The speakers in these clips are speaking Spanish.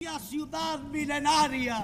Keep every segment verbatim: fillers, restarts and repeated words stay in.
Canaria, ciudad milenaria.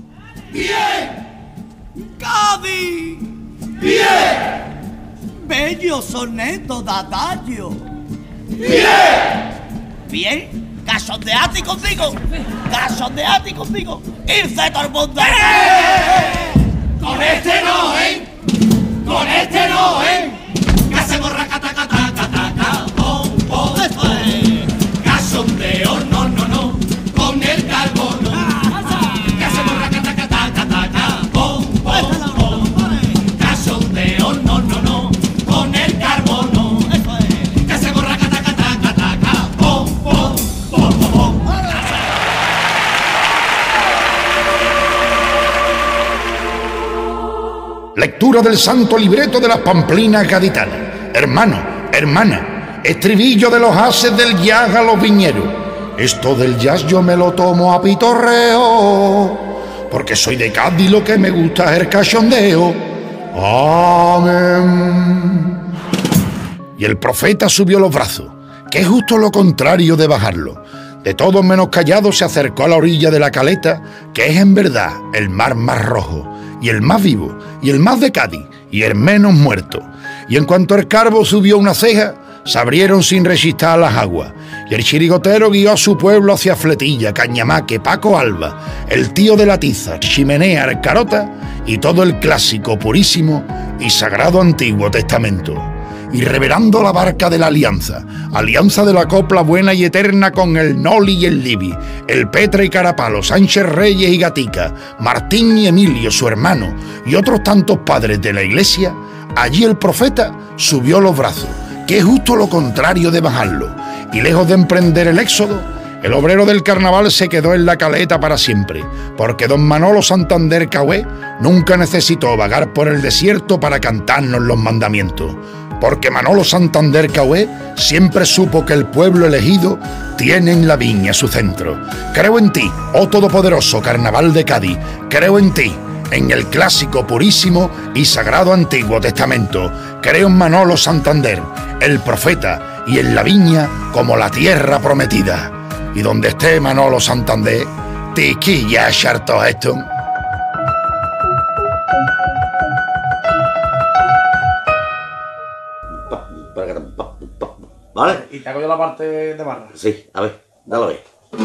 Bien. Cádiz. Bien. Bello soneto de adagio. Bien. Bien. Cachondeate contigo. Cachondeate contigo. Irse todo el mundo. ¡Eh! Con este no, ¿eh? Con este no, ¿eh? Que hacemos racatacatacataca, pom, pom, pom. Cachondeo, no, no, no, con el carbono. Que hacemos racatacatacataca, pom, pom, pom. Cachondeo, no, no, no, con el carbono. Que hacemos racatacatacataca, pom, pom, pom, pom. Lectura del santo libreto de las pamplinas gaditanas. Hermano, hermana, estribillo de los ases del jazz a los viñeros. Esto del jazz yo me lo tomo a pitorreo, porque soy de Cádiz, lo que me gusta es el cachondeo. Amén. Y el profeta subió los brazos, que es justo lo contrario de bajarlo. De todos menos callado se acercó a la orilla de la caleta, que es en verdad el mar más rojo, y el más vivo, y el más de Cádiz, y el menos muerto. Y en cuanto el carbo subió una ceja, se abrieron sin resistir a las aguas, y el chirigotero guió a su pueblo hacia Fletilla, Cañamaque, Paco Alba, el tío de la tiza, Chimenea, el Carota, y todo el clásico, purísimo y sagrado Antiguo Testamento. Y reverando la barca de la alianza, alianza de la copla buena y eterna con el Noli y el Libi, el Petra y Carapalo, Sánchez Reyes y Gatica, Martín y Emilio, su hermano, y otros tantos padres de la iglesia, allí el profeta subió los brazos, que es justo lo contrario de bajarlo, y lejos de emprender el éxodo, el obrero del carnaval se quedó en la caleta para siempre, porque don Manolo Santander Cahué nunca necesitó vagar por el desierto para cantarnos los mandamientos. Porque Manolo Santander Cahué siempre supo que el pueblo elegido tiene en la viña su centro. Creo en ti, oh todopoderoso carnaval de Cádiz, creo en ti, en el clásico, purísimo y sagrado Antiguo Testamento. Creo en Manolo Santander, el profeta, y en la viña como la tierra prometida. Y donde esté Manolo Santander, tiquilla charto esto. ¿Vale? ¿Y te hago yo la parte de barra? Sí, a ver, dale a ver.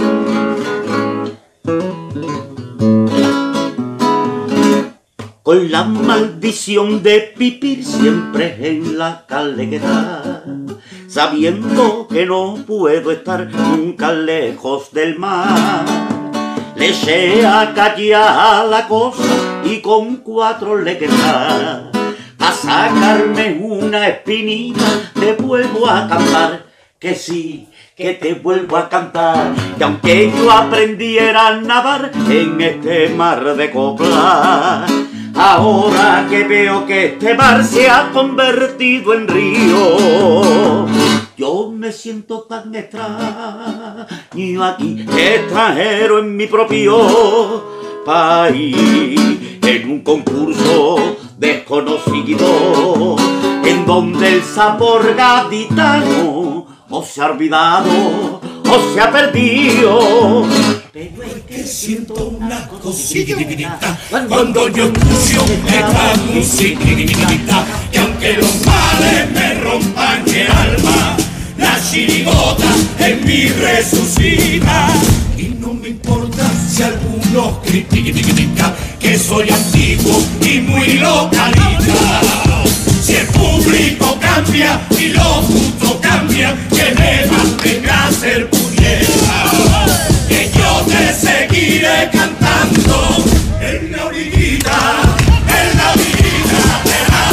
Con la maldición de vivir siempre en la caleta, sabiendo que no puedo estar nunca lejos del mar, le eché a callar la cosa y con cuatro letras a sacarme una espinita te vuelvo a cantar, que sí, que te vuelvo a cantar, que aunque yo aprendiera a nadar en este mar de copla, ahora que veo que este mar se ha convertido en río, yo me siento tan extraño aquí, extranjero en mi propio país, en un concurso desconocido, en donde el sabor gaditano o se ha olvidado o se ha perdido. Pero es que siento una cosita cuando yo escucho esta musiquita, que aunque los males me rompan el alma, la chirigota en mí resucita. Y no me importa si algunos critican que soy antiguo y muy localista. Si el público cambia y los gustos cambian, que me mantenga a ser puñeta, que yo te seguiré cantando en la orillita, en la orillita de la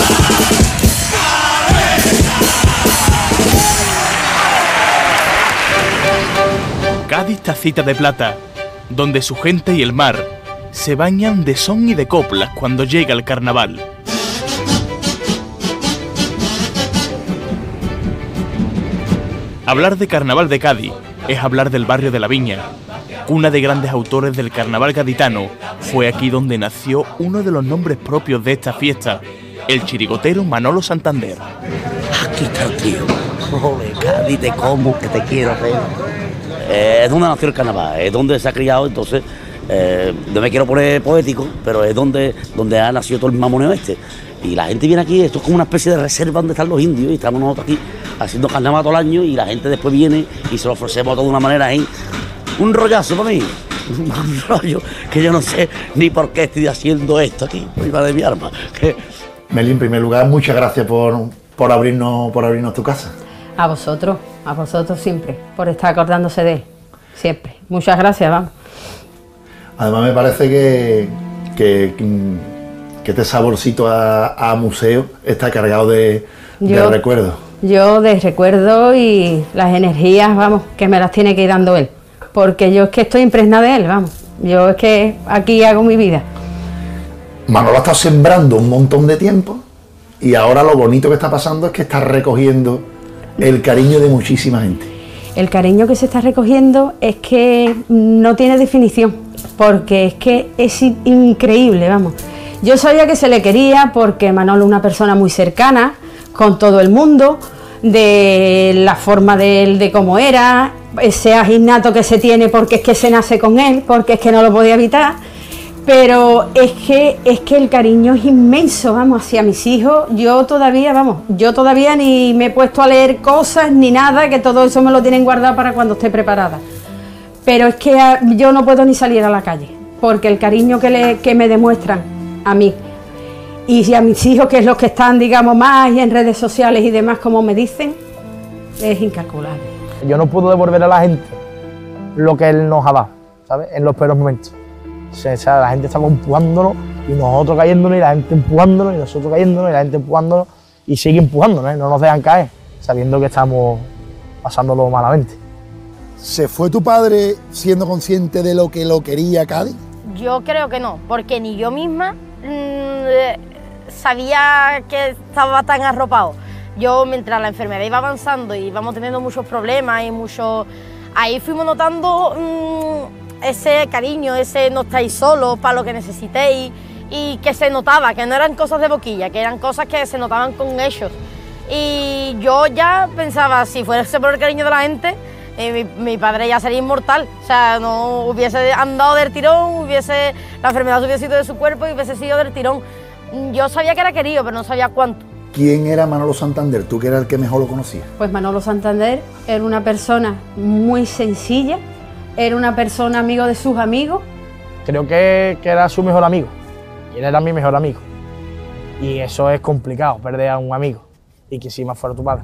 cabeza. Cádiz, tacita de plata, donde su gente y el mar se bañan de son y de coplas cuando llega el carnaval. Hablar de carnaval de Cádiz es hablar del barrio de la Viña, cuna de grandes autores del carnaval gaditano. Fue aquí donde nació uno de los nombres propios de esta fiesta, el chirigotero Manolo Santander. Aquí está el tío. Joder, Cádiz, te como que te quiero ver. eh, es donde nació el carnaval, es donde se ha criado, entonces eh, no me quiero poner poético, pero es donde, donde ha nacido todo el mamoneo este. Y la gente viene aquí, esto es como una especie de reserva donde están los indios, y estamos nosotros aquí haciendo carnaval todo el año, y la gente después viene y se lo ofrecemos de toda una manera ahí. Un rollazo para mí, un rollo que yo no sé ni por qué estoy haciendo esto aquí, por de mi arma. Meli, en primer lugar, muchas gracias por, por, abrirnos, por abrirnos tu casa. A vosotros, a vosotros siempre, por estar acordándose de él, siempre. Muchas gracias, vamos. Además me parece que, que, que este saborcito a, a museo está cargado de, yo, de recuerdos. Yo de recuerdos y las energías, vamos, que me las tiene que ir dando él. Porque yo es que estoy impregnada de él, vamos. Yo es que aquí hago mi vida. Manolo ha estado sembrando un montón de tiempo y ahora lo bonito que está pasando es que está recogiendo el cariño de muchísima gente. El cariño que se está recogiendo es que no tiene definición, porque es que es increíble, vamos. Yo sabía que se le quería porque Manolo es una persona muy cercana con todo el mundo, de la forma de él, de cómo era, ese innato que se tiene porque es que se nace con él, porque es que no lo podía evitar. Pero es que, es que el cariño es inmenso, vamos, hacia mis hijos. Yo todavía, vamos, yo todavía ni me he puesto a leer cosas ni nada, que todo eso me lo tienen guardado para cuando esté preparada. Pero es que yo no puedo ni salir a la calle, porque el cariño que, le, que me demuestran a mí y a mis hijos, que es los que están, digamos, más y en redes sociales y demás, como me dicen, es incalculable. Yo no puedo devolver a la gente lo que él nos ha dado, ¿sabes? En los peores momentos. O sea, la gente estaba empujándonos y nosotros cayéndonos, y la gente empujándonos y nosotros cayéndonos y la gente empujándonos, y sigue empujándonos, ¿eh? No nos dejan caer, sabiendo que estamos pasándolo malamente. ¿Se fue tu padre siendo consciente de lo que lo quería Cádiz? Yo creo que no, porque ni yo misma mmm, sabía que estaba tan arropado. Yo, mientras la enfermedad iba avanzando y íbamos teniendo muchos problemas y muchos... Ahí fuimos notando mmm, ese cariño, ese no estáis solos para lo que necesitéis, y que se notaba, que no eran cosas de boquilla, que eran cosas que se notaban con hechos. Y yo ya pensaba, si fuese por el cariño de la gente, eh, mi, mi padre ya sería inmortal. O sea, no hubiese andado del tirón, hubiese, la enfermedad hubiese sido de su cuerpo y hubiese sido del tirón. Yo sabía que era querido, pero no sabía cuánto. ¿Quién era Manolo Santander? ¿Tú que eras el que mejor lo conocías? Pues Manolo Santander era una persona muy sencilla, era una persona amigo de sus amigos. Creo que, que era su mejor amigo, y él era mi mejor amigo. Y eso es complicado, perder a un amigo, y que si más fuera tu padre.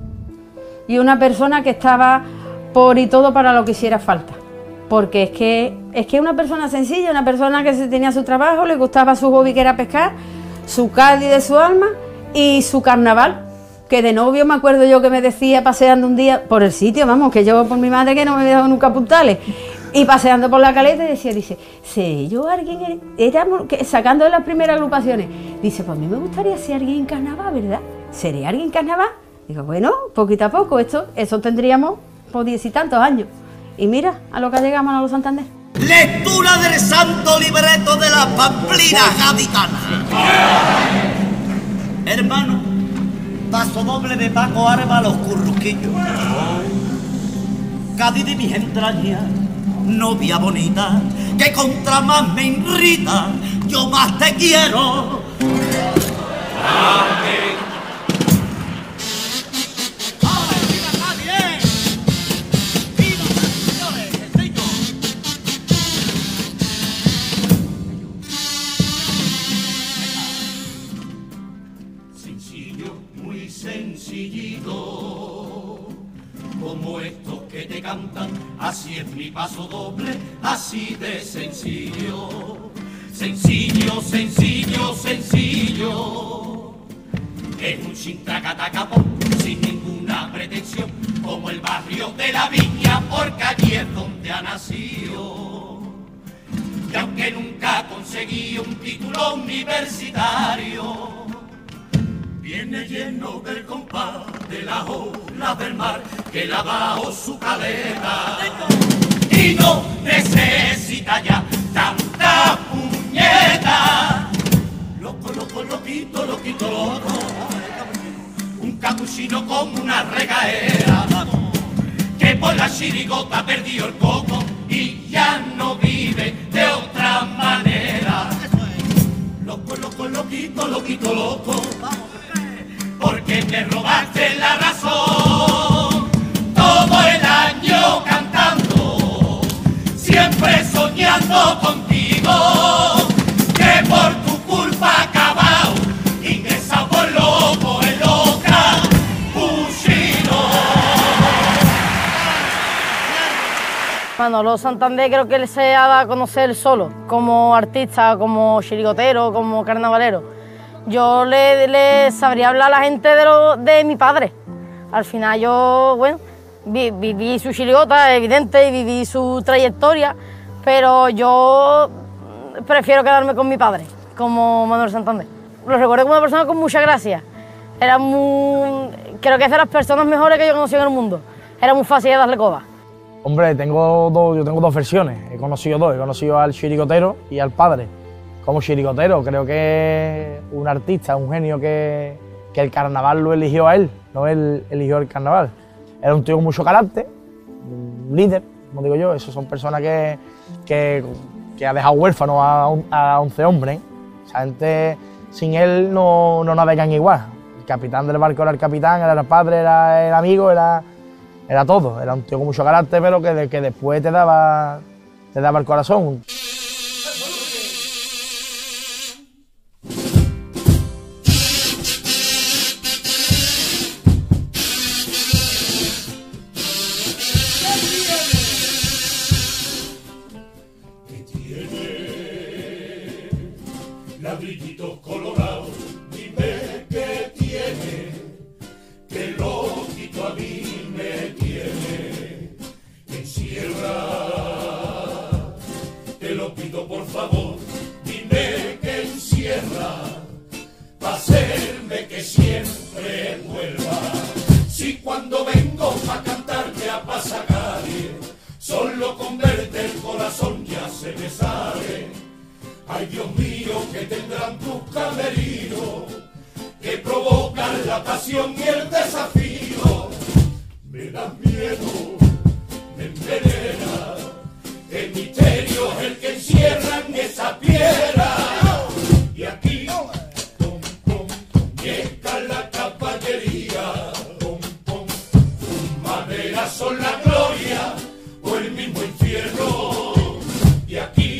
Y una persona que estaba por y todo para lo que hiciera falta. Porque es que es que una persona sencilla, una persona que tenía su trabajo, le gustaba su hobby, que era pescar, su Cádiz de su alma y su carnaval, que de novio me acuerdo yo que me decía, paseando un día por el sitio, vamos, que yo por mi madre que no me había dado nunca puntales, y paseando por la caleta, y decía, dice, sé yo alguien, era sacando de las primeras agrupaciones, dice, pues a mí me gustaría ser alguien en carnaval, ¿verdad? ¿Seré alguien en carnaval? Digo, bueno, poquito a poco, esto, eso tendríamos por diez y tantos años. Y mira a lo que llegamos a los Santander. Lectura del santo libreto de la pamplina gaditana. Hermano, paso doble de Paco Arba a los curruquillos. Cádiz de mis entrañas, novia bonita, que contra más me irrita, yo más te quiero. Amén. Como estos que te cantan, así es mi paso doble, así de sencillo. Sencillo, sencillo, sencillo. Es un chintracatacapón, sin ninguna pretensión, como el barrio de la Viña, porque allí es donde ha nacido. Y aunque nunca conseguí un título universitario, viene lleno del compás de las olas del mar que la bajo su caleta, y no necesita ya tanta puñeta. Loco, loco, loquito, loquito, loco, un capuchino como una regaera, que por la chirigota perdió el coco y ya no vive de otra manera. Loco, loco, loquito, loquito, loco, porque me robaste la razón. Todo el año cantando, siempre soñando contigo, que por tu culpa acabado, ingresado por loco en loca, Puchino. Manolo Santander creo que él se ha dado a conocer solo, como artista, como chirigotero, como carnavalero. Yo le, le sabría hablar a la gente de, lo, de mi padre. Al final yo, bueno, vi, viví su chirigota, evidente, y viví su trayectoria, pero yo prefiero quedarme con mi padre, como Manuel Santander. Lo recuerdo como una persona con mucha gracia. Era muy, creo que es de las personas mejores que yo conocí en el mundo. Era muy fácil de darle coba. Hombre, tengo dos, yo tengo dos versiones. He conocido dos. He conocido al chirigotero y al padre. Como chirigotero, creo que es un artista, un genio que, que el carnaval lo eligió a él, no él eligió el carnaval. Era un tío con mucho carácter, un líder, como digo yo. Esos son personas que, que, que ha dejado huérfano a, a once hombres. Esa gente, sin él no, no navegan igual. El capitán del barco era el capitán, era el padre, era el amigo, era, era todo. Era un tío con mucho carácter, pero que, que después te daba, te daba el corazón. Ladrillitos colorados, dime qué tiene, que loquito a mí me tiene. Encierra, te lo pido por favor, dime que encierra, pa' hacerme que siempre vuelva. Si cuando vengo pa' cantarte a Pasacalle, solo con verte el corazón ya se me sale. Ay, Dios mío, que tendrán tus camerinos, que provocan la pasión y el desafío. Me da miedo, me envenena, el misterio es el que encierra en esa piedra. Y aquí, pom, pom, llega la caballería, pom, pom, tus maderas son la gloria o el mismo infierno. Y aquí,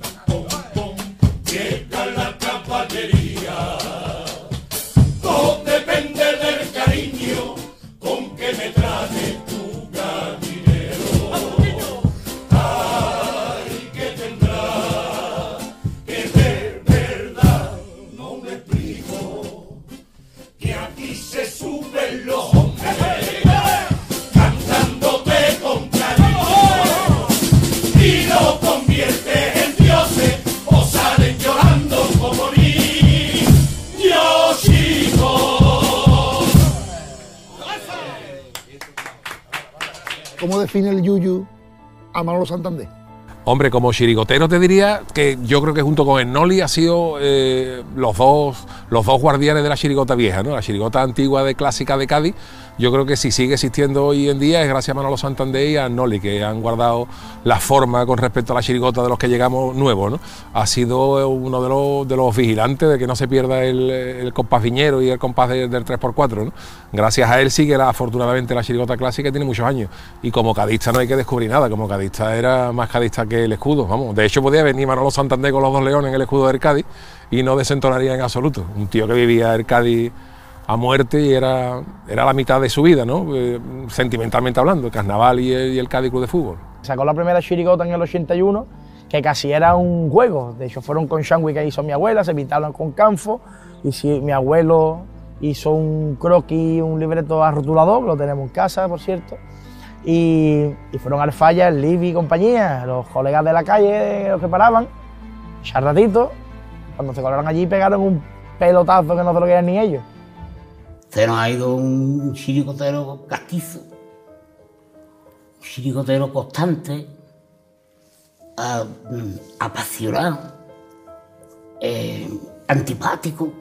llega la caballería, todo depende del cariño con que me trate tu gallinero. Ay, que tendrá que ver verdad, no me explico, que aquí se suben los hombres cantándote con cariño y lo convierte en dioses. Llorando como niños chicos. ¿Cómo define el yuyu a Manolo Santander? Hombre, como chirigotero te diría que yo creo que junto con el Noli ha sido eh, los dos los dos guardianes de la chirigota vieja, ¿no? La chirigota antigua de clásica de Cádiz. Yo creo que si sigue existiendo hoy en día es gracias a Manolo Santander y a Noli, que han guardado la forma con respecto a la chirigota de los que llegamos nuevos, ¿no? Ha sido uno de los, de los vigilantes de que no se pierda el, el compás viñero y el compás de, del tres por cuatro, ¿no? Gracias a él sí que la, afortunadamente la chirigota clásica tiene muchos años. Y como cadista no hay que descubrir nada, como cadista era más cadista que el escudo, vamos. De hecho podía venir Manolo Santander con los dos leones en el escudo del Cádiz y no desentonaría en absoluto. Un tío que vivía el Cádiz a muerte y era, era la mitad de su vida, ¿no? Eh, sentimentalmente hablando, el carnaval y el, y el Cádiz Club de Fútbol. Sacó la primera chirigota en el ochenta y uno, que casi era un juego. De hecho fueron con Shangui que hizo mi abuela, se pintaron con Canfo, y si, mi abuelo hizo un croquis, un libreto arrotulador, lo tenemos en casa, por cierto, y, y fueron al Falla, el Libby y compañía, los colegas de la calle, los que paraban, echar ratito, cuando se colaron allí pegaron un pelotazo que no se lo querían ni ellos. Se nos ha ido un chirigotero castizo, un chirigotero constante, uh, apasionado, eh, antipático.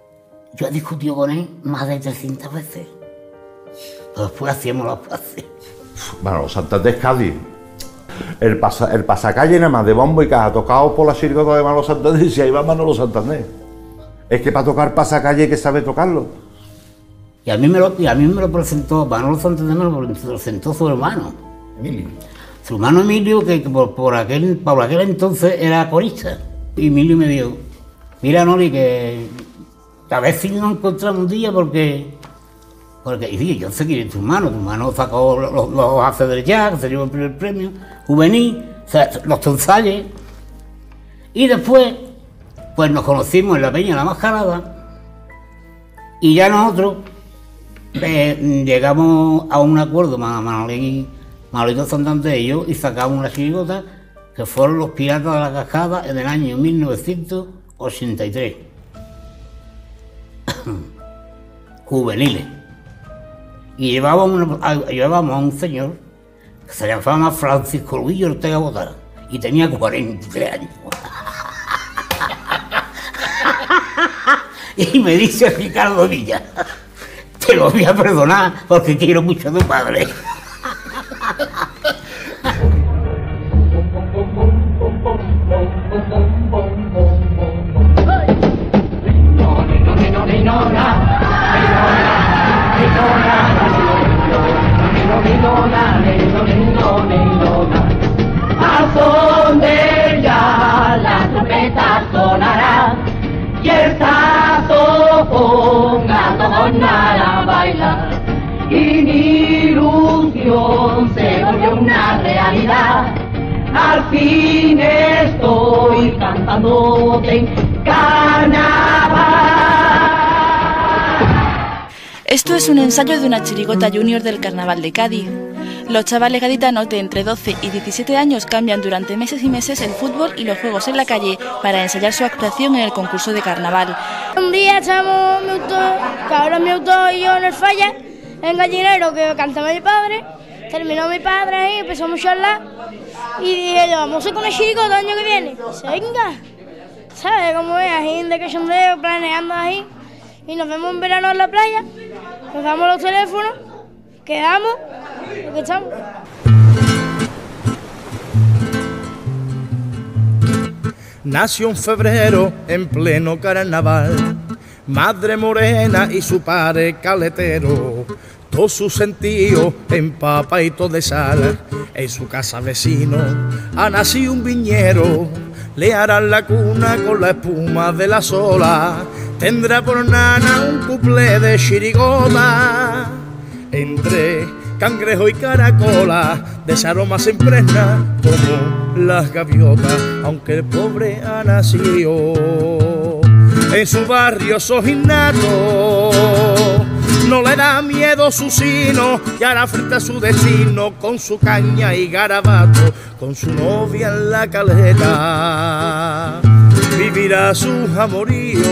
Yo he discutido con él más de trescientas veces, pero después hacíamos las paces. Manolo Santander, Cádiz. El, pasa, el pasacalle nada más de bombo y caja tocado por la chirigota de Manolo Santander, y si ahí va Manolo Santander. Es que para tocar pasacalle hay que saber tocarlo. Y a mí me lo, y a mí me lo presentó, Manolo Santander me lo presentó su hermano. Emilio. Su hermano Emilio, que por, por, aquel, por aquel entonces era corista. Y Emilio me dijo, mira Noli, que a ver si nos encontramos un día porque... Porque y dije, yo sé quién es tu hermano, tu hermano sacó los, los haces del jazz, que se llevó el primer premio, juvenil, o sea, los tonsalles. Y después, pues nos conocimos en la Peña La Mascarada, y ya nosotros eh, llegamos a un acuerdo, Manolito Santander y yo, y sacamos una chirigota que fueron Los Piratas de la Cascada en el año mil novecientos ochenta y tres. Juveniles. Y llevábamos, a, llevábamos a un señor que se llamaba Francisco Luis Ortega Botara y tenía cuarenta y tres años. Y me dice Ricardo Villa, te lo voy a perdonar porque quiero mucho a tu padre. A son de ya la trompeta sonará y el saxofón a todos a bailar y mi ilusión se volvió una realidad. Al fin estoy cantándote en carnaval. Esto es un ensayo de una chirigota junior del Carnaval de Cádiz. Los chavales gaditanos de entre doce y diecisiete años cambian durante meses y meses el fútbol y los juegos en la calle para ensayar su actuación en el concurso de carnaval. Un día estábamos mi autor, que ahora mi autor y yo en el falla, en Gallinero, que cantaba mi padre. Terminó mi padre ahí, empezamos a charlar y dije yo, vamos a ir con el chirigota el año que viene. Dice, venga, ¿sabes cómo es? Ahí de cachondeo, planeando ahí. Y nos vemos en verano en la playa, nos damos los teléfonos, quedamos, aquí estamos. Nació en febrero en pleno carnaval, madre morena y su padre caletero, todo su sentido empapadito de sal. En su casa vecino ha nacido un viñero, le harán la cuna con la espuma de la sola. Tendrá por nana un cuplé de chirigota, entre cangrejo y caracola, de ese aroma se impregna como las gaviotas. Aunque el pobre ha nacido en su barrio sojinato, no le da miedo su sino y hará frente a su destino con su caña y garabato, con su novia en la caleta. Vivirá sus amoríos,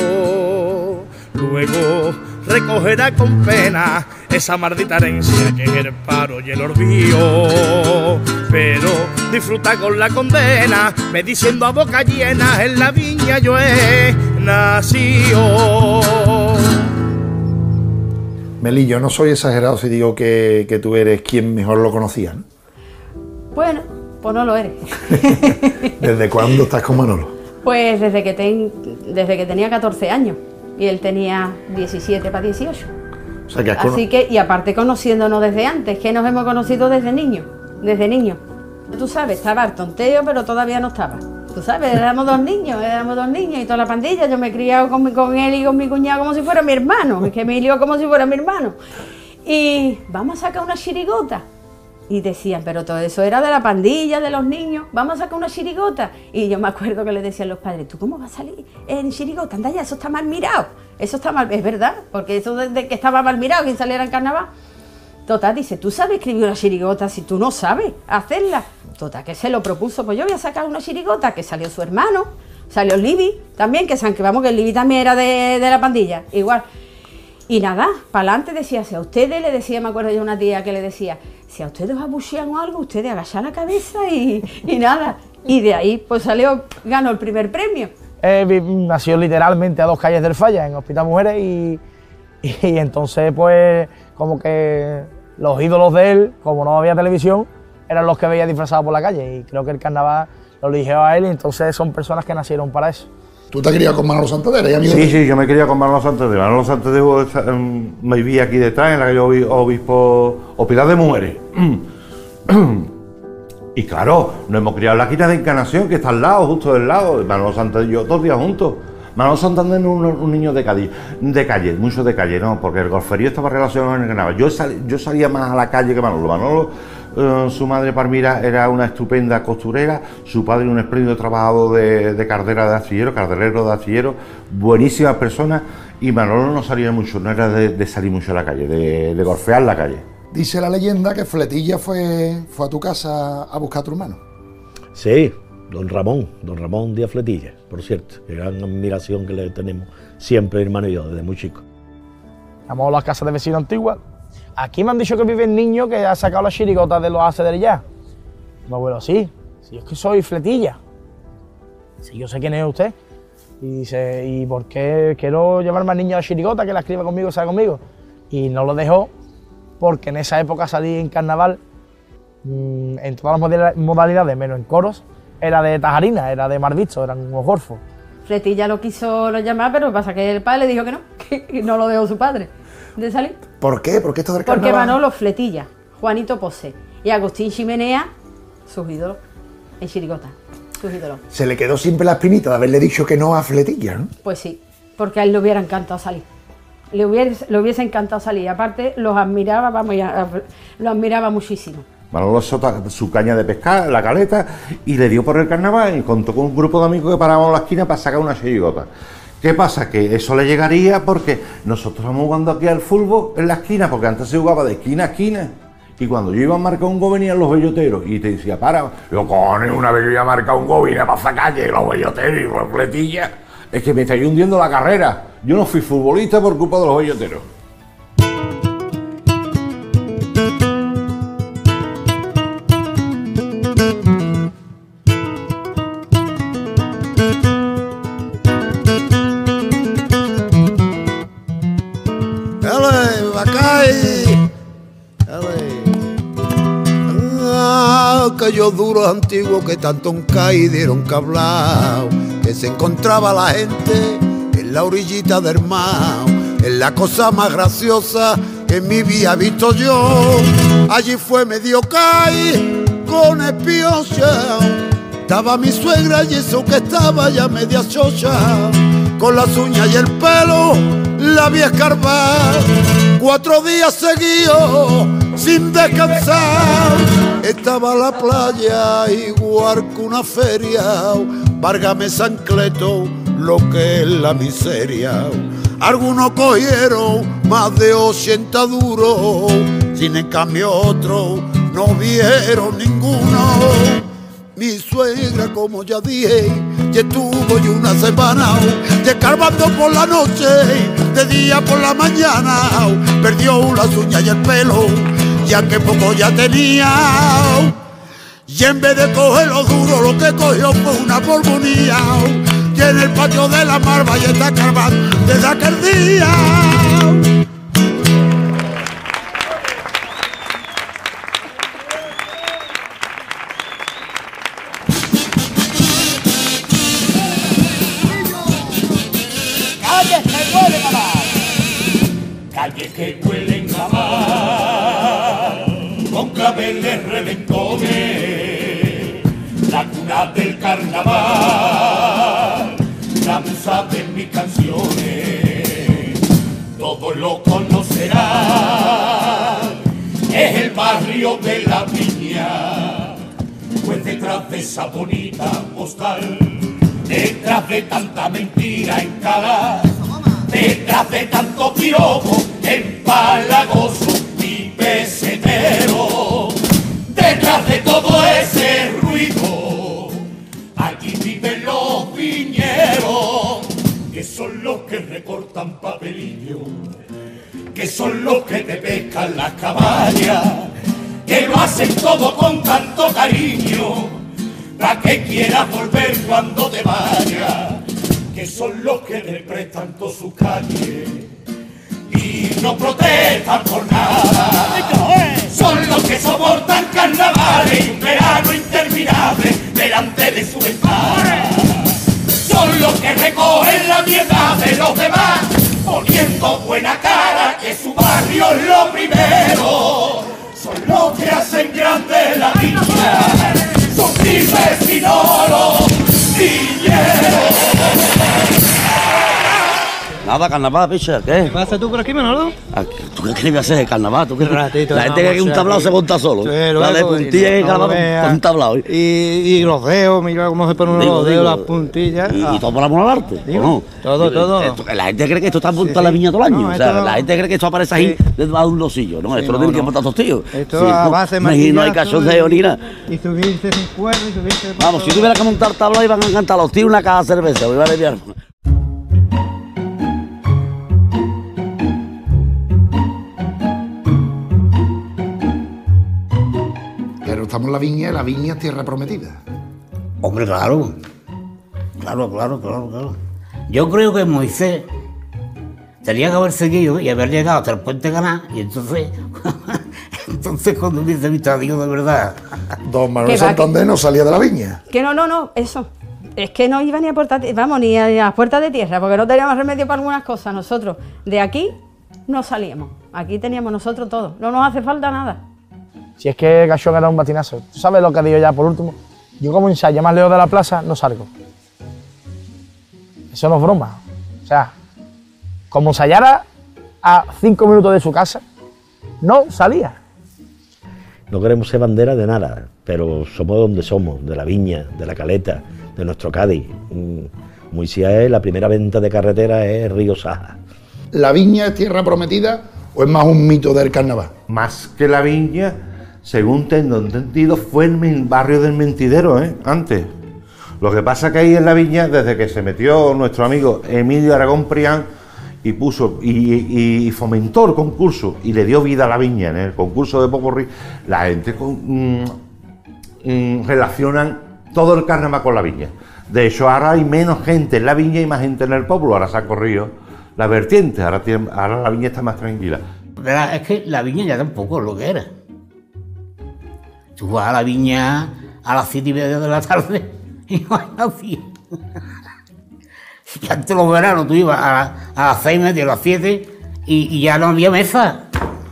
luego recogerá con pena esa maldita herencia que es el paro y el olvido. Pero disfruta con la condena, me diciendo a boca llena, en la viña yo he nacido. Meli, yo no soy exagerado si digo que, que tú eres quien mejor lo conocía, ¿no? Bueno, pues no lo eres. ¿Desde cuándo estás con Manolo? Pues desde que, ten, desde que tenía catorce años y él tenía diecisiete para dieciocho. O sea, que has Así que, y aparte conociéndonos desde antes, que nos hemos conocido desde niños, desde niños. Tú sabes, estaba el tonteo, pero todavía no estaba. Tú sabes, éramos dos niños, éramos dos niños y toda la pandilla. Yo me he criado con, mi, con él y con mi cuñado como si fuera mi hermano, es que me lió como si fuera mi hermano. Y vamos a sacar una chirigota. Y decían, pero todo eso era de la pandilla, de los niños, vamos a sacar una chirigota. Y yo me acuerdo que le decían los padres, ¿tú cómo vas a salir en chirigota? Anda ya, eso está mal mirado, eso está mal, es verdad, porque eso desde que estaba mal mirado, quien saliera en carnaval. Total, dice, ¿tú sabes escribir una chirigota si tú no sabes hacerla? Total, que se lo propuso, pues yo voy a sacar una chirigota, que salió su hermano, salió Libby también, que que vamos, que Libby también era de, de la pandilla, igual. Y nada, para adelante decía, si a ustedes le decía, me acuerdo yo una tía que le decía, si a ustedes os abuchean o algo, ustedes agachan la cabeza y, y nada. Y de ahí pues salió, ganó el primer premio. Eh, nació literalmente a dos calles del Falla, en Hospital Mujeres, y, y entonces pues como que los ídolos de él, como no había televisión, eran los que veía disfrazados por la calle y creo que el carnaval lo eligió a él y entonces son personas que nacieron para eso. ¿Tú te querías con Manolo Santander, amigo? Sí, sí, yo me quería con Manolo Santander. Manolo Santander me vivía aquí detrás, en la calle Obispo o Pilar de Mujeres. Y claro, nos hemos criado en la quina de Encarnación, que está al lado, justo del lado. Manolo Santander y yo, dos días juntos. Manolo Santander es un, un niño de Cádiz, de calle, mucho de calle, ¿no? Porque el golferío estaba relacionado en el carnaval. Yo, sal, yo salía más a la calle que Manolo. Manolo, eh, su madre Palmira era una estupenda costurera, su padre un espléndido trabajador de, de cardera de astillero, cardelero de astillero, buenísimas personas, y Manolo no salía mucho, no era de, de salir mucho a la calle, de, de golfear la calle. Dice la leyenda que Fletilla fue, fue a tu casa a buscar a tu hermano. Sí, don Ramón, don Ramón Díaz Fletilla, por cierto, qué gran admiración que le tenemos siempre, hermano y yo, desde muy chico. Vamos a las casas de vecinos antiguas. Aquí me han dicho que vive el niño que ha sacado las chirigotas de los haces del ya. Mi abuelo, sí, sí, es que soy Fletilla. Sí, yo sé quién es usted. Y dice, ¿y por qué quiero llevarme al niño a la chirigota, que la escriba conmigo, que sea conmigo? Y no lo dejó porque en esa época salí en carnaval, mmm, en todas las modalidades, menos en coros, era de tajarina, era de mal visto, eran unos gorfos. Fletilla lo quiso llamar, pero pasa que el padre le dijo que no, que no lo dejó su padre de salir. ¿Por qué? ¿Por qué esto del carnaval? Porque Manolo Fletilla, Juanito Posé y Agustín Chimenea, sus ídolos, en chirigota, sus ídolos. Se le quedó siempre la espinita de haberle dicho que no a Fletilla, ¿no? Pues sí, porque a él le hubiera encantado salir. Le hubiese, le hubiese encantado salir, aparte los admiraba, vamos, ya, lo admiraba muchísimo. Manolo soltó su caña de pescar, la caleta, y le dio por el carnaval y contó con un grupo de amigos que parábamos en la esquina para sacar una chirigota. ¿Qué pasa? Que eso le llegaría porque nosotros estamos jugando aquí al fútbol en la esquina, porque antes se jugaba de esquina a esquina. Y cuando yo iba a marcar un gol venían los belloteros y te decía, para, yo cojones, una vez yo iba a marcar un gol, vine a pasar calle, los belloteros y los Fletilla. Es que me estáis hundiendo la carrera. Yo no fui futbolista por culpa de los belloteros. Aquellos duros antiguos que tanto un caí dieron que hablar, que se encontraba la gente en la orillita del mar, en la cosa más graciosa que en mi vida he visto yo. Allí fue medio caí con espiocha, estaba mi suegra y eso que estaba ya media chocha, con las uñas y el pelo la vi escarbar, cuatro días seguidos sin descansar. Estaba la playa igual que una feria, Várgame San Cleto, lo que es la miseria. Algunos cogieron más de ochenta duros, sin en cambio otros no vieron ninguno. Mi suegra, como ya dije, ya estuvo y una semana descarbando por la noche, de día por la mañana, perdió las uñas y el pelo, ya que poco ya tenía. Y en vez de coger lo duro, lo que cogió fue una pulmonía. Y en el patio de la Marva ya está carbando desde aquel día. Calles que huelen a mar, calles que huelen a mar, con claveles redentones, la cuna del carnaval, la musa de mis canciones, todos lo conocerán, es el barrio de la Viña, pues detrás de esa bonita postal, detrás de tanta mentira en cada, detrás de tanto piropo empalagoso y pesetero, detrás de todo ese ruido, aquí viven los viñeros, que son los que recortan papelillo, que son los que te pescan las caballas, que lo hacen todo con tanto cariño, para que quieras volver cuando te vayas, que son los que te prestan todas sus calles, y no protestan por nada. Son los que soportan carnavales y un verano interminable delante de su ventana. Son los que recogen la mierda de los demás, poniendo buena cara que su barrio es lo primero. Son los que hacen grande la viña, sus pibes y no los niñeros. Nada, carnaval, picha, ¿qué? ¿Qué pasa tú por aquí, Manolo? ¿Tú qué crees que hacer el carnaval? ¿Tú qué Un ratito, La gente vamos, cree que un o sea, tablao que- se monta solo. Sí, La luego, de y puntilla no- y no carnaval veas. con un tablao. Y, y los dedos, mira cómo se ponen Digo, los dedos, digo, las puntillas. Y, Ah. y todo por amor al arte, ¿o no? todo, todo. Esto- la gente cree que esto está montado Sí, en la sí. viña todo el año. No, o sea, esto- la gente cree que esto aparece ahí debajo de un losillo. No, Sí, esto lo no, tienen que no. montar estos tíos. Esto Sí, a no, base de no, y no hay martillazo cachondeo ni nada. Y subirse sin cuerda y subirse... por Vamos, si todo. tuviera que montar tablao iban a cantar los tíos una caja de cerveza. Voy a aliviar. Pero estamos en la viña, la viña es tierra prometida. Hombre, claro. Claro, claro, claro, claro. Yo creo que Moisés tenía que haber seguido y haber llegado hasta el puente Caná, y entonces, entonces cuando hubiese visto a Dios de verdad. Don Manuel Que va- Santander no salía de la viña. Que no, no, no, eso. Es que no iba ni a puertas, vamos, ni a, ni a las puertas de tierra, porque no teníamos remedio para algunas cosas. Nosotros de aquí no salíamos. Aquí teníamos nosotros todo. No nos hace falta nada. Si es que Gachón era un batinazo. ¿Tú sabes lo que digo ya por último? Yo como ensayo más lejos de la plaza no salgo. Eso no es broma. O sea, como ensayara a cinco minutos de su casa, no salía. No queremos ser bandera de nada, pero somos donde somos, de la viña, de la caleta, de nuestro Cádiz. Mm, Moisés, es la primera venta de carretera es Río Saja. ¿La viña es tierra prometida o es más un mito del carnaval? Más que la viña, según tengo entendido, fue el men- barrio del Mentidero, ¿eh? Antes. Lo que pasa que ahí en la viña, desde que se metió nuestro amigo Emilio Aragón Prián y puso y, y- y fomentó el concurso y le dio vida a la viña en el concurso de Popurrí, la gente con, mm, mm, relacionan todo el carnaval con la viña. De hecho, ahora hay menos gente en la viña y más gente en el pueblo. Ahora se ha corrido la vertiente, ahora, tiene- ahora la viña está más tranquila. Verá, es que la viña ya tampoco es lo que era. Tú vas a la viña a las siete y media de la tarde y no hay nadie. Y antes los veranos tú ibas a, a las seis y media, a las siete y, y ya no había mesa.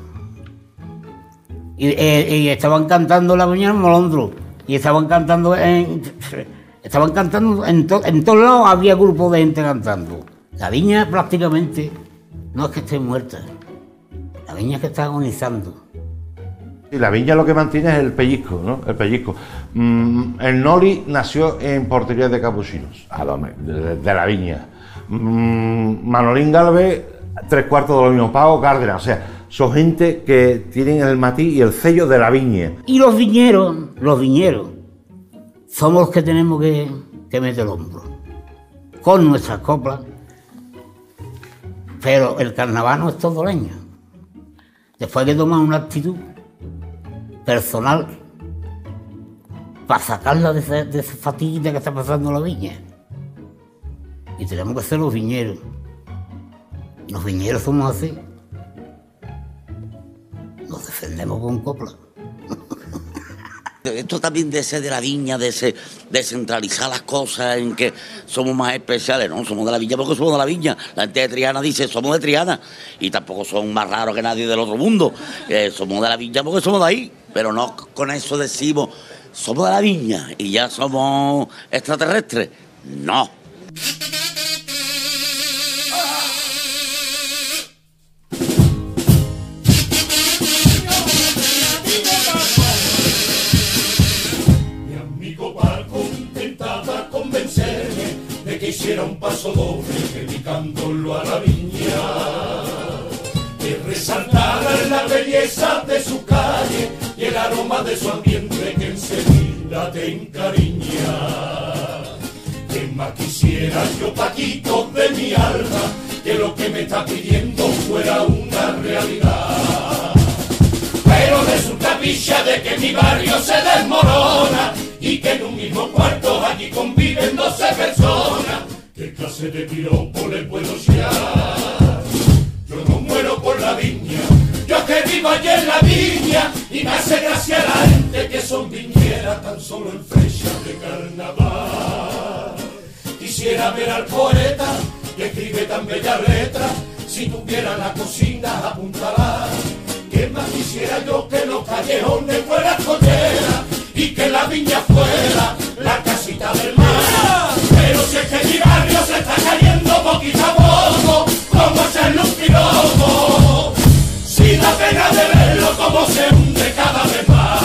Y, eh, y estaban cantando la viña en Molondro. Y estaban cantando en... Estaban cantando en, to- en todos lados, había grupos de gente cantando. La viña prácticamente no es que esté muerta. La viña es que está agonizando. Y la viña lo que mantiene es el pellizco, ¿no? El pellizco. Mm, el Noli nació en Portería de Capuchinos, a lo me- de, de la viña. Mm, Manolín Galvez, tres cuartos de lo mismo. Pago Cárdenas, o sea, son gente que tienen el matiz y el sello de la viña. Y los viñeros, los viñeros, somos los que tenemos que, que meter el hombro. Con nuestras coplas. Pero el carnaval no es todo leña. Después hay que tomar una actitud personal para sacarla de esa, de esa fatiguita que está pasando la viña. Y tenemos que ser los viñeros. Los viñeros somos así. Nos defendemos con copla. Esto también de ser de la viña, de ser, descentralizar las cosas en que somos más especiales, ¿no? Somos de la viña porque somos de la viña. La gente de Triana dice somos de Triana y tampoco son más raros que nadie del otro mundo. Eh, somos de la viña porque somos de ahí, pero no con eso decimos somos de la viña y ya somos extraterrestres. No. Intentaba convencerme de que hiciera un paso doble dedicándolo a la viña, que resaltara la belleza de su calle y el aroma de su ambiente que enseguida te encariña. Que más quisiera yo, Paquito, de mi alma, que lo que me está pidiendo fuera una realidad. Pero resulta picha de que mi barrio se desmorona y que en un mismo cuarto allí conviven doce personas. ¿Qué clase de piropo le puedo echar? Yo no muero vivo allí en la viña y me hace gracia la gente que son viñeras tan solo en fecha de carnaval. Quisiera ver al poeta que escribe tan bella letra, si tuviera la cocina apuntará. Que más quisiera yo que los callejones fueran colleras y que la viña fuera la casita del mar. Pero si es que mi barrio se está cayendo poquito a poco, como echarle un piropo, si da pena de verlo como se hunde cada vez más.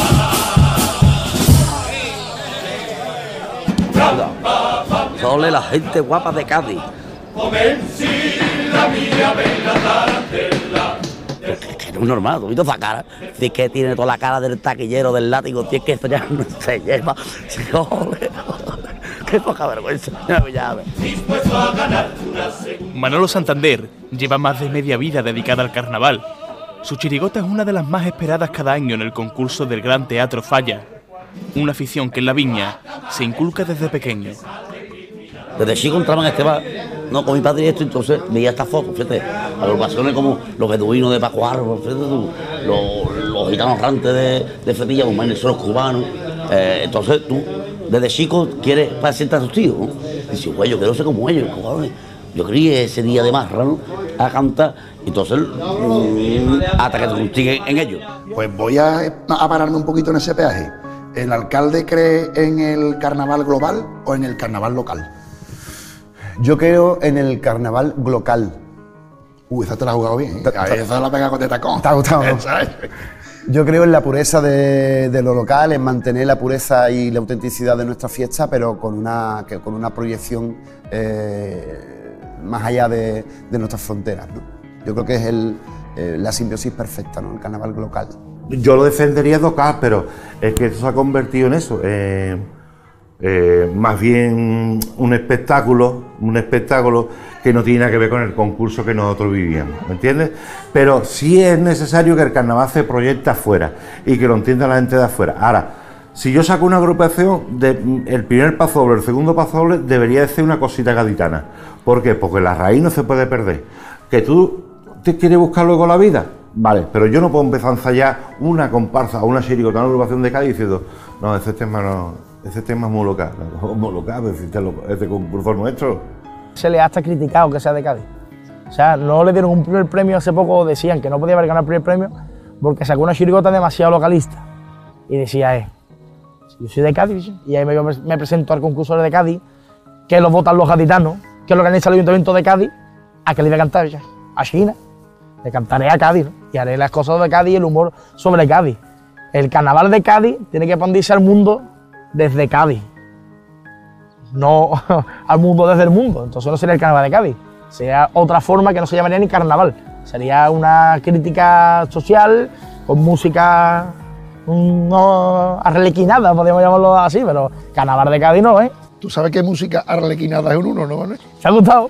Sole la gente guapa de Cádiz. Comencí la mía bella tarantela. Que, que no es normal, tú viste esa cara. Si es que tiene toda la cara del taquillero del látigo, si es que eso ya no se lleva. Se jode, qué poca vergüenza. Ya, ya. Manolo Santander lleva más de media vida dedicada al carnaval. Su chirigota es una de las más esperadas cada año en el concurso del Gran Teatro Falla. Una afición que en la viña se inculca desde pequeño. Desde chico entraba en este bar, no, con mi padre y esto, entonces veía estas fotos, fíjate, agrupaciones como los beduinos de Paco Árbol, fíjate tú, los, los gitanos rantes de, de Fetilla, los maineseros cubanos. Eh, entonces tú, desde chico, quieres parecerte a tus tíos, ¿no? Y dices, güey, yo quiero ser como ellos, cabrones. Yo quería ese día de marra, ¿no?, a cantar, entonces, mmm, hasta que te consiguen en ellos. Pues voy a, a pararme un poquito en ese peaje. ¿El alcalde cree en el carnaval global o en el carnaval local? Yo creo en el carnaval local. Uy, esa te la has jugado bien, ¿eh? A ver, esa la pega con de tacón. ¿Te ha gustado? Yo creo en la pureza de, de lo local, en mantener la pureza y la autenticidad de nuestra fiesta, pero con una, que, con una proyección eh, más allá de, de nuestras fronteras, ¿no? Yo creo que es el, eh, la simbiosis perfecta, ¿no?, el carnaval local. Yo lo defendería local, pero es que eso se ha convertido en eso. Eh, eh, más bien un espectáculo, un espectáculo que no tiene nada que ver con el concurso que nosotros vivíamos, ¿me entiendes? Pero sí es necesario que el carnaval se proyecte afuera y que lo entienda la gente de afuera. Ahora, si yo saco una agrupación, de, el primer paso doble, el segundo paso doble, debería de ser una cosita gaditana. ¿Por qué? Porque la raíz no se puede perder. Que tú te quieres buscar luego la vida, vale, pero yo no puedo empezar a ensayar una comparsa o una chirigota, una agrupación de Cádiz diciendo, no, ese tema no, ese tema es muy local, no, muy local, pero si este, este concurso es nuestro. Se le ha hasta criticado que sea de Cádiz. O sea, no le dieron un primer premio hace poco, decían que no podía haber ganado el primer premio porque sacó una chirigota demasiado localista. Y decía, eh, yo soy de Cádiz, y ahí me, me presento al concurso de Cádiz, que lo votan los gaditanos, que lo organiza el Ayuntamiento de Cádiz, a que le iba a cantar ya, a China. Le cantaré a Cádiz, ¿no?, y haré las cosas de Cádiz y el humor sobre Cádiz. El carnaval de Cádiz tiene que expandirse al mundo desde Cádiz, no al mundo desde el mundo. Entonces no sería el carnaval de Cádiz, sería otra forma que no se llamaría ni carnaval. Sería una crítica social con música no arlequinada, podríamos llamarlo así, pero carnaval de Cádiz no, ¿eh? ¿Tú sabes qué música arlequinada es un uno, no? ¿Te ha gustado?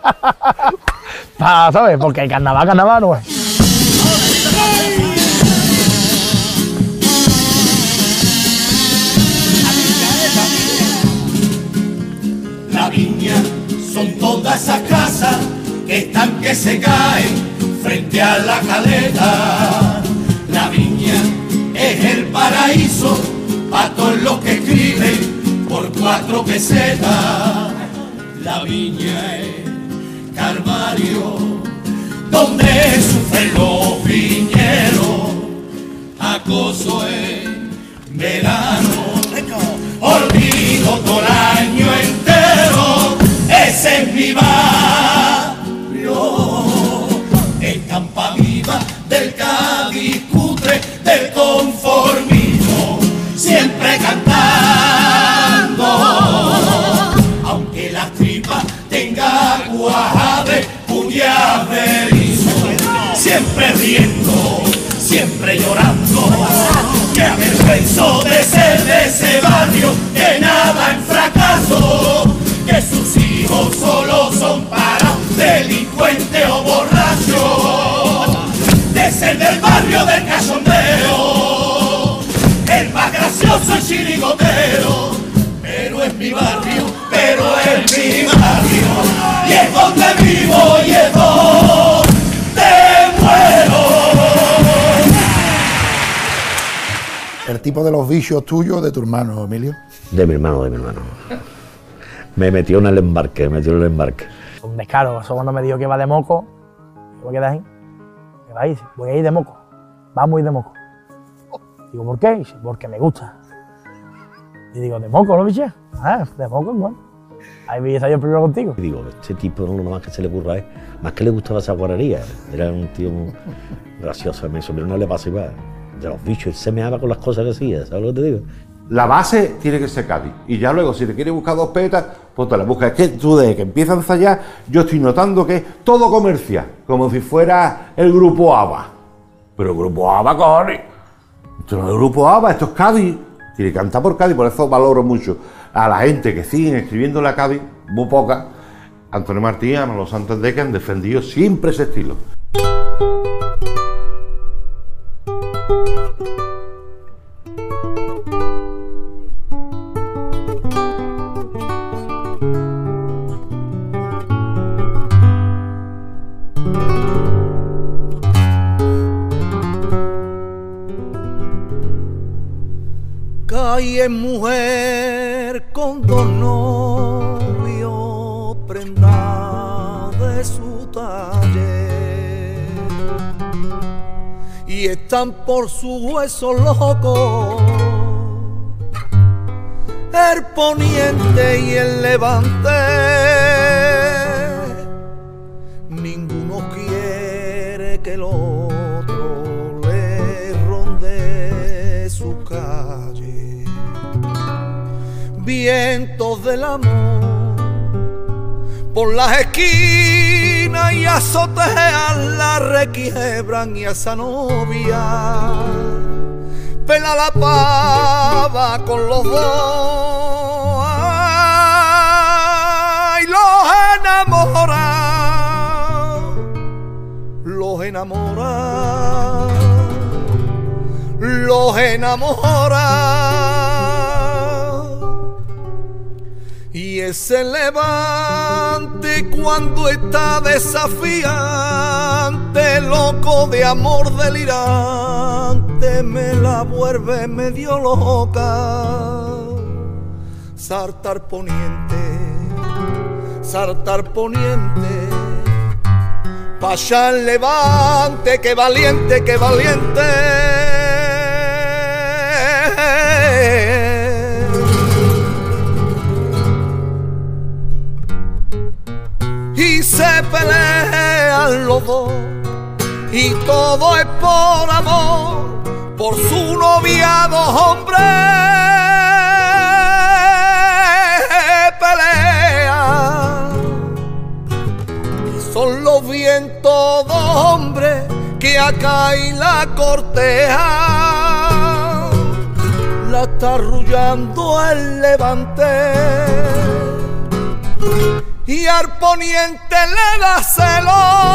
¿Sabes? Porque el carnaval, carnaval no es. La viña son todas esas casas que están que se caen frente a la caleta. La viña es el paraíso para todos los que escriben por cuatro pesetas. La viña es Calvario, donde sufren los viñeros, acoso en verano, olvido todo el año entero, ese es mi barrio, estampa viva del Cádiz cutre, del conformismo, siempre cantando, aunque las tripas tenga guajabe, puñaverizo, siempre riendo, siempre llorando, que me avergüenzo de ser de ese barrio, que nada en fracaso, que sus hijos solo son para delincuente o borracho, de ser del barrio del cachondeo, el más gracioso y chirigotero, pero es mi barrio, pero es mi barrio, y es donde vivo y es donde muero. tipo de los vicios tuyos o de tu hermano, Emilio? De mi hermano, de mi hermano. Me metió en el embarque, me metió en el embarque. Un descaro, eso cuando me dijo que va de moco, ¿qué voy a quedar ahí? ¿Qué va a ir? Voy a ir de moco, vamos a ir de moco. Digo, ¿por qué? Dice, porque me gusta. Y digo, ¿de moco, no, biche? Ah, de moco, bueno. Ahí vi yo primero contigo. Y digo, este tipo no más que se le ocurra es, más que le gustaba esa guarrería. Era un tío muy gracioso, a mi sobrino no le pasa igual. De los bichos, se meaba con las cosas que hacía, ¿sabes lo que te digo? La base tiene que ser Cádiz. Y ya luego, si te quieres buscar dos petas, pues te la buscas. Es que tú, desde que empiezas a ensayar, yo estoy notando que es todo comercial, como si fuera el grupo ABBA. Pero el grupo ABBA, cojones. Esto no es el grupo ABBA, esto es Cádiz. Tiene que cantar por Cádiz, por eso valoro mucho a la gente que sigue escribiendo la Cádiz, muy poca. Antonio Martín, Manolo Santos de que han defendido siempre ese estilo. Calle mujer con dos novios, prenda de su taller, y están por su hueso loco el poniente y el levante. Ninguno quiere que el otro le ronde su calle. Vientos del amor por las esquinas y azotean, la requiebran, y a esa novia pela la pava con los dos. Ay, los enamora, los enamora, los enamora. Y ese levante cuando está desafiante, loco de amor delirante, me la vuelve medio loca. Sartar poniente, sartar poniente, pa' allá el levante, que valiente, que valiente. Y se pelean los dos, y todo es por amor, por su novia dos hombres pelean. Y son los vientos dos hombres que acá y la cortejan, la está arrullando el levante. Y al poniente le da celo,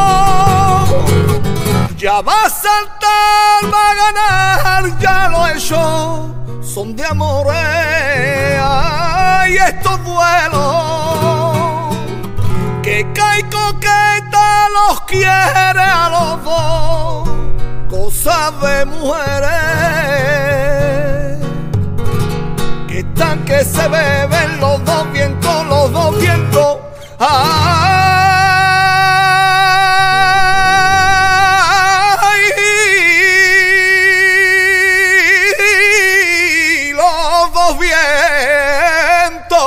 ya va a saltar, va a ganar, ya lo he hecho, son de amores. Ay, estos duelos, que cae coqueta los quiere a los dos, cosas de mujeres, que están que se beben los dos vientos, los dos vientos. Ay, los dos vientos.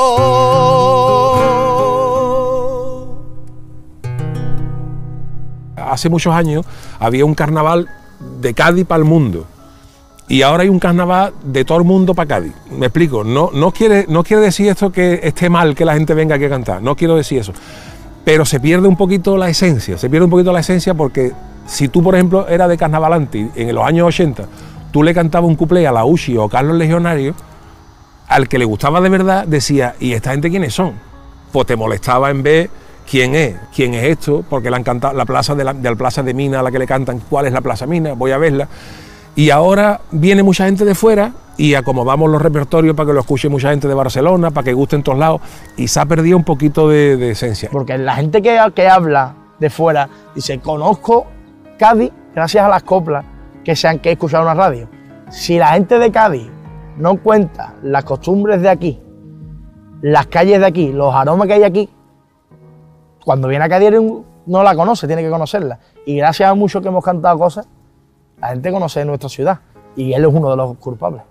Hace muchos años había un carnaval de Cádiz para el mundo. Y ahora hay un carnaval de todo el mundo para Cádiz. Me explico, no, no, quiere, no quiere decir esto que esté mal que la gente venga aquí a cantar, no quiero decir eso. Pero se pierde un poquito la esencia, se pierde un poquito la esencia porque si tú, por ejemplo, eras de carnavalante en los años ochenta, tú le cantabas un cuplé a la Uchi o Carlos Legionario, al que le gustaba de verdad decía, ¿y esta gente quiénes son? Pues te molestaba en ver quién es, quién es esto, porque le han cantado la plaza de la, de la plaza de Mina a la que le cantan, ¿cuál es la plaza Mina? Voy a verla. Y ahora viene mucha gente de fuera y acomodamos los repertorios para que lo escuche mucha gente de Barcelona, para que guste en todos lados, y se ha perdido un poquito de, de esencia. Porque la gente que, que habla de fuera dice, conozco Cádiz gracias a las coplas que se han que he escuchado en la radio. Si la gente de Cádiz no cuenta las costumbres de aquí, las calles de aquí, los aromas que hay aquí, cuando viene a Cádiz no la conoce, tiene que conocerla. Y gracias a mucho que hemos cantado cosas, la gente conoce nuestra ciudad y él es uno de los culpables.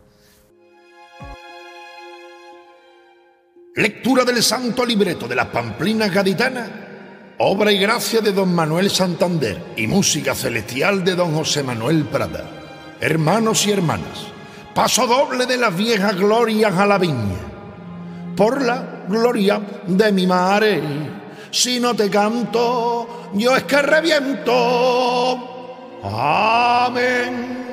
Lectura del santo libreto de las Pamplinas Gaditanas, obra y gracia de don Manuel Santander y música celestial de don José Manuel Prada. Hermanos y hermanas, paso doble de las viejas glorias a la viña. Por la gloria de mi madre, si no te canto, yo es que reviento. Amén.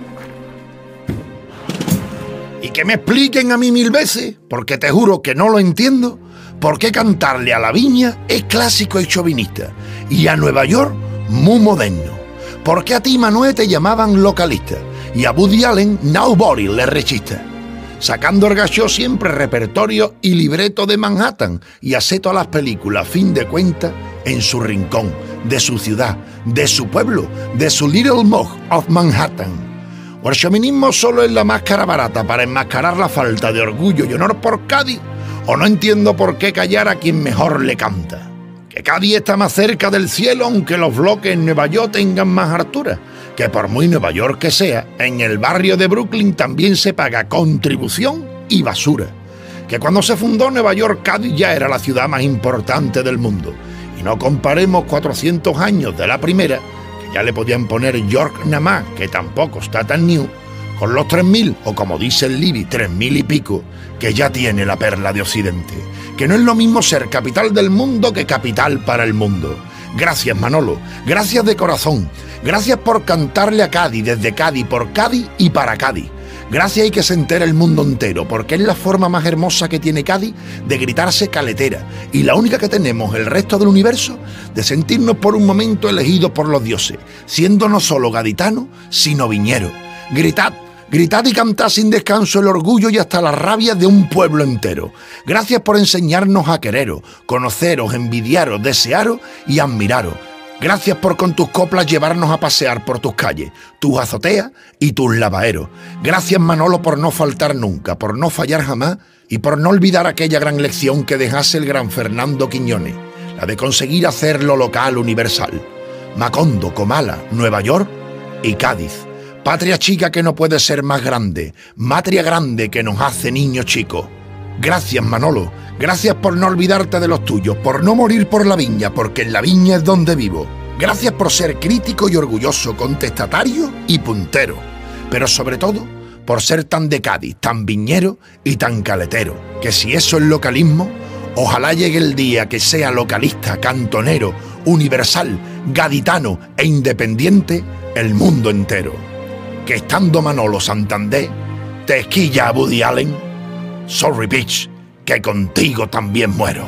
Y que me expliquen a mí mil veces, porque te juro que no lo entiendo, por qué cantarle a la viña es clásico y chauvinista, y a Nueva York muy moderno. ¿Por qué a ti, Manuel, te llamaban localista, y a Woody Allen nobody le rechista? Sacando el gacho siempre repertorio y libreto de Manhattan, y hace todas las películas, a fin de cuentas, en su rincón, de su ciudad, de su pueblo, de su Little Mug of Manhattan. ¿O el chauvinismo solo es la máscara barata para enmascarar la falta de orgullo y honor por Cádiz? ¿O no entiendo por qué callar a quien mejor le canta? Que Cádiz está más cerca del cielo aunque los bloques en Nueva York tengan más altura. Que por muy Nueva York que sea, en el barrio de Brooklyn también se paga contribución y basura. Que cuando se fundó Nueva York, Cádiz ya era la ciudad más importante del mundo. Y no comparemos cuatrocientos años de la primera, ya le podían poner York nada más, que tampoco está tan new, con los tres mil, o como dice el Libby, tres mil y pico, que ya tiene la perla de Occidente. Que no es lo mismo ser capital del mundo que capital para el mundo. Gracias, Manolo, gracias de corazón, gracias por cantarle a Cádiz, desde Cádiz, por Cádiz y para Cádiz. Gracias y que se entere el mundo entero, porque es la forma más hermosa que tiene Cádiz de gritarse caletera, y la única que tenemos el resto del universo de sentirnos por un momento elegidos por los dioses, siendo no solo gaditanos, sino viñeros. Gritad, gritad y cantad sin descanso el orgullo y hasta la rabia de un pueblo entero. Gracias por enseñarnos a quereros, conoceros, envidiaros, desearos y admiraros. Gracias por con tus coplas llevarnos a pasear por tus calles, tus azoteas y tus lavaderos. Gracias, Manolo, por no faltar nunca, por no fallar jamás y por no olvidar aquella gran lección que dejase el gran Fernando Quiñones, la de conseguir hacer lo local universal. Macondo, Comala, Nueva York y Cádiz. Patria chica que no puede ser más grande, matria grande que nos hace niños chicos. Gracias, Manolo. Gracias por no olvidarte de los tuyos, por no morir por la viña, porque en la viña es donde vivo. Gracias por ser crítico y orgulloso, contestatario y puntero. Pero sobre todo, por ser tan de Cádiz, tan viñero y tan caletero. Que si eso es localismo, ojalá llegue el día que sea localista, cantonero, universal, gaditano e independiente el mundo entero. Que estando Manolo Santander, te esquilla a Woody Allen. Sorry, bitch, que contigo también muero.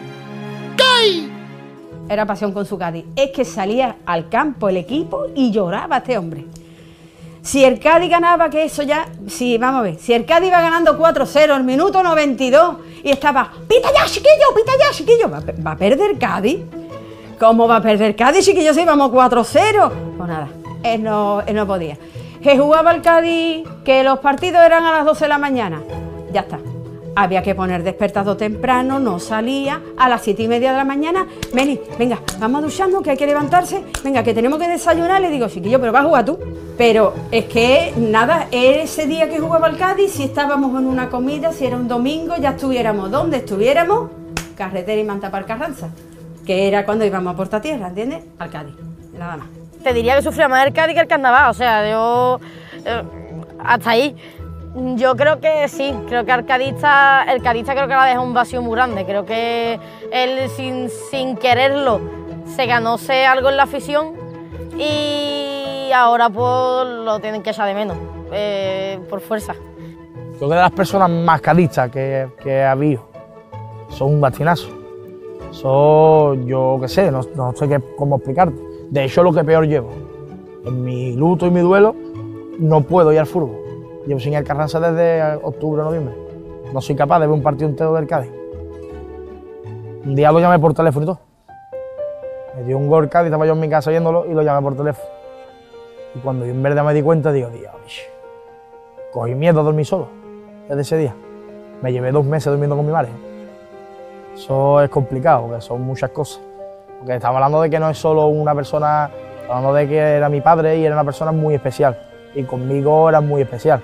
¡Gay! Era pasión con su Cádiz. Es que salía al campo el equipo y lloraba este hombre. Si el Cádiz ganaba, que eso ya... Sí, vamos a ver. Si el Cádiz iba ganando cuatro cero al minuto noventa y dos y estaba... ¡Pita ya, chiquillo! ¡Pita ya, chiquillo! ¿Va, va a perder Cádiz? ¿Cómo va a perder Cádiz, chiquillo, si íbamos cuatro cero? Pues nada, él no, él no podía. Que jugaba el Cádiz, que los partidos eran a las doce de la mañana. Ya está. Había que poner despertador temprano, no salía. A las siete y media de la mañana, Meli, venga, vamos a ducharnos, que hay que levantarse. Venga, que tenemos que desayunar. Le digo, chiquillo, pero vas a jugar tú. Pero es que, nada, ese día que jugaba el Cádiz, si estábamos en una comida, si era un domingo, ya estuviéramos donde estuviéramos, carretera y Manta para Carranza, que era cuando íbamos a Portatierra, ¿entiendes? Al Cádiz, nada más. Te diría que sufría más el Cádiz que el carnaval, o sea, yo... Eh, hasta ahí. Yo creo que sí, creo que el cadista, el cadista creo que le ha dejado un vacío muy grande. Creo que él sin, sin quererlo se ganóse algo en la afición y ahora pues lo tienen que echar de menos, eh, por fuerza. Creo que de las personas más cadistas que, que ha habido son un bastinazo. Son, yo qué sé, no, no sé qué, cómo explicarte. De hecho, lo que peor llevo. En mi luto y mi duelo no puedo ir al fútbol. Llevo sin ir al Carranza desde octubre o noviembre. No soy capaz de ver un partido entero del Cádiz. Un día lo llamé por teléfono y todo. Me dio un gol Cádiz, estaba yo en mi casa viéndolo y lo llamé por teléfono. Y cuando yo en verdad me di cuenta, digo, Dios, cogí miedo a dormir solo desde ese día. Me llevé dos meses durmiendo con mi madre. Eso es complicado, porque son muchas cosas. Porque estamos hablando de que no es solo una persona, estamos hablando de que era mi padre y era una persona muy especial. Y conmigo era muy especial.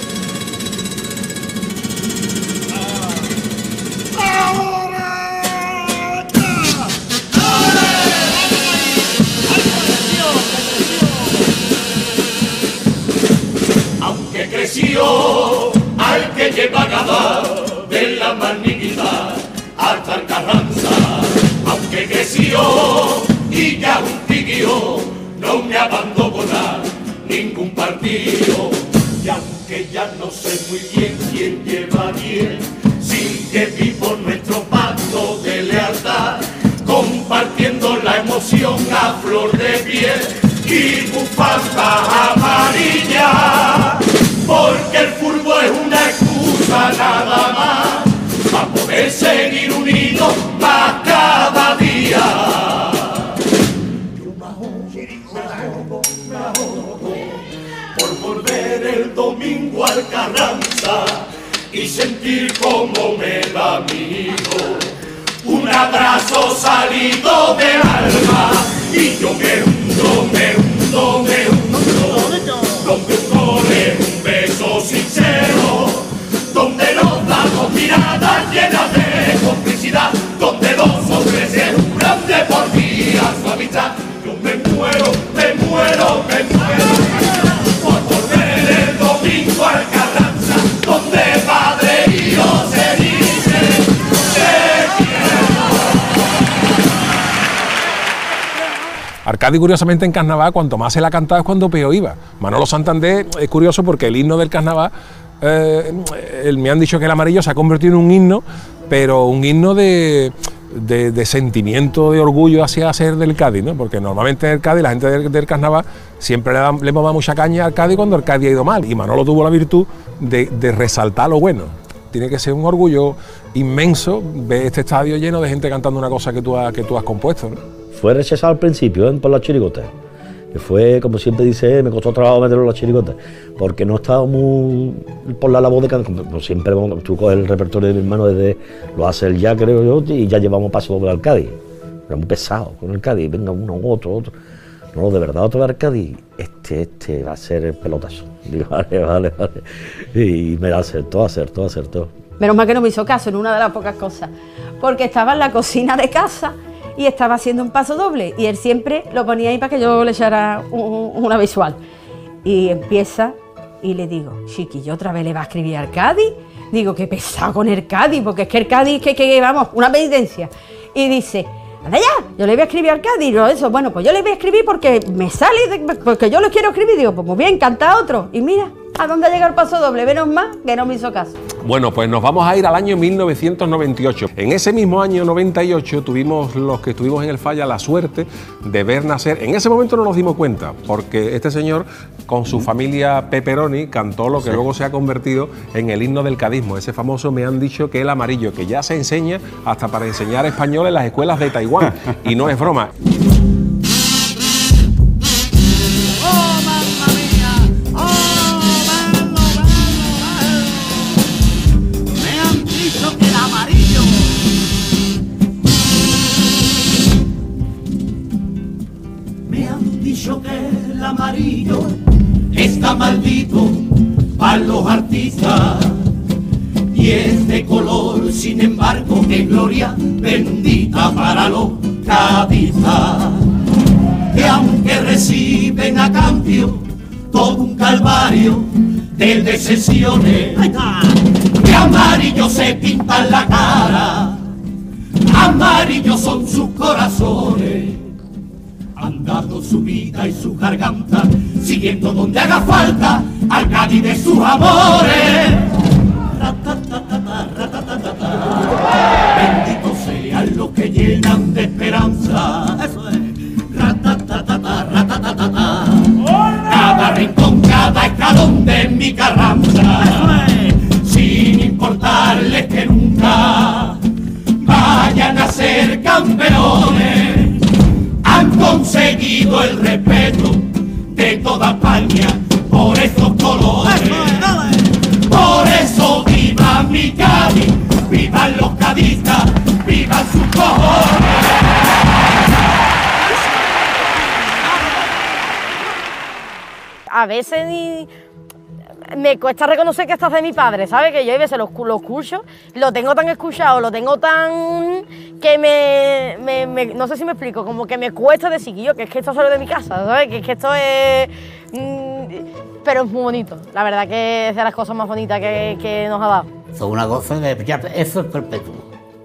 Aunque creció al que lleva gaba de la maniquita hasta el Carranza, aunque creció y ya un tiguio no me abandona ningún partido, y aunque ya no sé muy bien quién lleva bien, sin que vivo nuestro pacto de lealtad, compartiendo la emoción a flor de piel y bufanda amarilla, porque el fútbol es una excusa nada más para poder seguir unidos más cada día. Yo me ahogo, me ahogo por volver el domingo al Carranza y sentir como me da mi hijo un abrazo salido del alma, y yo me hundo, me hundo, me hundo, donde un gol es un beso sincero, donde nos damos miradas llenas de complicidad, donde dos hombres se juran de por vida su amistad. Yo me muero, me muero, me muero por volver el domingo al Carranza, donde padre y hijo se dicen te quiero. Arcadi, curiosamente, en carnaval, cuanto más se la cantaba es cuando peor iba. Manolo Santander es curioso porque el himno del carnaval, eh, el, me han dicho que el amarillo se ha convertido en un himno, pero un himno de, de, de sentimiento, de orgullo hacia ser del Cádiz, ¿no? Porque normalmente en el Cádiz, la gente del, del carnaval siempre le, da, le hemos dado mucha caña al Cádiz cuando el Cádiz ha ido mal, y Manolo tuvo la virtud de, de resaltar lo bueno. Tiene que ser un orgullo inmenso ver este estadio lleno de gente cantando una cosa que tú, ha, que tú has compuesto, ¿no? Fue rechazado al principio, ¿eh? Por las chirigotas, que fue, como siempre dice, me costó trabajo meterlo en las chirigotas, porque no estaba muy por la labor de cantar, como siempre tú coges el repertorio de mi hermano, desde lo hace él ya, creo yo, y ya llevamos paso doble al Cádiz. Era muy pesado con el Cádiz, venga uno, otro, otro. No, de verdad, otro al Cádiz, este, este va a ser el pelotazo. Digo, vale, vale, vale. Y me acertó, acertó, acertó. Menos mal que no me hizo caso en una de las pocas cosas, porque estaba en la cocina de casa y estaba haciendo un paso doble, y él siempre lo ponía ahí para que yo le echara un, una visual. Y empieza, y le digo, chiquillo, ¿otra vez le va a escribir al Cádiz? Digo, qué pesado con el Cádiz, porque es que el Cádiz, que, que vamos, una penitencia. Y dice, anda ya, yo le voy a escribir al Cádiz. Digo, eso, bueno, pues yo le voy a escribir porque me sale, de, porque yo lo quiero escribir. Digo, pues muy bien, canta otro. Y mira, ¿a dónde ha llegado el paso doble? Menos mal que no me hizo caso. Bueno, pues nos vamos a ir al año mil novecientos noventa y ocho. En ese mismo año noventa y ocho tuvimos los que estuvimos en el Falla la suerte de ver nacer. En ese momento no nos dimos cuenta, porque este señor con su familia Pepperoni cantó lo que sí. luego se ha convertido en el himno del cadismo, ese famoso Me han dicho que el amarillo, que ya se enseña hasta para enseñar español en las escuelas de Taiwán. Y no es broma. Que el amarillo está maldito para los artistas y es de color, sin embargo, de gloria bendita para los cadistas, que aunque reciben a cambio todo un calvario de decepciones, de amarillo se pintan la cara, amarillos son sus corazones. Han dado su vida y su garganta, siguiendo donde haga falta al Cádiz de sus amores. Benditos sean los que llenan de esperanza. Eso es. Cada rincón, cada escalón de mi Carranza. Sin importarles que nunca vayan a ser campeones. Han conseguido el respeto de toda España por estos colores. a veces ni... Me cuesta reconocer que esto es de mi padre, ¿sabes? Que yo a veces lo, lo escucho, lo tengo tan escuchado, lo tengo tan... que me, me, me... no sé si me explico, como que me cuesta decir que yo, que es que esto sale de mi casa, ¿sabes? Que es que esto es... Mmm, pero es muy bonito, la verdad que es de las cosas más bonitas que, que nos ha dado. Son una cosa de... Ya, eso es perpetuo.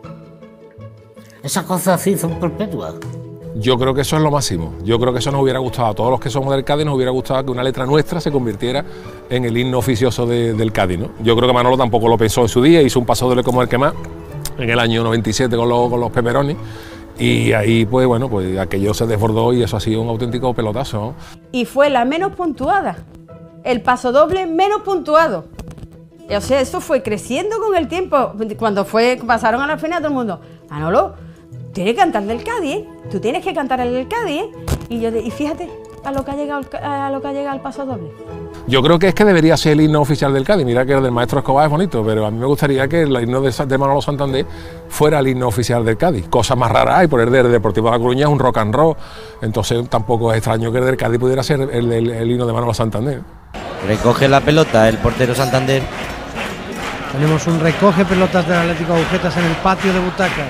Esas cosas así son perpetuas. Yo creo que eso es lo máximo. Yo creo que eso nos hubiera gustado a todos los que somos del Cádiz, nos hubiera gustado que una letra nuestra se convirtiera en el himno oficioso de, del Cádiz, ¿no? Yo creo que Manolo tampoco lo pensó en su día, hizo un paso doble como el que más en el año noventa y siete con los, con los Peperoni, y ahí pues bueno, pues aquello se desbordó y eso ha sido un auténtico pelotazo, ¿no? Y fue la menos puntuada, el paso doble menos puntuado. O sea, eso fue creciendo con el tiempo. Cuando fue, pasaron a la final, todo el mundo, Manolo, tienes que cantar del Cádiz, ¿eh? Tú tienes que cantar el del Cádiz, ¿eh? Y yo, y fíjate a lo que ha llegado, a lo que ha llegado el paso doble. Yo creo que es que debería ser el himno oficial del Cádiz. Mira que el del maestro Escobar es bonito, pero a mí me gustaría que el himno de, de Manolo Santander fuera el himno oficial del Cádiz. Cosas más raras hay, por el del Deportivo de La Coruña es un rock and roll, entonces tampoco es extraño que el del Cádiz pudiera ser el, el, el himno de Manolo Santander. Recoge la pelota el portero Santander. Tenemos un recoge pelotas del Atlético Agujetas en el patio de butacas.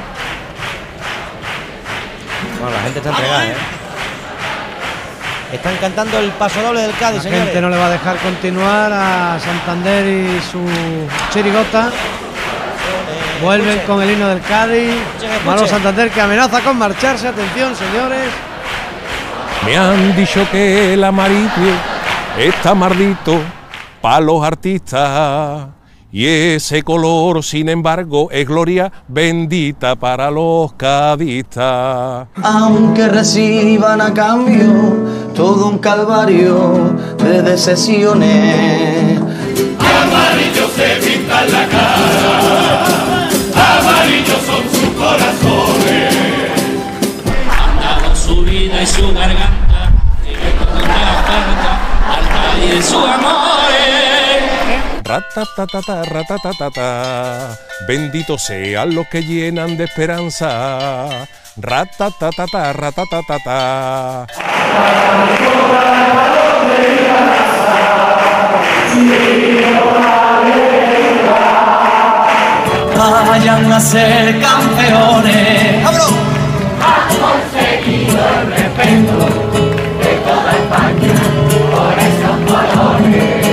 Bueno, la gente está entregada, ¿eh? Están cantando el paso doble del Cádiz, la señores. La gente no le va a dejar continuar a Santander y su chirigota. Eh, Vuelven escuche. Con el himno del Cádiz. Manolo Santander que amenaza con marcharse. Atención, señores. Me han dicho que el amarillo está maldito para los artistas. Y ese color, sin embargo, es gloria bendita para los cadistas. Aunque reciban a cambio todo un calvario de decepciones. Amarillo se pinta en la cara, amarillos son sus corazones. Han dado su vida y su garganta, y que con una oferta al Cádiz de su amor. Ratatatata, ratatatata, benditos sean los que llenan de esperanza. Ratatatata, ratatatata. Vayan a ser campeones. ¡Vámonos! Han conseguido el respeto de toda España por esos colores.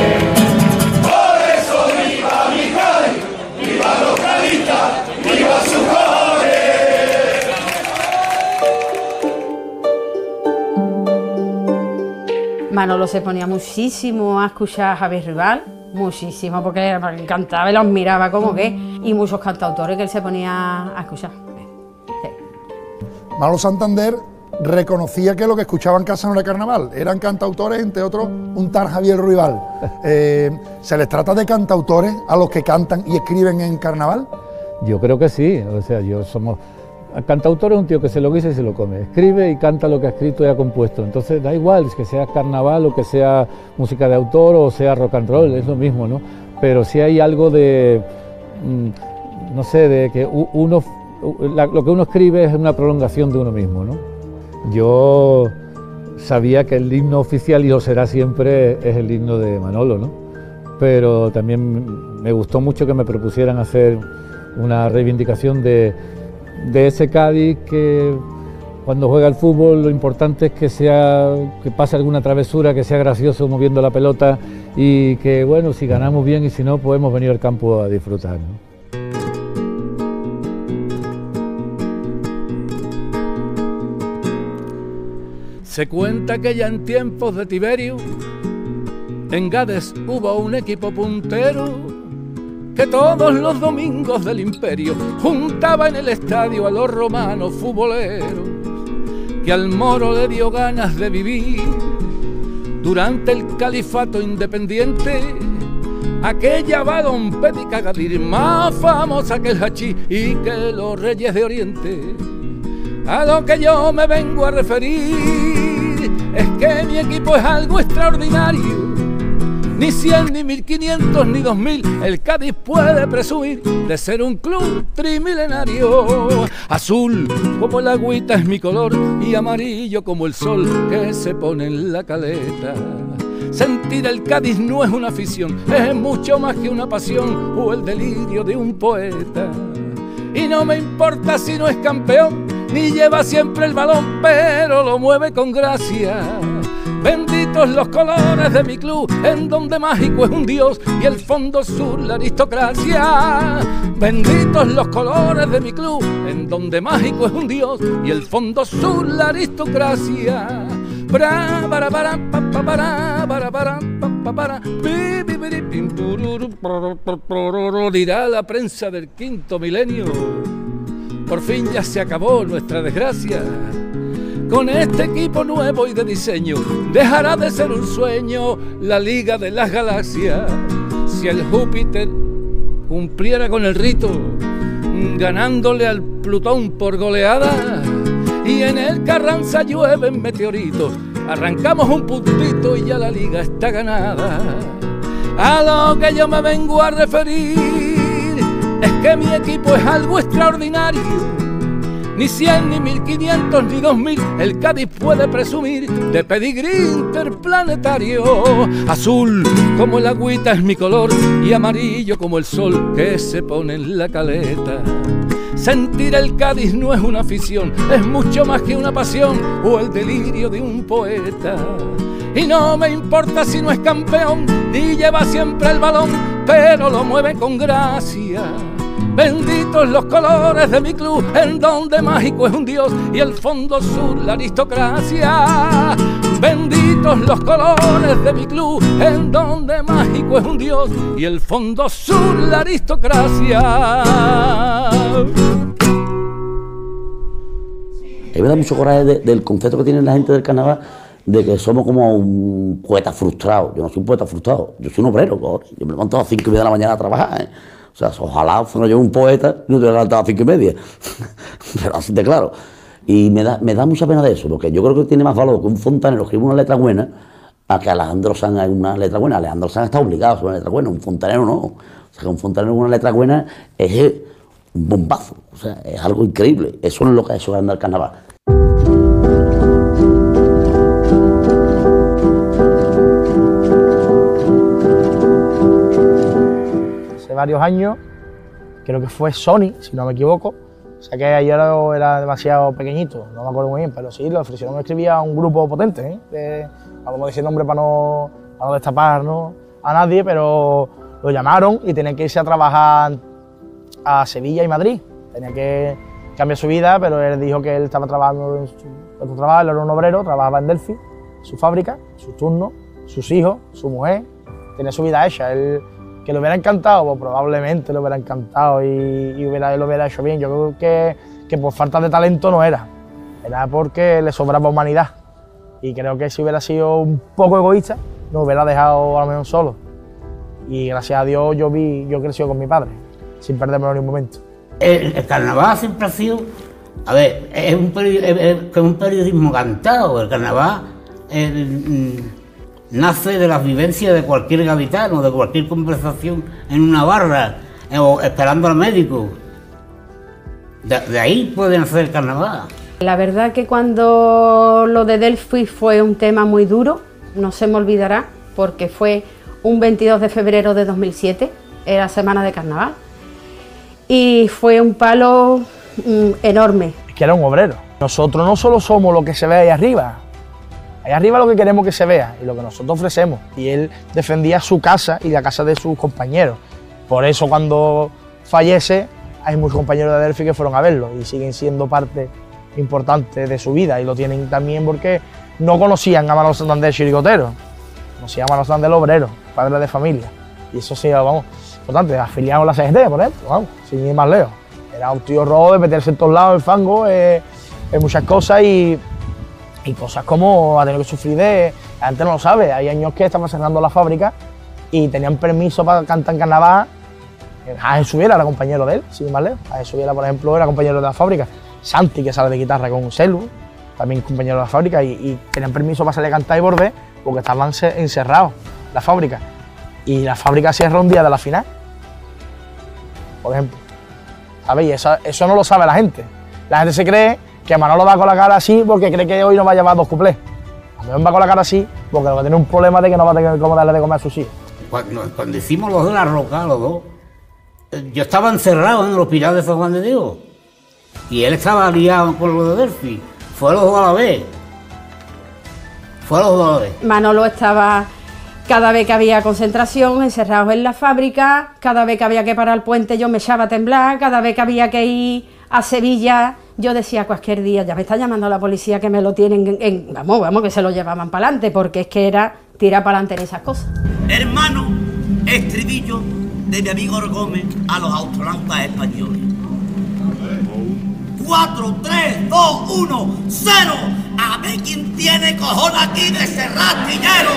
Manolo se ponía muchísimo a escuchar a Javier Rival, muchísimo, porque le encantaba y los miraba como que, y muchos cantautores que él se ponía a escuchar. Sí. Manolo Santander reconocía que lo que escuchaba en casa no era carnaval, eran cantautores, entre otros, un tal Javier Rival. Eh, ¿Se les trata de cantautores a los que cantan y escriben en carnaval? Yo creo que sí, o sea, yo somos... El cantautor es un tío que se lo guisa y se lo come, escribe y canta lo que ha escrito y ha compuesto, entonces da igual, es que sea carnaval o que sea música de autor o sea rock and roll, es lo mismo, ¿no? Pero sí hay algo de, mmm, no sé, de que uno, la, lo que uno escribe es una prolongación de uno mismo, ¿no? Yo sabía que el himno oficial, y lo será siempre, es el himno de Manolo, ¿no? Pero también me gustó mucho que me propusieran hacer una reivindicación de de ese Cádiz que cuando juega al fútbol lo importante es que sea que pase alguna travesura, que sea gracioso moviendo la pelota y que bueno, si ganamos bien y si no, pues hemos venido al campo a disfrutar, ¿no? Se cuenta que ya en tiempos de Tiberio en Gades hubo un equipo puntero que todos los domingos del imperio juntaba en el estadio a los romanos futboleros, que al moro le dio ganas de vivir durante el califato independiente, aquella balón pedicagadir más famosa que el hachí y que los reyes de Oriente. A lo que yo me vengo a referir es que mi equipo es algo extraordinario. Ni cien, ni mil quinientos, ni dos mil, el Cádiz puede presumir de ser un club trimilenario. Azul como el agüita es mi color y amarillo como el sol que se pone en la caleta. Sentir el Cádiz no es una afición, es mucho más que una pasión o el delirio de un poeta. Y no me importa si no es campeón, ni lleva siempre el balón, pero lo mueve con gracia. Benditos los colores de mi club, en donde mágico es un dios y el fondo sur la aristocracia. Benditos los colores de mi club, en donde mágico es un dios y el fondo sur la aristocracia. Para para para para para para para para para dirá la prensa del quinto milenio. Por fin ya se acabó nuestra desgracia. Con este equipo nuevo y de diseño dejará de ser un sueño la Liga de las Galaxias. Si el Júpiter cumpliera con el rito, ganándole al Plutón por goleada, y en el Carranza llueven meteoritos, arrancamos un puntito y ya la Liga está ganada. A lo que yo me vengo a referir es que mi equipo es algo extraordinario. Ni cien, ni mil quinientos, ni dos mil, el Cádiz puede presumir de pedigrí interplanetario. Azul como el agüita es mi color y amarillo como el sol que se pone en la caleta. Sentir el Cádiz no es una afición, es mucho más que una pasión o el delirio de un poeta. Y no me importa si no es campeón, ni lleva siempre el balón, pero lo mueve con gracia. Benditos los colores de mi club, en donde mágico es un dios y el fondo sur la aristocracia. Benditos los colores de mi club, en donde mágico es un dios y el fondo sur la aristocracia. A mí me da mucho coraje de, del concepto que tiene la gente del carnaval de que somos como un poeta frustrado. Yo no soy un poeta frustrado, yo soy un obrero, cojones. Yo me levanto a las cinco y media de la mañana a trabajar, ¿eh? O sea, ojalá fuera yo un poeta y no te hubiera levantado a las cinco y media. Pero así de claro. Y me da, me da mucha pena de eso, porque yo creo que tiene más valor que un fontanero escriba una letra buena a que Alejandro Sanz haga una letra buena. Alejandro Sanz está obligado a hacer una letra buena, un fontanero no. O sea, que un fontanero con una letra buena es un bombazo. O sea, es algo increíble. Eso no es lo que ha hecho grande el carnaval. Varios años, creo que fue Sony, si no me equivoco, o sea que ayer era demasiado pequeñito, no me acuerdo muy bien, pero sí, le ofrecieron escribir a un grupo potente, ¿eh? De, vamos a decir nombre para no, para no destapar, ¿no?, a nadie, pero lo llamaron y tenía que irse a trabajar a Sevilla y Madrid, tenía que cambiar su vida, pero él dijo que él estaba trabajando en su otro trabajo, él era un obrero, trabajaba en Delphi, su fábrica, sus turnos, sus hijos, su mujer, tenía su vida hecha. Él, que le hubiera encantado, pues probablemente le hubiera encantado y, y hubiera, lo hubiera hecho bien. Yo creo que, que por falta de talento no era, era porque le sobraba humanidad. Y creo que si hubiera sido un poco egoísta, nos hubiera dejado a lo menos solo. Y gracias a Dios yo vi, yo crecí con mi padre, sin perdérmelo ni un momento. El, el carnaval siempre ha sido, a ver, es un, period, es, es un periodismo cantado. El carnaval el, nace de las vivencias de cualquier gaditano, de cualquier conversación en una barra o esperando al médico. De, de ahí puede nacer el carnaval. La verdad que cuando lo de Delphi fue un tema muy duro, no se me olvidará, porque fue un veintidós de febrero de dos mil siete, era semana de carnaval, y fue un palo mm, enorme. Es que era un obrero. Nosotros no solo somos lo que se ve ahí arriba, ahí arriba lo que queremos que se vea y lo que nosotros ofrecemos. Y él defendía su casa y la casa de sus compañeros. Por eso cuando fallece hay muchos compañeros de Delphi que fueron a verlo y siguen siendo parte importante de su vida, y lo tienen también porque no conocían a Manolo Santander chirigotero, conocían a Manolo Santander obrero, padre de familia. Y eso sí, vamos, importante, afiliado a la C G T, por ejemplo, vamos, sin ir más lejos. Era un tío rojo de meterse en todos lados, el fango, eh, en muchas cosas y... Y cosas como ha tenido que sufrir de... La gente no lo sabe, hay años que estaba cerrando la fábrica y tenían permiso para cantar en carnaval. Ángel Subiela era compañero de él, sin más lejos. Ángel Subiela, por ejemplo, era compañero de la fábrica. Santi, que sale de guitarra con un celu, también compañero de la fábrica. Y, y tenían permiso para salir a cantar y volver porque estaban encerrados la fábrica. Y la fábrica cierra un día de la final, por ejemplo. ¿Sabéis? Eso, eso no lo sabe la gente. La gente se cree que Manolo va con la cara así porque cree que hoy nos va a llevar dos cuplés. A mí va con la cara así porque va a tener un problema de que no va a tener cómo darle de comer a sus hijos. Cuando, cuando hicimos los de la Roca, los dos, yo estaba encerrado en el hospital de San Juan de Dios y él estaba liado con lo de Delphi. Fue a los dos a la vez. Fue a los dos a la vez. Manolo estaba cada vez que había concentración, encerrados en la fábrica, cada vez que había que parar el puente yo me echaba a temblar, cada vez que había que ir a Sevilla, yo decía cualquier día, ya me está llamando la policía que me lo tienen en, en vamos, vamos, que se lo llevaban para adelante, porque es que era tirar para adelante en esas cosas. Hermano, estribillo de mi amigo Gómez a los astronautas españoles. cuatro, tres, dos, uno, cero. A ver quién tiene cojón aquí de ese rastillero.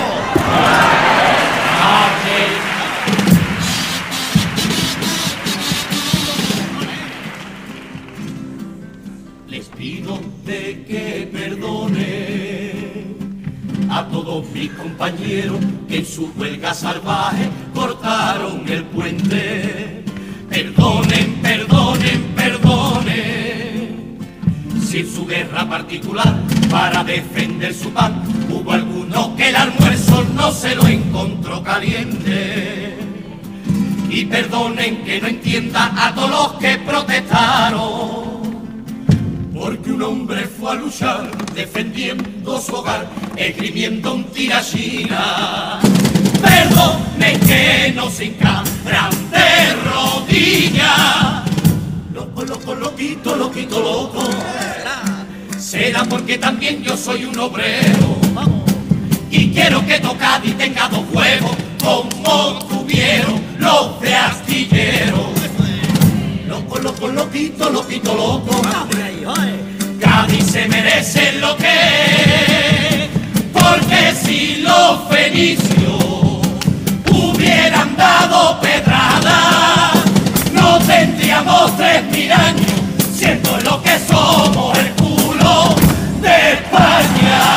Les pido de que perdone a todos mis compañeros que en su huelga salvaje cortaron el puente. Perdonen, perdonen, perdonen. Si en su guerra particular para defender su pan hubo alguno que el almuerzo no se lo encontró caliente. Y perdonen que no entienda a todos los que protestaron, porque un hombre fue a luchar defendiendo su hogar, esgrimiendo un tirachina. Perdonen que no se encabran de rodillas. Loco, loco, loquito, loquito, loco. Será porque también yo soy un obrero y quiero que Tocadi tenga dos huevos como tuvieron los de astillero. Loco, loco, loquito, loquito, loco. Cádiz se merece lo que, porque si los fenicios hubieran dado pedrada, no tendríamos tres mil años, siendo lo que somos el culo de España.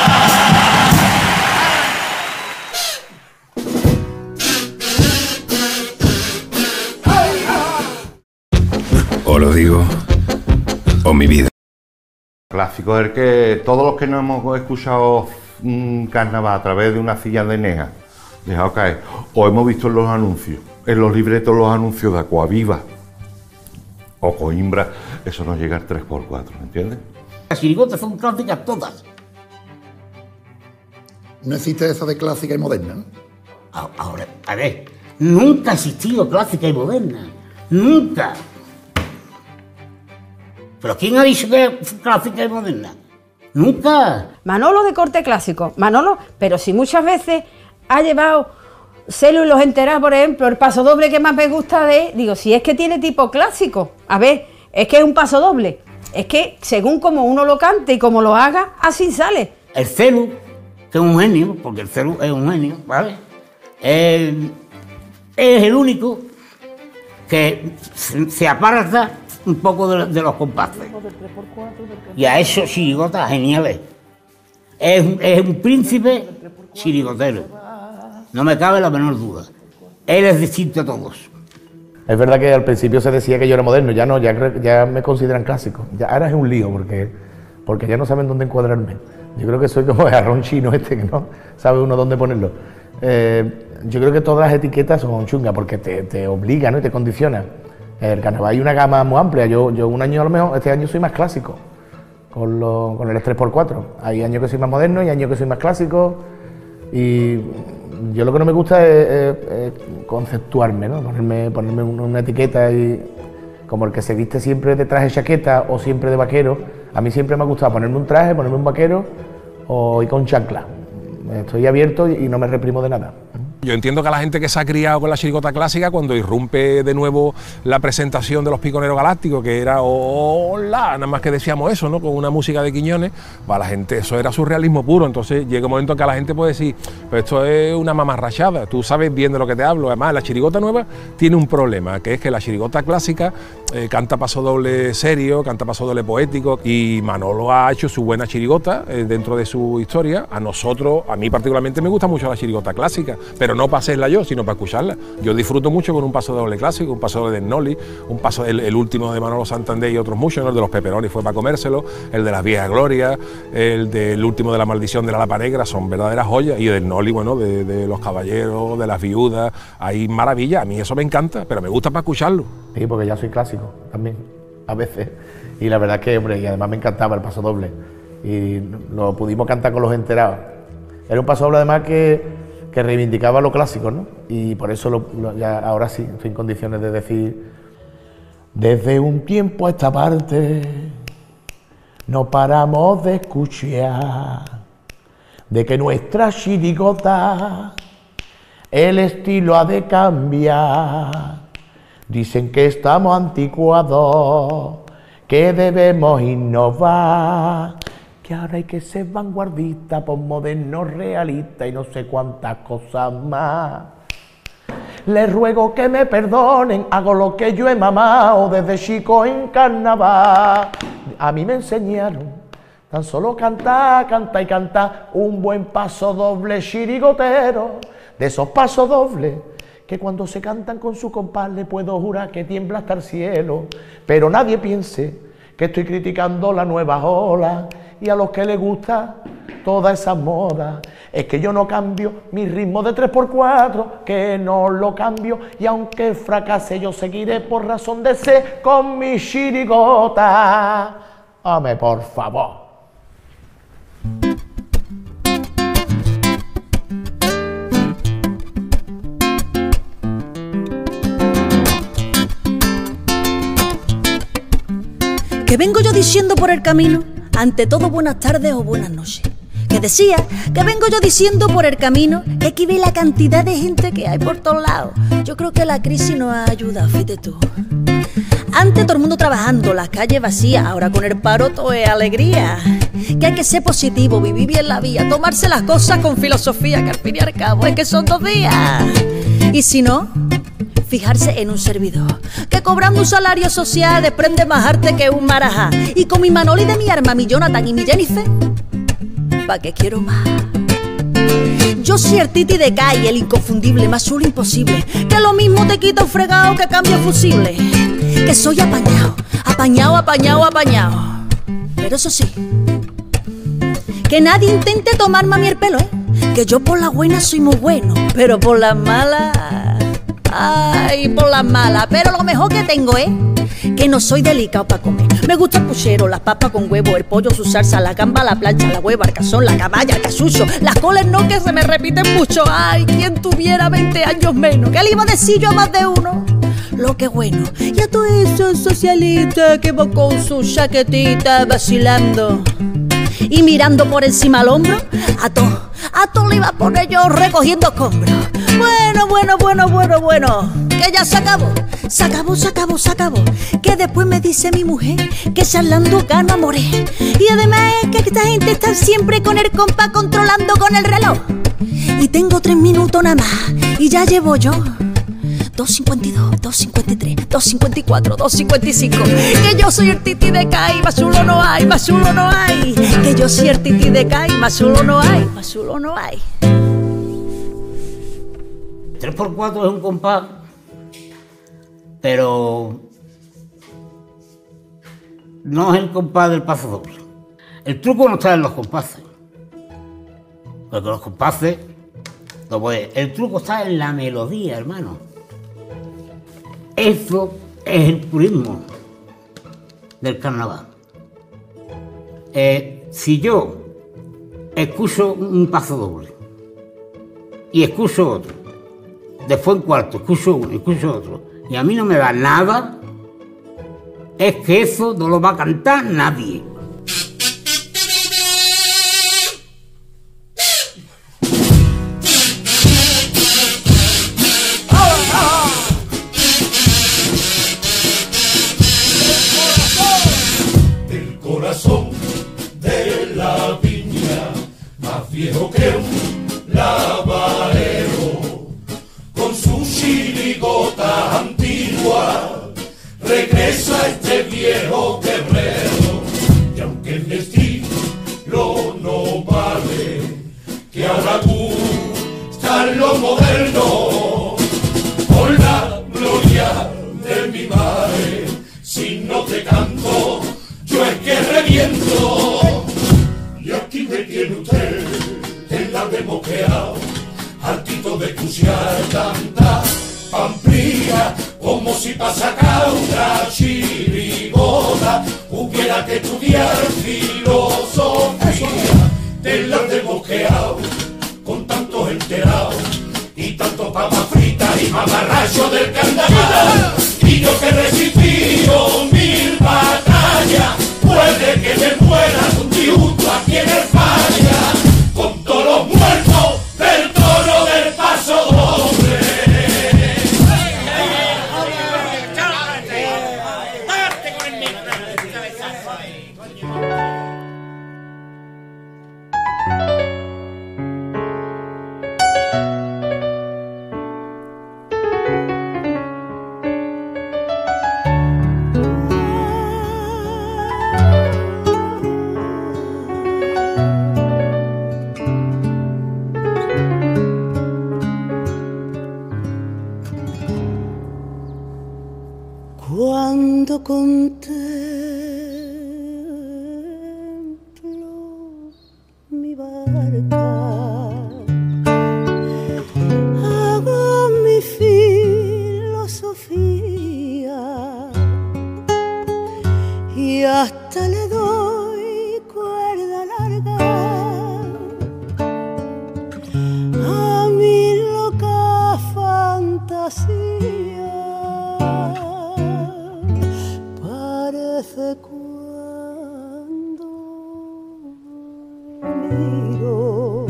O lo digo, o mi vida. Clásico es el que todos los que no hemos escuchado un carnaval a través de una silla de neja, dejado caer, o hemos visto en los anuncios, en los libretos los anuncios de Aquaviva o Coimbra, eso nos llega al tres por cuatro, ¿me entiendes? Las chirigotas son clásicas todas. No existe eso de clásica y moderna, ¿no? Ahora, a ver, nunca ha existido clásica y moderna, nunca. ¿Pero quién ha dicho que es clásica y moderna? Nunca. Manolo de corte clásico, Manolo, pero si muchas veces ha llevado celos y los enteras, por ejemplo, el paso doble que más me gusta de, digo, si es que tiene tipo clásico, a ver, es que es un paso doble, es que según como uno lo cante y como lo haga, así sale. El celu, que es un genio, porque el celu es un genio, ¿vale? Eh, es el único que se, se aparta un poco de, de los compases. Y a esos chirigotas geniales. Es, es un príncipe chirigotero. No me cabe la menor duda. Él es distinto a todos. Es verdad que al principio se decía que yo era moderno, ya no, ya, ya me consideran clásico. Ya, ahora es un lío porque, porque ya no saben dónde encuadrarme. Yo creo que soy como el jarrón chino este, que no sabe uno dónde ponerlo. Eh, yo creo que todas las etiquetas son chungas porque te, te obligan, ¿no? Y te condicionan. El carnaval hay una gama muy amplia. Yo, yo un año a lo mejor, este año soy más clásico con, lo, con el tres por cuatro. Hay años que soy más moderno y años que soy más clásico. Y yo lo que no me gusta es, es, es conceptuarme, ¿no? Ponerme, ponerme una etiqueta y como el que se viste siempre de traje chaqueta o siempre de vaquero. A mí siempre me ha gustado ponerme un traje, ponerme un vaquero o ir con chancla. Estoy abierto y no me reprimo de nada. Yo entiendo que a la gente que se ha criado con la chirigota clásica, cuando irrumpe de nuevo la presentación de los Piconeros Galácticos, que era hola, nada más que decíamos eso, ¿no? Con una música de Quiñones, para la gente eso era surrealismo puro. Entonces llega un momento en que la gente puede decir, pues esto es una mamarrachada, tú sabes bien de lo que te hablo. Además, la chirigota nueva tiene un problema, que es que la chirigota clásica eh, canta paso doble serio, canta paso doble poético, y Manolo ha hecho su buena chirigota eh, dentro de su historia. A nosotros, a mí particularmente me gusta mucho la chirigota clásica, pero pero no para hacerla yo, sino para escucharla. Yo disfruto mucho con un paso doble clásico, un paso doble de Noli, un paso, el, el último de Manolo Santander y otros muchos, ¿no? El de los Pepperoni fue para comérselo, el de las Viejas Glorias, el del último de la Maldición de la Lapa Negra, son verdaderas joyas, y del Noli, bueno, de, de los Caballeros, de las Viudas, hay maravilla, a mí eso me encanta, pero me gusta para escucharlo. Sí, porque ya soy clásico también, a veces, y la verdad es que, hombre, y además me encantaba el paso doble, y lo pudimos cantar con los enterados. Era un paso doble además que que reivindicaba lo clásico, ¿no? Y por eso lo, lo, ya ahora sí estoy en condiciones de decir: desde un tiempo a esta parte no paramos de escuchar de que nuestra chirigota el estilo ha de cambiar. Dicen que estamos anticuados, que debemos innovar, que ahora hay que ser vanguardista, posmoderno, realista y no sé cuántas cosas más. Les ruego que me perdonen, hago lo que yo he mamado desde chico en carnaval. A mí me enseñaron tan solo cantar, cantar y cantar un buen paso doble chirigotero, de esos pasos dobles que cuando se cantan con su compás le puedo jurar que tiembla hasta el cielo. Pero nadie piense que estoy criticando la nueva ola y a los que les gusta toda esa moda. Es que yo no cambio mi ritmo de tres por cuatro, que no lo cambio, y aunque fracase yo seguiré por razón de ser con mi chirigota. Hombre, por favor. Que vengo yo diciendo por el camino, ante todo buenas tardes o buenas noches. Que decía, que vengo yo diciendo por el camino, que aquí ve la cantidad de gente que hay por todos lados. Yo creo que la crisis nos ha ayudado, fíjate tú. Antes todo el mundo trabajando, las calles vacías, ahora con el paro todo es alegría. Que hay que ser positivo, vivir bien la vida, tomarse las cosas con filosofía, que al fin y al cabo es que son dos días. Y si no, fijarse en un servidor, que cobrando un salario social desprende más arte que un marajá. Y con mi Manoli de mi arma, mi Jonathan y mi Jennifer, ¿pa' qué quiero más? Yo soy el Titi de calle, el inconfundible, más chulo imposible, que lo mismo te quita un fregado que cambia fusible. Que soy apañado, apañado, apañado, apañado. Pero eso sí, que nadie intente tomarme a mí el pelo, ¿eh? Que yo por la buena soy muy bueno, pero por las malas, ay, por las malas. Pero lo mejor que tengo es que no soy delicado para comer. Me gusta el puchero, las papas con huevo, el pollo, su salsa, la gamba, la plancha, la hueva, el cazón, la caballa, el casucho, las coles no, que se me repiten mucho. Ay, quien tuviera veinte años menos, que le iba a decir yo a más de uno. Lo que bueno, y a todos esos socialistas que van con su chaquetita vacilando y mirando por encima al hombro, a todo, a todo le iba a poner yo recogiendo escombros. Bueno, bueno, bueno, bueno, bueno, que ya se acabó, se acabó, se acabó, se acabó. Que después me dice mi mujer que charlando gano a morir. Y además es que esta gente está siempre con el compa controlando con el reloj. Y tengo tres minutos nada más y ya llevo yo dos cincuenta y dos, dos cincuenta y tres, dos cincuenta y cuatro, dos cincuenta y cinco. Que yo soy el Titi de Cai, más chulo no hay, más chulo no hay. Que yo soy el Titi de Cai, más chulo no hay, más chulo no hay. tres por cuatro es un compás, pero no es el compás del paso doble. El truco no está en los compases, porque los compases, pues, el truco está en la melodía, hermano. Eso es el purismo del carnaval. Eh, si yo escucho un paso doble y escucho otro, después en cuarto escucho uno, escucho otro, y a mí no me da nada, es que eso no lo va a cantar nadie. Viejo que un lavarero, con su chirigota antigua, regresa este viejo guerrero. Y aunque el estilo no vale, que ahora gusta lo moderno, vida hubiera que estudiar filosofía de la del bosqueado, con tantos enterados y tanto papas fritas y mamarracho del carnaval. Y yo que he resistido mil batallas, puede que me muera de un disgusto aquí en España, con todos los muertos del toro del paso doble. Cuando contemplo mi barca, hago mi filosofía y hasta le doy cuerda larga a mi loca fantasía. Parece cuando miro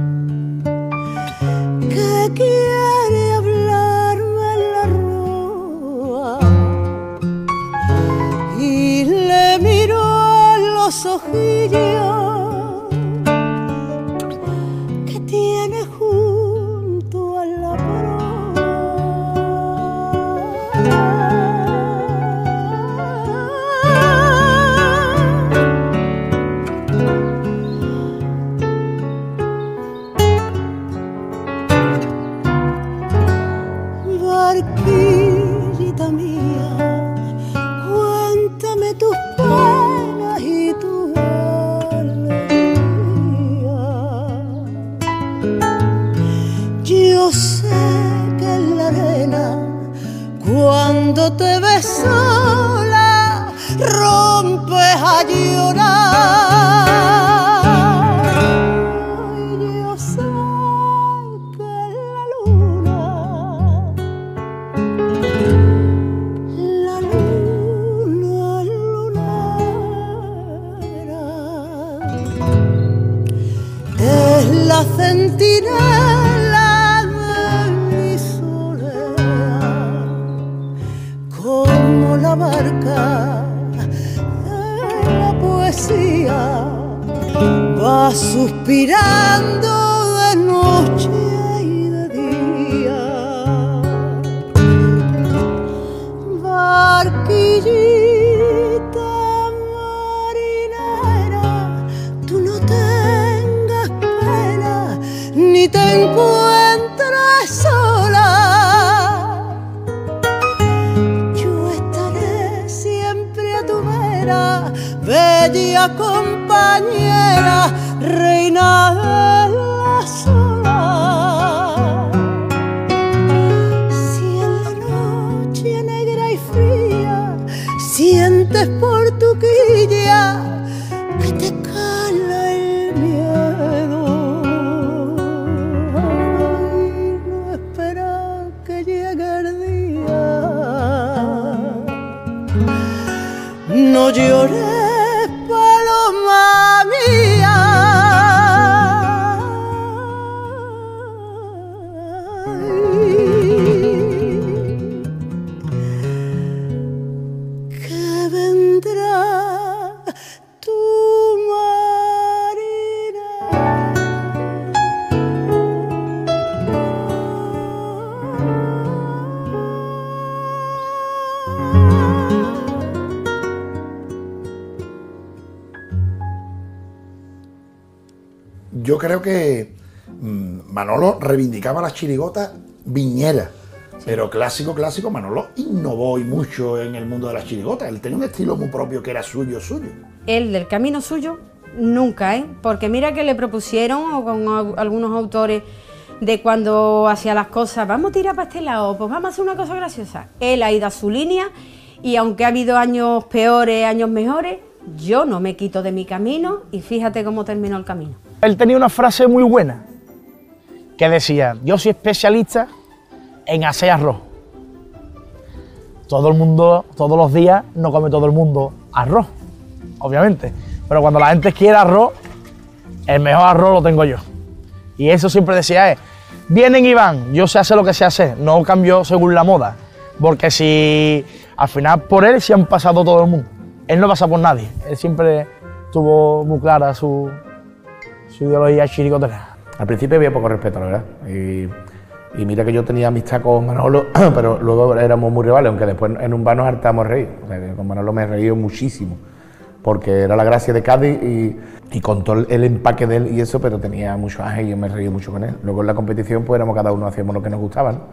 que quiere hablarme en la rúa y le miro a los ojillos que tiene junto a la proa. Barquillita mía, cuéntame tus penas y tu alegría. Yo sé que en la arena, cuando te ves sola, rompes a llorar. Yo sé que en la luna, la luna lunera es la centinela de mi soledad, como la barca de la poesía va suspirando de noche y de día. Barquillita marinera, tú no tengas pena ni te encuentres sola. Yo estaré siempre a tu vera, bella compañera, reina de las olas. Si en la noche negra y fría sientes por tu quilla que te cala el miedo, ay, no espera que llegue el día. No llores, paloma mía. Que vendrá tu Yo creo que mmm, Manolo reivindicaba las chirigotas viñeras, sí. Pero clásico, clásico, Manolo innovó y mucho en el mundo de las chirigotas. Él tenía un estilo muy propio que era suyo, suyo. El del camino suyo, nunca, ¿eh? Porque mira que le propusieron o con algunos autores de cuando hacía las cosas, vamos a tirar para este lado, pues vamos a hacer una cosa graciosa. Él ha ido a su línea y aunque ha habido años peores, años mejores, yo no me quito de mi camino y fíjate cómo terminó el camino. Él tenía una frase muy buena que decía, yo soy especialista en hacer arroz. Todo el mundo, todos los días, no come todo el mundo arroz, obviamente. Pero cuando la gente quiere arroz, el mejor arroz lo tengo yo. Y eso siempre decía, es, vienen y van, yo sé hacer lo que sé hacer, no cambio según la moda. Porque si al final por él se han pasado todo el mundo. Él no pasa por nadie, él siempre tuvo muy clara su, su ideología chirigotera. Al principio había poco respeto, la verdad. Y, y mira que yo tenía amistad con Manolo, pero luego éramos muy rivales, aunque después en un bar nos hartamos reír. O sea, que con Manolo me he reído muchísimo, porque era la gracia de Cádiz y, y con todo el empaque de él y eso, pero tenía mucho ángel y yo me he reído mucho con él. Luego en la competición pues éramos cada uno, hacíamos lo que nos gustaba, ¿no?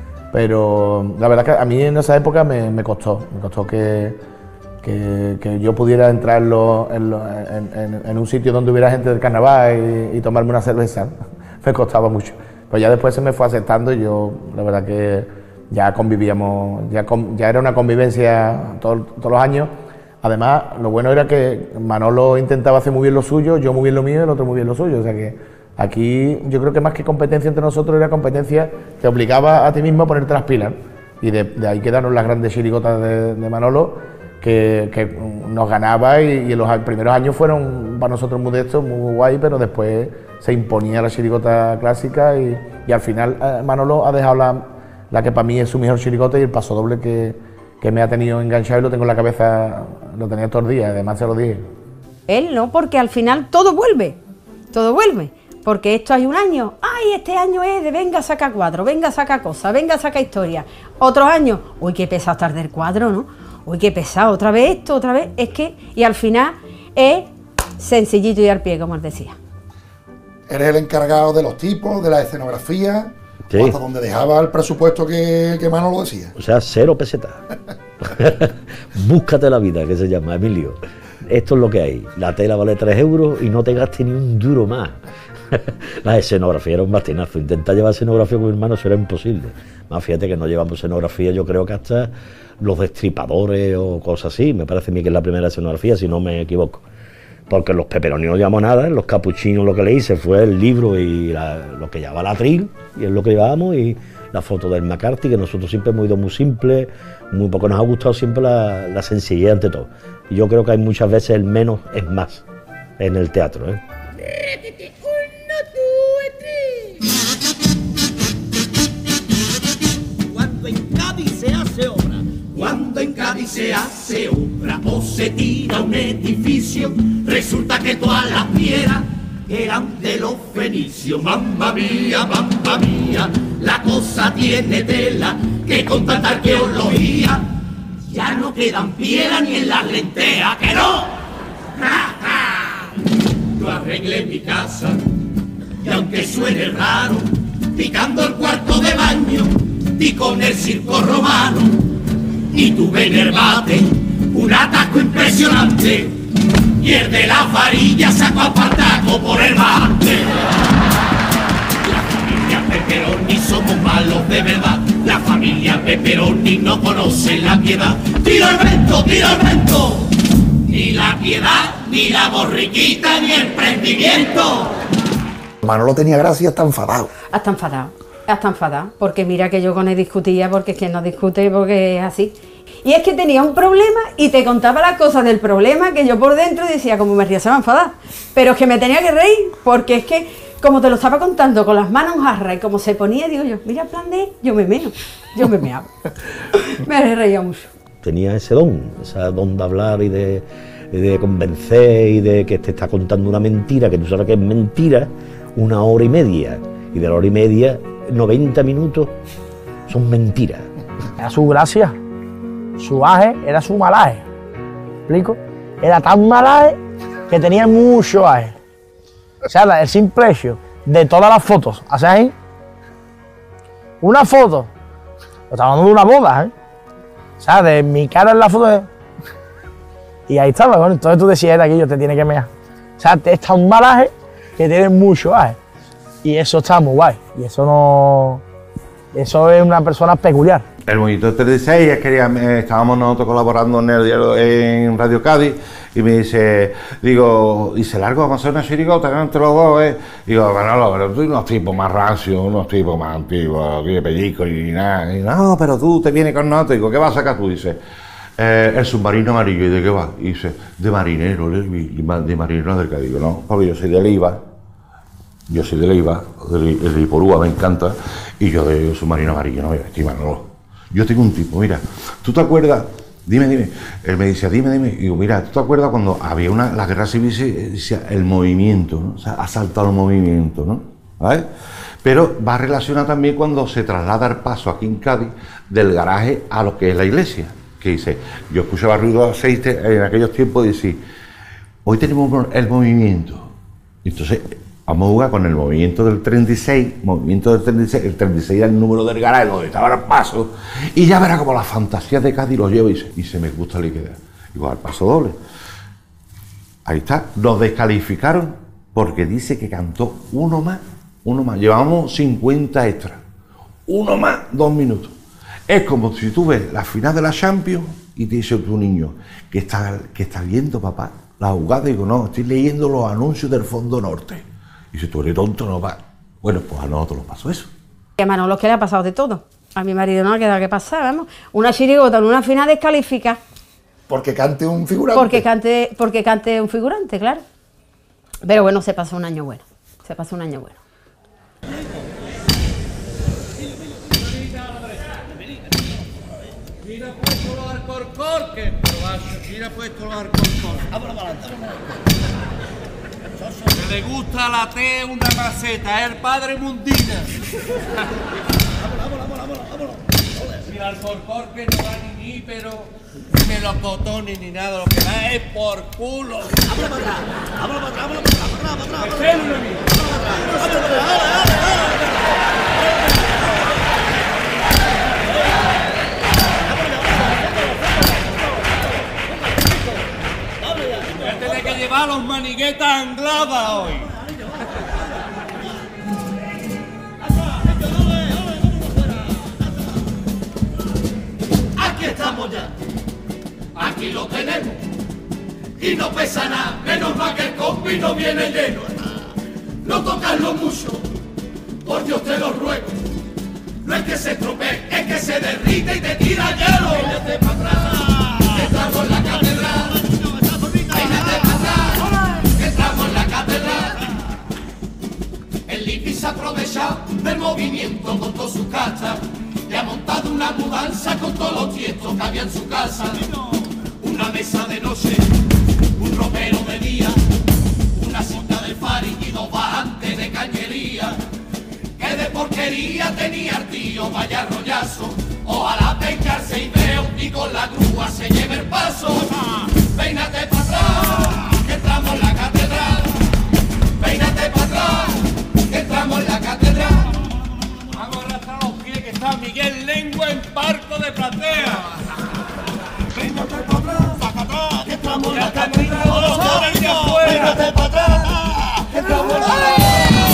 Pero la verdad que a mí en esa época me, me costó, me costó que, que, que yo pudiera entrar en, lo, en, lo, en, en, en un sitio donde hubiera gente del carnaval y, y tomarme una cerveza. Me costaba mucho. Pues ya después se me fue aceptando y yo la verdad que ya convivíamos, ya, ya era una convivencia todo, todos los años. Además, lo bueno era que Manolo intentaba hacer muy bien lo suyo, yo muy bien lo mío y el otro muy bien lo suyo. O sea que aquí yo creo que más que competencia entre nosotros era competencia que obligaba a ti mismo a ponerte las pilas. Y de, de ahí quedaron las grandes chirigotas de, de Manolo, que, que nos ganaba y, y en los primeros años fueron para nosotros modestos, muy guay, pero después se imponía la chirigota clásica y, y al final eh, Manolo ha dejado la, la que para mí es su mejor chirigota y el paso doble que, que me ha tenido enganchado y lo tengo en la cabeza, lo tenía todos los días, además se lo dije. Él no, porque al final todo vuelve, todo vuelve. Porque esto hay un año, ay, este año es de venga, saca cuadro, venga, saca cosas, venga, saca historia. Otros años, uy, qué pesado estar del cuadro, ¿no? Uy, qué pesado, otra vez esto, otra vez. Es que, y al final es sencillito y al pie, como él decía. Eres el encargado de los tipos, de la escenografía, sí. Hasta donde dejaba el presupuesto que, que Manolo decía. O sea, cero pesetas. Búscate la vida, que se llama, Emilio. Esto es lo que hay. La tela vale tres euros y no te gastes ni un duro más. La escenografía era un bastinazo. Intentar llevar escenografía con mi hermano eso era imposible. Más fíjate que no llevamos escenografía, yo creo que hasta los destripadores o cosas así. Me parece a mí que es la primera escenografía, si no me equivoco. Porque en los peperonis no llevamos nada, en los capuchinos lo que le hice fue el libro y la, lo que llevaba la atril, y es lo que llevábamos, y la foto del McCarthy, que nosotros siempre hemos ido muy simple, muy poco nos ha gustado siempre la, la sencillez ante todo. Y yo creo que hay muchas veces el menos es más en el teatro, ¿eh? Cuando en Cádiz se hace obra, cuando en Cádiz se hace obra o se tira un edificio, resulta que todas las piedras eran de los fenicios. Mamma mía, mamma mía, la cosa tiene tela, que con tanta arqueología ya no quedan piedras ni en las lentejas, ¡que no! ¡Ja, ja! Yo arreglé mi casa y aunque suene raro, picando el cuarto de baño, di con el circo romano y tuve en el bate un atasco impresionante y el de la varilla sacó a pataco por el bate. La familia Pepperoni somos malos de verdad, la familia Pepperoni no conoce la piedad. Tiro el vento, tiro el vento, ni la piedad, ni la borriquita, ni el prendimiento. Manolo tenía gracia hasta enfadado. Hasta enfadado, hasta enfadado, porque mira que yo con él discutía, porque es que no discute, porque es así. Y es que tenía un problema y te contaba las cosas del problema que yo por dentro decía, como me ría, se va a enfadar. Pero es que me tenía que reír, porque es que, como te lo estaba contando, con las manos en jarra y como se ponía, digo yo, mira, plan de, yo me meo, yo me meaba. Me reía mucho. Tenía ese don, esa don de hablar y de, y de convencer y de que te está contando una mentira, que tú sabes que es mentira, una hora y media. Y de la hora y media, noventa minutos son mentiras. Era su gracia. Su aje era su malaje. ¿Me explico? Era tan malaje que tenía mucho aje. O sea, el simple hecho de todas las fotos, ¿haces ahí? Una foto, estaba hablando de una boda, ¿eh? O sea, de mi cara en la foto de... Y ahí estaba, bueno, entonces tú decías, era aquello, te tiene que mear. O sea, está un malaje que tiene mucho aje. Y eso está muy guay. Y eso no... Eso es una persona peculiar. el movimiento del treinta y seis, es que eh, estábamos nosotros colaborando en el diario, en Radio Cádiz, y me dice, digo, y se largo, vamos a hacer una chirigota entre los dos, ¿eh? Digo, Manolo, pero tú unos tipos más rancios, unos tipos más antiguos, de pellico y nada. Y no, pero tú te vienes con nosotros. Digo, ¿qué vas a sacar tú? Dice, eh, el submarino amarillo. ¿Y de qué va? Y dice, de marinero, de marinero del Cádiz. Digo, no, porque yo soy de Leiva, yo soy de Leiva, de Iporúa, me encanta, y yo de submarino amarillo, no, estoy Manolo. Yo tengo un tipo, mira, ¿tú te acuerdas? Dime, dime. Él me decía, dime, dime. Y digo, mira, ¿tú te acuerdas cuando había una, la guerra civil, se decía el movimiento, ¿no? O sea, ha saltado el movimiento, ¿no? ¿Vale? Pero va relacionado también cuando se traslada el paso aquí en Cádiz del garaje a lo que es la iglesia. Que dice, yo escuchaba ruido de aceite en aquellos tiempos y decía, hoy tenemos el movimiento. Entonces, vamos a jugar con el movimiento del treinta y seis, movimiento del treinta y seis, el treinta y seis era el número del garaje donde estaba el paso, y ya verá como las fantasías de Cádiz lo llevo y se, y se me gusta liquidar. Igual, paso doble. Ahí está, nos descalificaron porque dice que cantó uno más, uno más. Llevamos cincuenta extras, uno más, dos minutos. Es como si tú ves la final de la Champions y te dice tu niño, ¿qué está, qué está viendo, papá? La jugada, digo, no, estoy leyendo los anuncios del Fondo Norte. Y si tú eres tonto, no va. Bueno, pues a nosotros nos pasó eso. A Manolo que le ha pasado de todo. A mi marido no le ha quedado que pasar, vamos. Una chirigota en una final descalifica. Porque cante un figurante. Porque cante, porque cante un figurante, claro. Pero bueno, se pasó un año bueno. Se pasó un año bueno. Mira puesto los alcorcorques, mira puesto los alcorcorques. Vámonos para adelante. Que le gusta la té una maceta, es el padre Mundina. Vámonos, vámonos, vámonos. Mira el alcorcorque no da ni ni, pero ni melocotones ni nada, lo que da es por culo. Vámonos para atrás, vámonos para atrás, vámonos para atrás, para atrás, para atrás. Vámonos para atrás. Tiene que llevar los maniguetas angladas hoy. Aquí estamos ya, aquí lo tenemos y no pesa nada, menos mal que el combi no viene lleno. No tocarlo mucho, por Dios te lo ruego. No es que se estropee, es que se derrite y te tira hielo. Véngate para atrás, que estamos en la catedral. Véngate para atrás, que estamos en la catedral. El Lipi se ha aprovechado del movimiento con todas sus castas y ha montado una mudanza con todos los tiestos que había en su casa. Una mesa de noche, un ropero de día, una cinta de Fari y dos bajantes de cañería. Que de porquería tenía el tío, vaya rollazo. Ojalá pescarse y veo y con la grúa se lleve el paso. Peínate para atrás, que entramos en la catedral. Peínate para atrás, que entramos en la catedral. Vamos a arrastrar los pies que está Miguel Lengua en Parco de Platea. Peínate para atrás, para atrás, que entramos en la catedral. Peínate para atrás, que entramos en la catedral.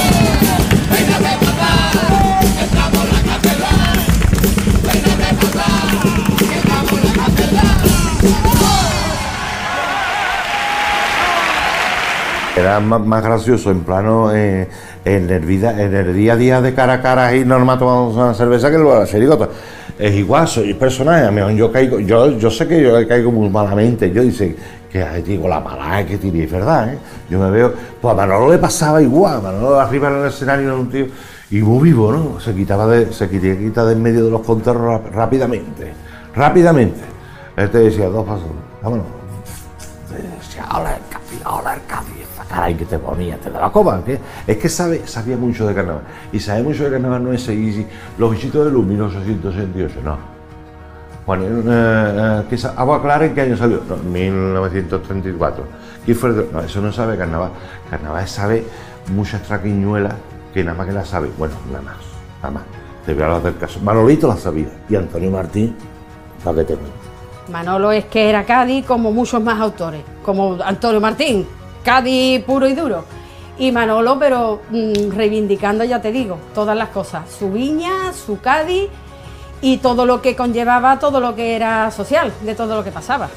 Era más, más gracioso en plano eh, en, el vida, en el día a día de cara a cara y normal tomando una cerveza que lo de la chirigota. Es igual, soy personaje, a mí yo caigo, yo, yo sé que yo caigo muy malamente, yo dice que ay, digo la mala que tiene, es verdad, ¿eh? Yo me veo, pues a Manolo le pasaba igual, a Manolo arriba en el escenario era un tío, y muy vivo, ¿no? Se quitaba de, se quitaba, quita de en medio de los contornos rápidamente, rápidamente. Él te decía, dos pasos, vámonos. Te decía, hola el Cádiz, hola el Cádiz. Caray, que te ponía, te daba coba, ¿qué? Es que sabe, sabía mucho de carnaval. Y sabe mucho de carnaval no es seguir los bichitos de luz, mil ochocientos sesenta y ocho, no. Bueno, eh, eh, ¿Agua Clara en qué año salió? No, mil novecientos treinta y cuatro. ¿Quién fue el... No, eso no sabe carnaval. Carnaval sabe muchas traquiñuelas que nada más que la sabe. Bueno, nada más, nada más. Te voy a hablar del caso. Manolito la sabía. Y Antonio Martín, para que te cuente. Manolo es que era Cádiz como muchos más autores, como Antonio Martín. Cádiz puro y duro. Y Manolo, pero mmm, reivindicando, ya te digo, todas las cosas. Su viña, su Cádiz y todo lo que conllevaba, todo lo que era social, de todo lo que pasaba.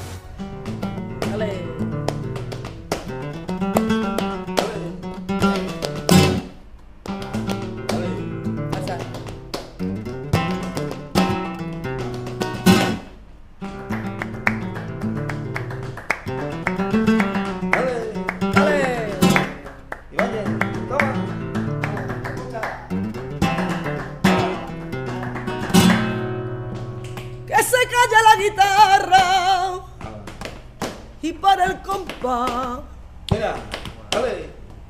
Que se calle la guitarra y para el compás. Mira, dale.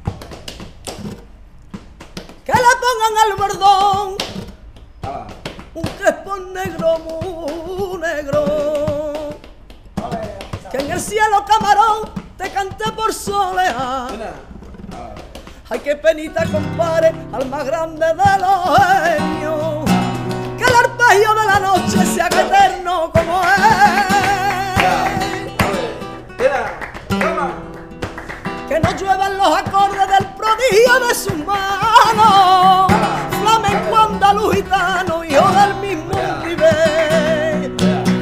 Que le pongan al bordón un crespón negro, muy negro. Que en el cielo camarón te cante por soleá. Ay, qué penita, compadre, al más grande de los genios. Que el arpegio de la noche se haga eterno como es. Que no lluevan los acordes del prodigio de sus manos. Flamenco andaluz gitano, hijo del mismo nivel.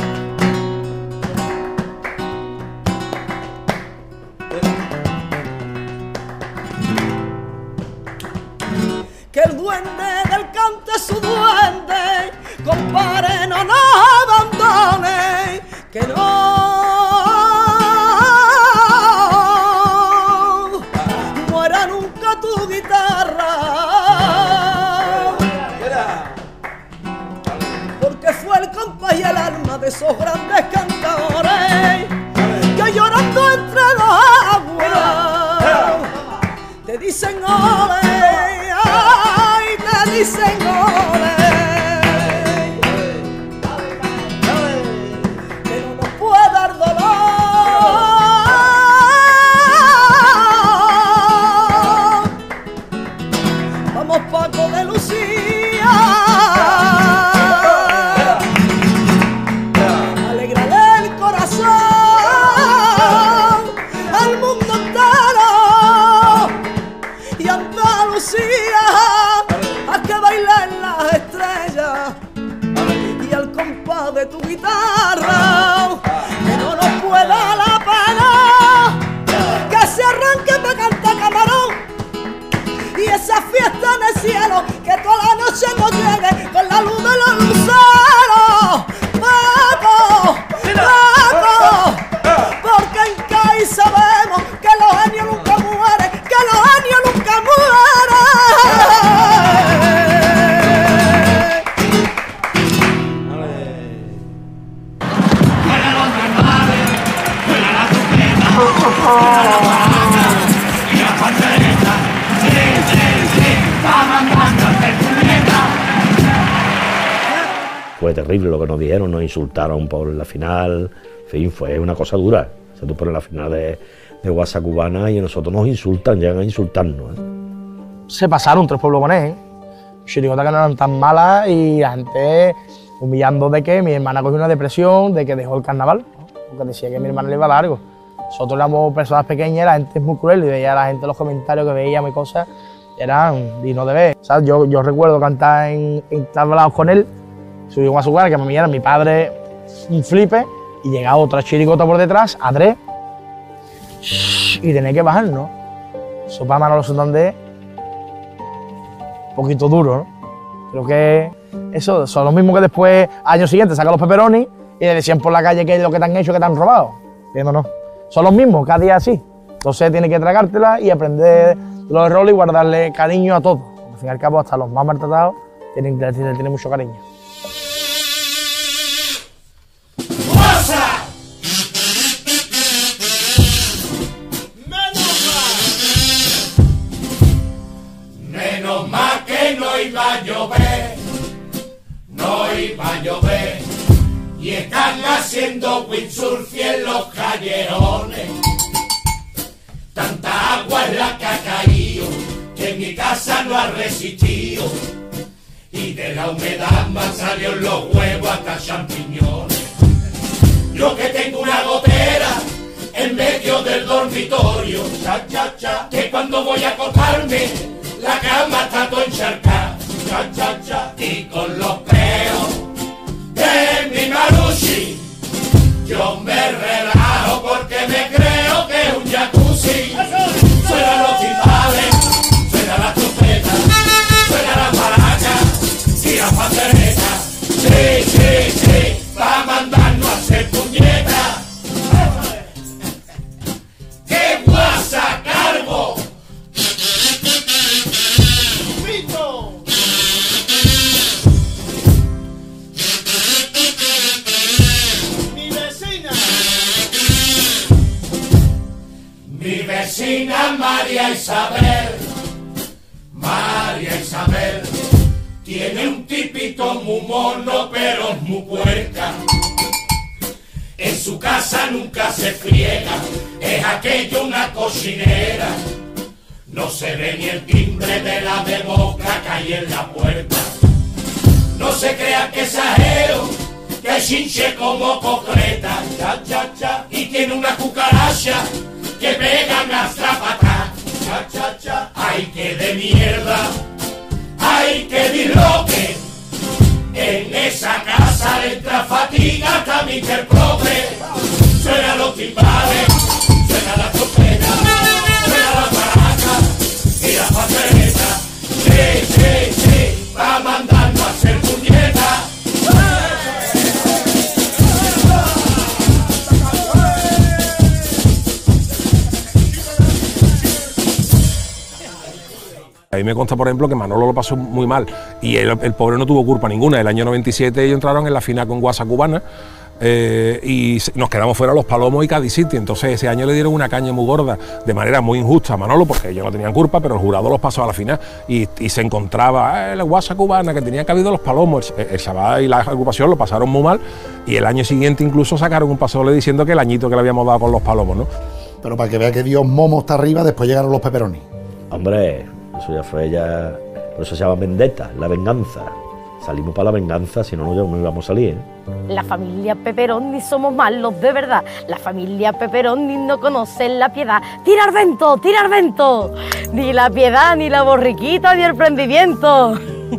Que el duende del cante su duende, compadre, no nos abandone, que no muera nunca tu guitarra, porque fue el compás y el alma de esos grandes cantadores que llorando entre los aguas te dicen ole. Ay, te dicen ole, que no nos puede dar dolor. Vamos, Paco de Lucía, alegrale el corazón al mundo entero y Andalucía. A que bailen las estrellas y al compás de tu guitarra, que no nos pueda la pena que se arranque para cantar camarón y esa fiesta en el cielo que toda la noche nos llegue con la luz de los luceros. Paco, Paco, porque en Cádiz sabemos que los genios nunca mueren, que los genios nunca mueren. Fue terrible lo que nos dijeron, nos insultaron por la final, en fin, fue una cosa dura. O sea, tú pones la final de, de Guasa Cubana y a nosotros nos insultan, llegan a insultarnos. ¿eh? Se pasaron tres pueblos con él, ¿eh? Chirigotas que no eran tan malas y la gente humillando de que mi hermana cogió una depresión, de que dejó el carnaval, ¿no? Porque decía que mi hermana le iba largo. Nosotros éramos personas pequeñas, la gente es muy cruel y veía a la gente los comentarios que veíamos y cosas, eran dignos de ver. ¿Sabes? Yo, yo recuerdo cantar en, en tablados con él, subimos a su cara, que me era mi padre un flipe, y llegaba otra chirigota por detrás, a tres, y tenía que bajar, ¿no? Eso para Manolo Santander, un poquito duro, ¿no? Creo que eso son los mismos que después, años siguientes, sacan los peperonis y le decían por la calle que es lo que te han hecho, que te han robado. Viendo, no. Son los mismos, cada día así. Entonces tienes que tragártela y aprender los errores y guardarle cariño a todo. Al fin y al cabo, hasta los más maltratados tienen, tienen, tienen mucho cariño. Menos mal que no iba a llover, no iba a llover, y están haciendo windsurf en los callejones. Tanta agua es la que ha caído, que en mi casa no ha resistido, y de la humedad me han salido los huevos hasta champiñones. Yo que tengo una gotera en medio del dormitorio, cha, cha, cha, que cuando voy a acostarme la cama está toda encharcada, cha, cha, cha, y con los peos Yo me relajo porque me creo que es un jacuzzi. Suena los timbales, suena la trompeta, suena la maraca y la pandereta. Sí, sí, sí, va a mandarnos a hacer puñetas. ¡Qué guasa, cargo! Mi vecina María Isabel, María Isabel, tiene un tipito muy mono pero es muy puerca. En su casa nunca se friega, es aquello una cocinera. No se ve ni el timbre de la de boca que hay en la puerta. No se crea que exagero, que chinche como concreta, cha, cha, cha, y tiene una cucaracha que pegan hasta patá, cha, cha, cha. Ay, que de mierda, ay, que disloque. En esa casa le entra fatiga hasta mister Profe. Suena los timbales, suena la trompeta, suena la maraca y la pandereta. Sí, sí, sí, va mandando a hacer puñetas. A mí me consta, por ejemplo, que Manolo lo pasó muy mal y el, el pobre no tuvo culpa ninguna. El año noventa y siete ellos entraron en la final con Guasa Cubana eh, y nos quedamos fuera los Palomos y Cádiz City. Entonces ese año le dieron una caña muy gorda, de manera muy injusta a Manolo, porque ellos no tenían culpa, pero el jurado los pasó a la final y, y se encontraba eh, la Guasa Cubana, que tenía que haber los Palomos. El, el chaval y la agrupación lo pasaron muy mal y el año siguiente incluso sacaron un pasodoble diciendo que el añito que le habíamos dado con los Palomos, ¿no? Pero para que vea que Dios Momo está arriba, después llegaron los Pepperoni. Hombre, eso ya fue ya... Por eso se llama vendetta, la venganza. Salimos para la venganza, si no, no, no íbamos a salir, ¿eh? La familia Pepperoni somos malos de verdad. La familia Pepperoni no conocen la piedad. ¡Tira al vento, tira al vento! Ni la piedad, ni la borriquita, ni el prendimiento.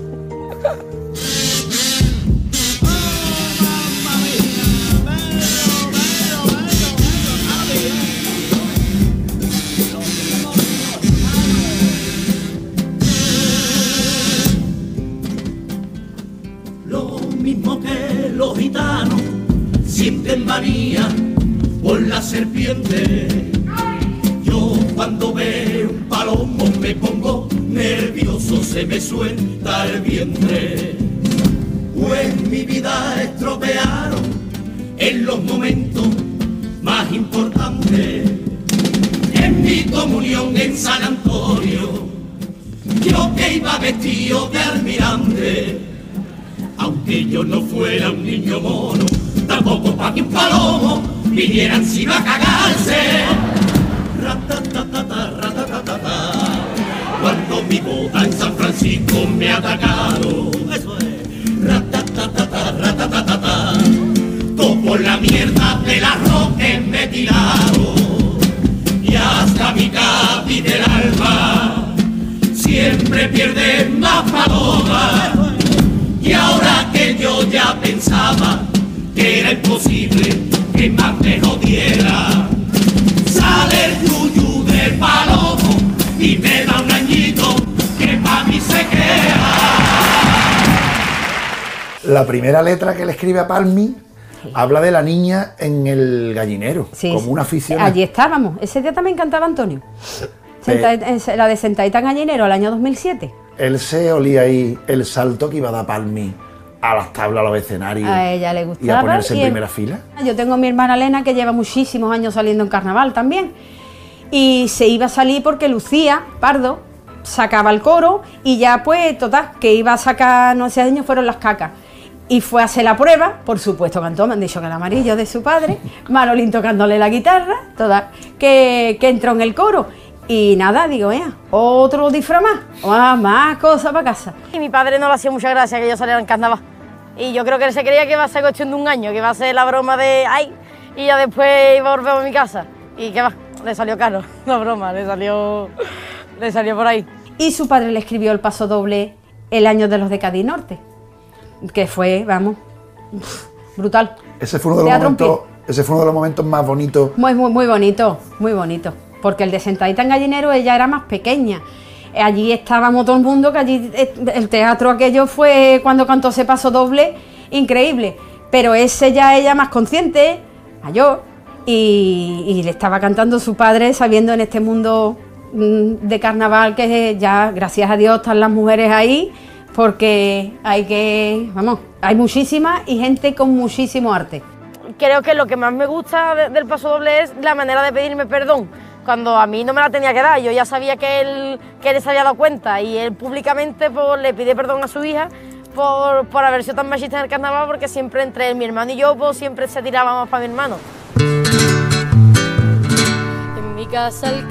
Mismo que los gitanos sienten manía por la serpiente. Yo cuando veo un palomo me pongo nervioso, se me suelta el vientre. Pues mi vida estropearon en los momentos más importantes. En mi comunión en San Antonio, yo que iba vestido de almirante. Aunque yo no fuera un niño mono, tampoco pa' que un palomo viniera encima a cagarse. Ratatatata, ratatatata, cuando mi boda en San Francisco me ha atacado. Eso es. Ratatatata, ratatatata, todo la mierda de las roques me he tirado. Y hasta mi capi del alma siempre pierde más palomas. Y ahora que yo ya pensaba que era imposible que más me jodiera, sale el yuyu del palomo y me da un añito que mami se queda. La primera letra que le escribe a Palmi habla de la niña en el gallinero, Sí, como una afición. Allí estábamos. Ese día también cantaba Antonio. Senta- eh, la de Sentadita en Gallinero, el año dos mil siete. Él se olía ahí el salto que iba a dar Palmi a las tablas, a los escenarios. A ella le gustaba. Y a ponerse en y primera fila. Yo tengo a mi hermana Elena, que lleva muchísimos años saliendo en carnaval también. Y se iba a salir porque Lucía Pardo sacaba el coro y ya pues, total, que iba a sacar, no sé, años fueron las cacas. Y fue a hacer la prueba, por supuesto cantó, me han dicho que el amarillo de su padre, Manolín tocándole la guitarra, total, que, que entró en el coro. Y nada, digo, eh, otro disfraz más, más, más cosas para casa. Y mi padre no le hacía mucha gracia que yo saliera en carnaval. Y yo creo que él se creía que iba a ser cuestión de un año, que iba a ser la broma de ay, y ya después iba a volver a mi casa. Y que va, le salió caro, la broma, le salió, le salió por ahí. Y su padre le escribió el paso doble el año de los de Cádiz Norte, que fue, vamos, brutal. Ese fue uno de los Teatro en momentos Ese fue uno de los momentos más bonitos. Muy, muy, muy bonito, muy bonito. Porque el de Sentadita en Gallinero ella era más pequeña. Allí estábamos todo el mundo, que allí el teatro aquello fue cuando cantó ese paso doble, increíble. Pero ese ya ella más consciente, mayor, y, y le estaba cantando su padre, sabiendo en este mundo de carnaval que ya, gracias a Dios, están las mujeres ahí, porque hay que, vamos, hay muchísimas y gente con muchísimo arte. Creo que lo que más me gusta de, del paso doble es la manera de pedirme perdón. Cuando a mí no me la tenía que dar, yo ya sabía que él, que él se había dado cuenta y él públicamente pues, le pide perdón a su hija por, por haber sido tan machista en el carnaval, porque siempre entre él, mi hermano y yo pues, siempre se tiraba más para mi hermano. En mi casa el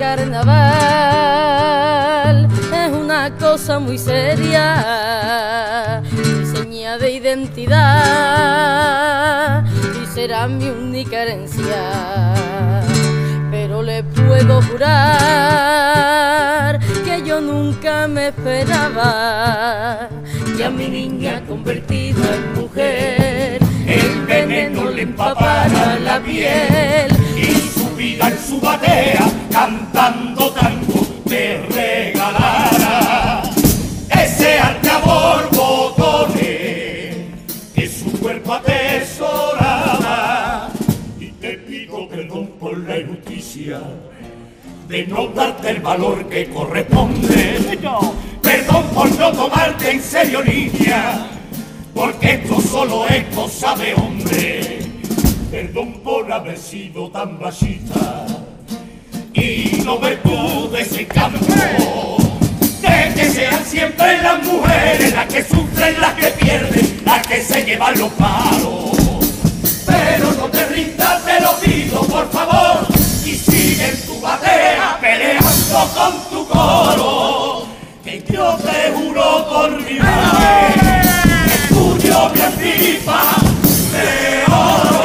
carnaval es una cosa muy seria, mi seña de identidad y será mi única herencia. Pero le puedo jurar que yo nunca me esperaba que a mi niña convertida en mujer el veneno le empapara la piel y su vida en su batea cantando tango te regalara ese arte a borbotones que su cuerpo atesoraba. Perdón por la injusticia de no darte el valor que corresponde. Perdón por no tomarte en serio, niña, porque esto solo es cosa de hombre. Perdón por haber sido tan machista y no ver tu desencanto de que sean siempre las mujeres las que sufren, las que pierden, las que se llevan los palos. Pero no te rindas, te lo pido por favor, y sigue en tu batea peleando con tu coro, que yo te juro por mi madre, que tuyo mi antifa de oro.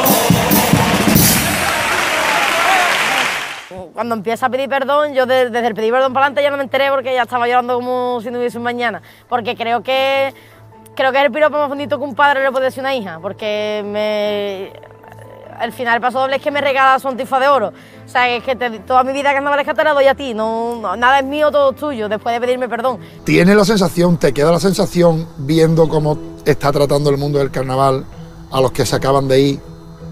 Cuando empieza a pedir perdón, yo de, desde el pedir perdón para adelante ya no me enteré, porque ya estaba llorando como si no hubiese un mañana, porque creo que Creo que es el piropo más bonito que un padre le puede decir a una hija, porque me, al final el paso doble es que me regala su antifa de oro. O sea, es que te, toda mi vida carnavalesca te la doy a ti, no, no, nada es mío, todo es tuyo, después de pedirme perdón. ¿Tienes la sensación, te queda la sensación, viendo cómo está tratando el mundo del carnaval a los que se acaban de ir,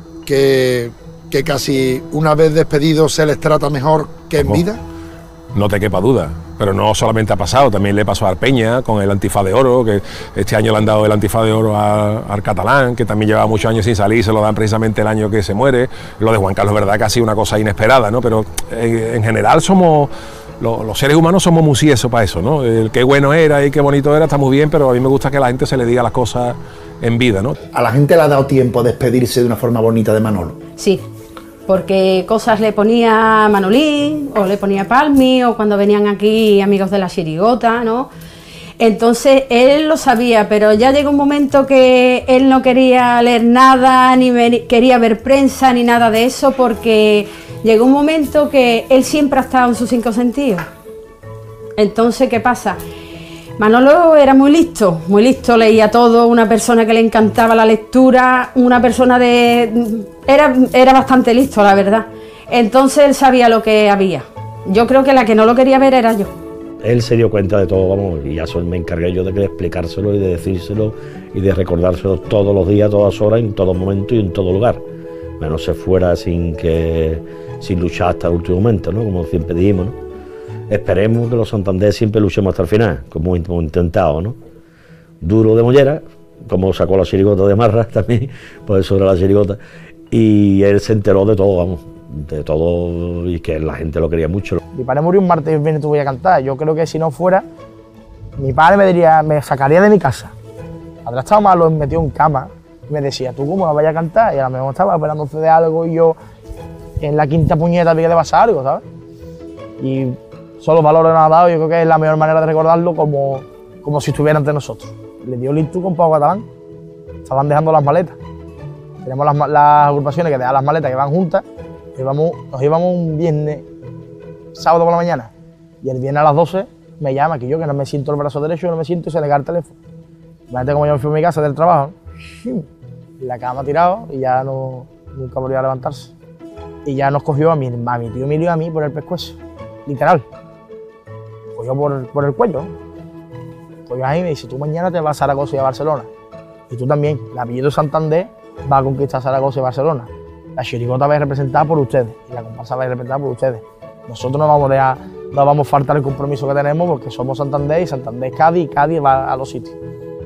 que, que casi una vez despedidos se les trata mejor que en vida? No te quepa duda, pero no solamente ha pasado, también le pasó a Arpeña con el antifaz de oro, que este año le han dado el antifaz de oro a, al catalán, que también llevaba muchos años sin salir, se lo dan precisamente el año que se muere. Lo de Juan Carlos, verdad que ha sido una cosa inesperada, ¿no? Pero en, en general somos, lo, los seres humanos somos muy ciesos para eso, ¿no? El qué bueno era y qué bonito era está muy bien, pero a mí me gusta que a la gente se le diga las cosas en vida, ¿no? ¿A la gente le ha dado tiempo a despedirse de una forma bonita de Manolo? Sí. Porque cosas le ponía Manolín, o le ponía Palmi, o cuando venían aquí amigos de la chirigota, ¿no? Entonces él lo sabía, pero ya llegó un momento que él no quería leer nada, ni ver, quería ver prensa, ni nada de eso, porque llegó un momento que él siempre ha estado en sus cinco sentidos. Entonces, ¿qué pasa? Manolo era muy listo, muy listo, leía todo, una persona que le encantaba la lectura, una persona de... Era, era bastante listo, la verdad. Entonces él sabía lo que había. Yo creo que la que no lo quería ver era yo. Él se dio cuenta de todo, vamos, y eso me encargué yo de explicárselo y de decírselo y de recordárselo todos los días, todas horas, en todo momento y en todo lugar. Que no se fuera sin, que, sin luchar hasta el último momento, ¿no? Como siempre dijimos, ¿no? Esperemos que los Santander siempre luchemos hasta el final, como hemos intentado, ¿no? Duro de mollera, como sacó la chirigota de Marras también, pues eso era la chirigota, y él se enteró de todo, vamos, de todo, y que la gente lo quería mucho. Mi padre murió un martes y viene tú voy a cantar. Yo creo que si no fuera, mi padre me diría, me sacaría de mi casa. Habría estado malo, me metió en cama, y me decía, ¿tú cómo la vayas a cantar? Y a lo mejor estaba esperándose de algo y yo en la quinta puñeta había de pasar algo, ¿sabes? Y solo valores nos ha dado, yo creo que es la mejor manera de recordarlo, como, como si estuviera ante nosotros. Le dio el Intu con Pau Catalán, estaban dejando las maletas. Tenemos las, las agrupaciones que dejan las maletas que van juntas, íbamos, nos íbamos un viernes, sábado por la mañana, y el viernes a las doce me llama, que yo que no me siento el brazo derecho, no me siento y se le cae el teléfono. Imagínate como yo me fui a mi casa del trabajo, ¿no? En la cama tirado y ya no, nunca volvió a levantarse. Y ya nos cogió a mi, a mi tío Emilio y a mí por el pescuezo, literal. Cogió por, por el cuello, ¿no? Cogió ahí y me dice, tú mañana te vas a Zaragoza y a Barcelona. Y tú también, el apellido Santander va a conquistar Zaragoza y Barcelona. La chirigota va a ir representada por ustedes y la comparsa va a ir representada por ustedes. Nosotros no vamos a, no vamos a faltar el compromiso que tenemos porque somos Santander y Santander es Cádiz y Cádiz va a los sitios.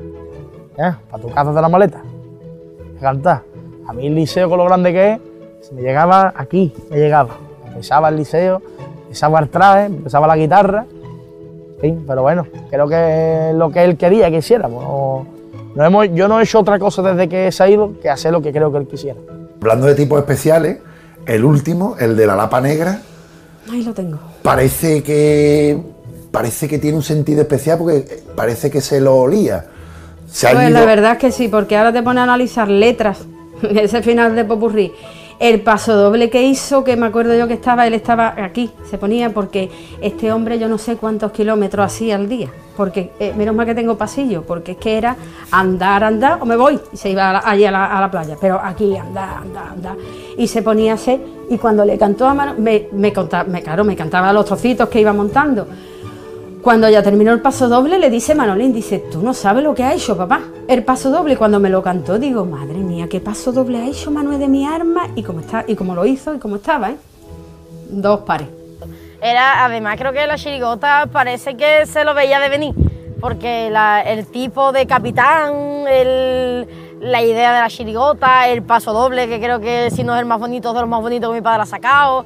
¿Eh? Para tu casa de la maleta. A cantar. A mí el liceo con lo grande que es, se me llegaba aquí, me llegaba. Empezaba el liceo, empezaba el traje, empezaba la guitarra. Sí, pero bueno, creo que es lo que él quería que hiciéramos. No, no hemos, yo no he hecho otra cosa desde que se ha ido que hacer lo que creo que él quisiera. Hablando de tipos especiales, el último, el de la lapa negra, Ahí lo tengo. parece que parece que tiene un sentido especial porque parece que se lo olía. Se ha Pues ido- la verdad es que sí, porque ahora te pone a analizar letras, ese final de Popurrí. El paso doble que hizo, que me acuerdo yo que estaba, él estaba aquí, se ponía porque este hombre yo no sé cuántos kilómetros hacía al día, porque eh, menos mal que tengo pasillo, porque es que era andar, andar o me voy, y se iba a la- allí a la, a la playa, pero aquí andar, andar, andar, y se ponía a hacer, y cuando le cantó a Mano, me, me, contaba, me, claro, me cantaba los trocitos que iba montando. Cuando ya terminó el paso doble, le dice Manolín, dice, tú no sabes lo que ha hecho, papá. El paso doble, cuando me lo cantó, digo, madre mía, qué paso doble ha hecho Manuel de mi arma, y cómo está, y cómo lo hizo, y cómo estaba, ¿eh? Dos pares. Era, además creo que la chirigota parece que se lo veía de venir, porque la- el tipo de capitán, el- la idea de la chirigota, el paso doble, que creo que si no es el más bonito, es de los más bonitos que mi padre ha sacado,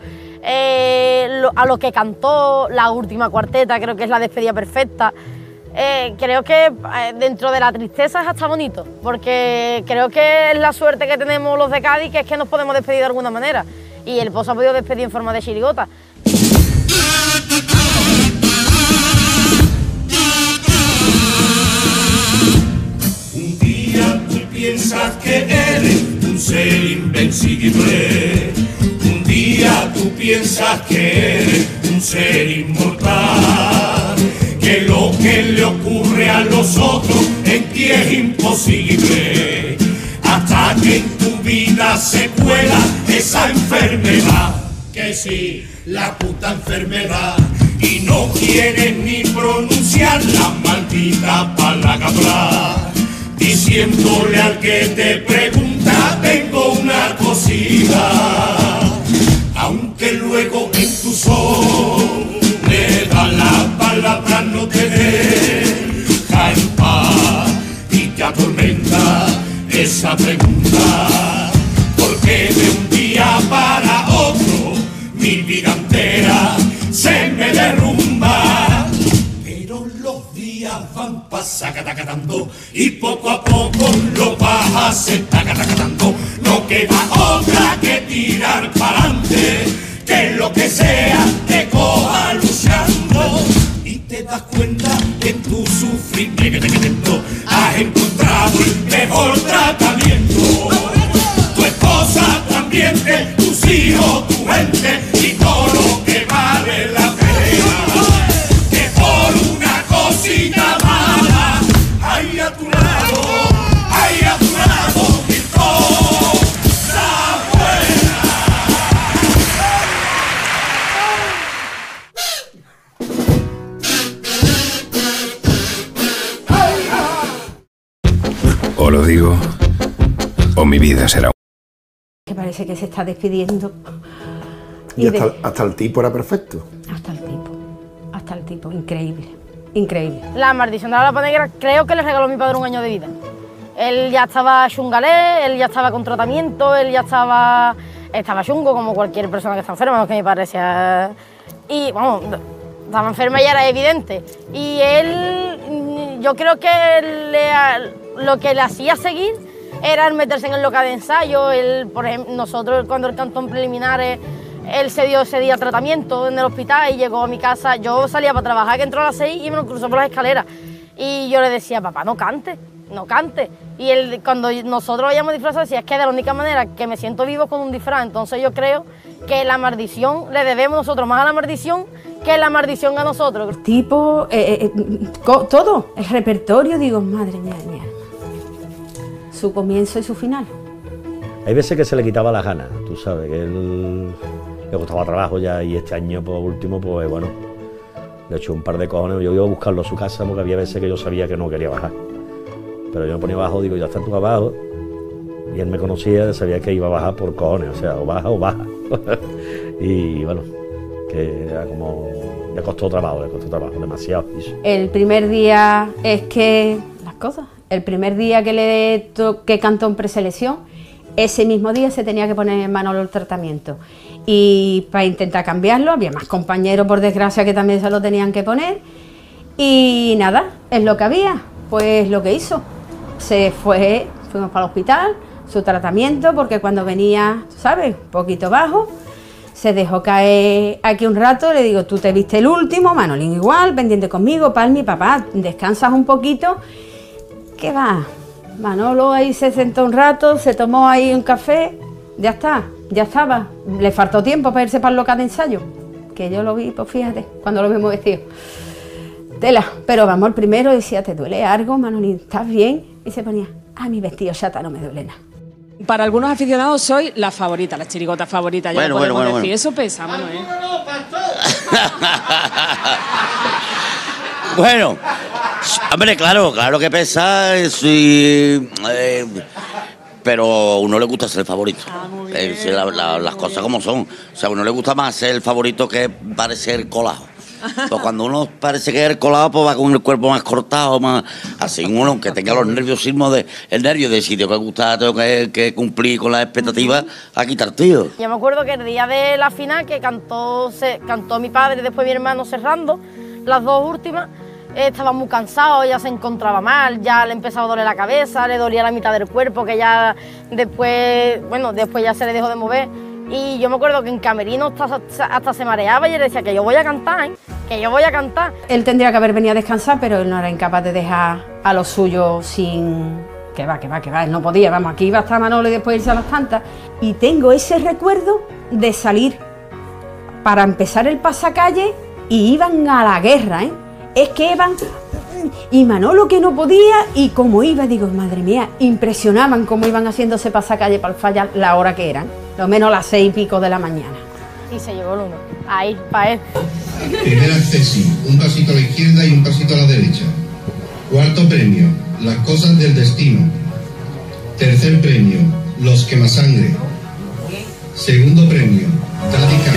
eh, lo- a lo que cantó, la última cuarteta, creo que es la despedida perfecta. Eh, creo que eh, dentro de la tristeza es hasta bonito, porque creo que es la suerte que tenemos los de Cádiz, que es que nos podemos despedir de alguna manera, y el pozo ha podido despedir en forma de chirigota. Un día tú piensas que eres un ser invencible. Un día tú piensas que eres un ser inmortal. Que lo que le ocurre a los otros en ti es imposible. Hasta que en tu vida se cuela esa enfermedad. Que sí, la puta enfermedad. Y no quieres ni pronunciar la maldita palabra, diciéndole al que te pregunta, tengo una cosita. Aunque luego en tu soledad la palabra no te deja en paz y te atormenta esa pregunta. Porque de un día para otro mi vida entera se me derrumba, pero los días van pasacatacatando y poco a poco lo vas a hacer tacatacatando. No queda otra que tirar para adelante, que lo que sea te coja luchando. Y te das cuenta que en tu sufrimiento has encontrado el mejor tratamiento. Tu esposa, tu ambiente, tus hijos, tu gente y todo lo que vale la pena. Que por una cosita mala, ahí a tu lado, ahí a tu lado, y cosa O lo digo, o mi vida será un... Que parece que se está despidiendo. Y hasta, de- hasta el tipo era perfecto. hasta el tipo, hasta el tipo, increíble, increíble. La maldición de la lapa negra creo que le regaló a mi padre un año de vida. Él ya estaba chungalé, él ya estaba con tratamiento, él ya estaba, estaba chungo como cualquier persona que está enferma, no que mi padre sea... Y vamos, estaba enferma y era evidente. Y él, mm, yo creo que le- lo que le hacía seguir era el meterse en el local de ensayo. Él, por ejemplo, nosotros cuando él cantó en preliminares, él se dio ese día tratamiento en el hospital y llegó a mi casa. Yo salía para trabajar, que entró a las seis y me lo cruzó por las escaleras. Y yo le decía, papá, no cante, no cante. Y él, cuando nosotros vayamos disfrazados, decía, es que de la única manera que me siento vivo es con un disfraz. Entonces yo creo que la maldición le debemos nosotros más a la maldición que la maldición a nosotros. Tipo, eh, eh, co- todo, el repertorio, digo, madre mía, mía. Su comienzo y su final. Hay veces que se le quitaba las ganas, tú sabes, que él le costaba trabajo ya y este año, por último, pues bueno, le he hecho un par de cojones. Yo iba a buscarlo a su casa porque había veces que yo sabía que no quería bajar. Pero yo me ponía abajo, digo, ya está tú abajo. Y él me conocía, sabía que iba a bajar por cojones, o sea, o baja o baja. Y bueno, que era como... le costó trabajo, le costó trabajo, demasiado. El primer día es que... las cosas. El primer día que le to que cantó en preselección, ese mismo día se tenía que poner en Manolo el tratamiento. Y para intentar cambiarlo, había más compañeros, por desgracia, que también se lo tenían que poner. Y nada, es lo que había, pues lo que hizo. Se fue, fuimos para el hospital, su tratamiento, porque cuando venía, ¿sabes?, un poquito bajo, se dejó caer aquí un rato. Le digo, tú te viste el último, Manolín igual, pendiente conmigo, Palmi, papá, descansas un poquito. ¿Qué va? Manolo ahí se sentó un rato, se tomó ahí un café, ya está, ya estaba. Le faltó tiempo para irse para el local de ensayo, que yo lo vi, pues fíjate, cuando lo vimos vestido. Tela, pero vamos, el primero decía, ¿te duele algo, Manolín? ¿Estás bien? Y se ponía, ah, mi vestido chata no me duele nada. Para algunos aficionados soy la favorita, la chirigota favorita, ya bueno, lo podemos bueno, bueno, decir. Bueno. Eso pesa, Manuel. Bueno, hombre, claro, claro que pesa, sí, eh, pero a uno le gusta ser el favorito. Ah, eh, sí, la, la, las cosas como son. O sea, a uno le gusta más ser el favorito que parecer colado. Pues cuando uno parece que es el colado, pues va con el cuerpo más cortado, más así. Uno, aunque tenga los nerviosismos de el nervio de si tengo que gustar, tengo que, que cumplir con las expectativas, a quitar tío. Yo me acuerdo que el día de la final, que cantó, se, cantó mi padre y después mi hermano cerrando, las dos últimas, eh, estaba muy cansado, ya se encontraba mal, ya le empezaba a doler la cabeza, le dolía la mitad del cuerpo, que ya después, bueno, después ya se le dejó de mover. Y yo me acuerdo que en camerino hasta, hasta se mareaba y él decía que yo voy a cantar, ¿eh? que yo voy a cantar. Él tendría que haber venido a descansar, pero él no era incapaz de dejar a los suyos sin... que va, que va, que va, él no podía, vamos, aquí iba a estar Manolo y después irse a las tantas. Y tengo ese recuerdo de salir para empezar el pasacalle y iban a la guerra, ¿eh? Es que iban... y Manolo que no podía, y como iba, digo, madre mía, impresionaban cómo iban haciéndose pasacalle para el falla la hora que eran, lo menos las seis y pico de la mañana. Y se llevó el uno, ahí, para él. Primer acceso, un pasito a la izquierda y un pasito a la derecha. Cuarto premio, las cosas del destino. Tercer premio, los quemasangre. Segundo premio, Tática.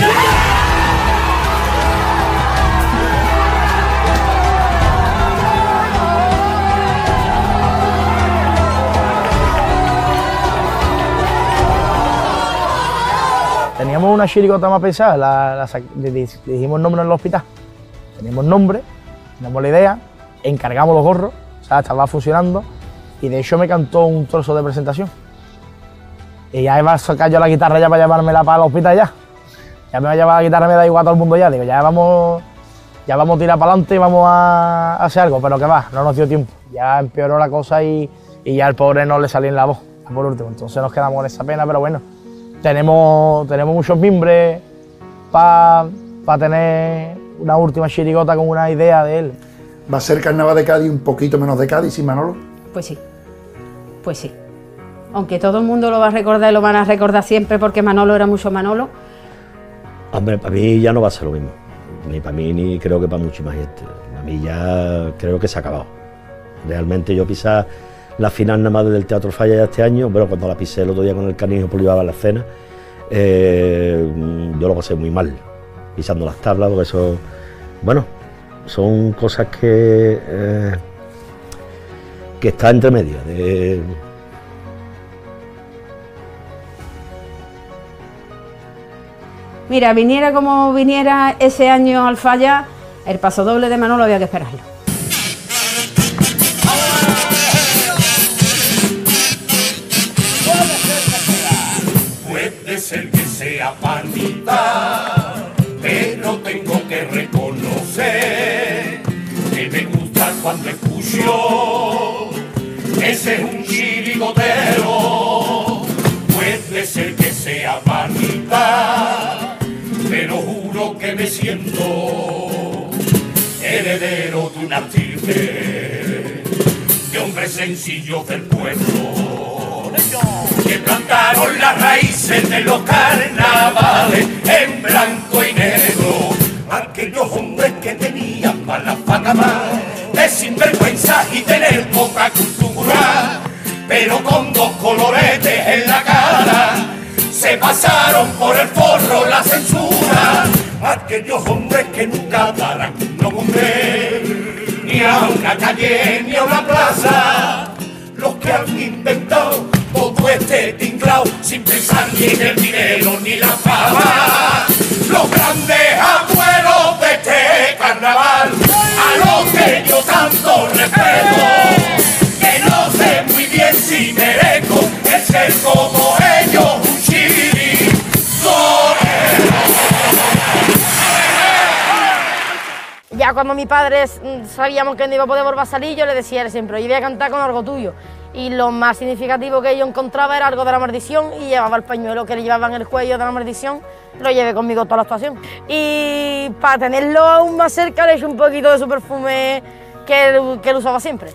Teníamos una chirigota más pesada, la, la, le dijimos nombre en el hospital. Teníamos nombre, teníamos la idea, encargamos los gorros, o sea, estaba funcionando, y de hecho me cantó un trozo de presentación. Y ya iba a sacar yo la guitarra ya para llevármela para el hospital ya. Ya me va a llevar la guitarra, me da igual a todo el mundo ya. Digo, ya vamos, ya vamos a tirar para adelante y vamos a hacer algo, pero que va, no nos dio tiempo. Ya empeoró la cosa y, y ya el pobre no le salía en la voz, por último. Entonces nos quedamos con esa pena, pero bueno. Tenemos, tenemos muchos mimbres para pa tener una última chirigota con una idea de él. ¿Va a ser Carnaval de Cádiz un poquito menos de Cádiz, sí, Manolo? Pues sí, pues sí. Aunque todo el mundo lo va a recordar y lo van a recordar siempre porque Manolo era mucho Manolo. Hombre, para mí ya no va a ser lo mismo. Ni para mí, ni creo que para mucha más gente. Para mí ya creo que se ha acabado. Realmente yo pisaba la final nada más del Teatro Falla ya este año, pero cuando la pisé el otro día con el Canijo por llevar la escena, eh, yo lo pasé muy mal, pisando las tablas, porque eso, bueno, son cosas que, eh, que está entre medias. De, Mira, viniera como viniera ese año al Falla, el paso doble de Manolo había que esperarlo. Puede ser que sea panita, pero tengo que reconocer que me gusta cuando escucho ese es un chirigotero. Puede ser que sea panita, pero juro que me siento heredero de una estirpe de hombres sencillos del pueblo que que plantaron las raíces de los carnavales en blanco y negro. Aquellos hombres que tenían mala fama de sinvergüenza y tener poca cultura, pero con dos coloretes en la cara se pasaron por el forro la censura. Aquellos hombres que nunca darán no comer ni a una calle ni a una plaza, los que han inventado todo este tinglao sin pensar ni en el dinero ni la fama. Los grandes abuelos de este carnaval, a los que yo tanto respeto, que no sé muy bien si merezco el ser como ellos, un chirigote. Ya cuando mi padre sabíamos que no iba a poder volver a salir, yo le decía él siempre, yo voy a cantar con algo tuyo. Y lo más significativo que yo encontraba era algo de la maldición y llevaba el pañuelo que le llevaba en el cuello de la maldición, lo llevé conmigo toda la actuación. Y para tenerlo aún más cerca le eché un poquito de su perfume que él, que él usaba siempre.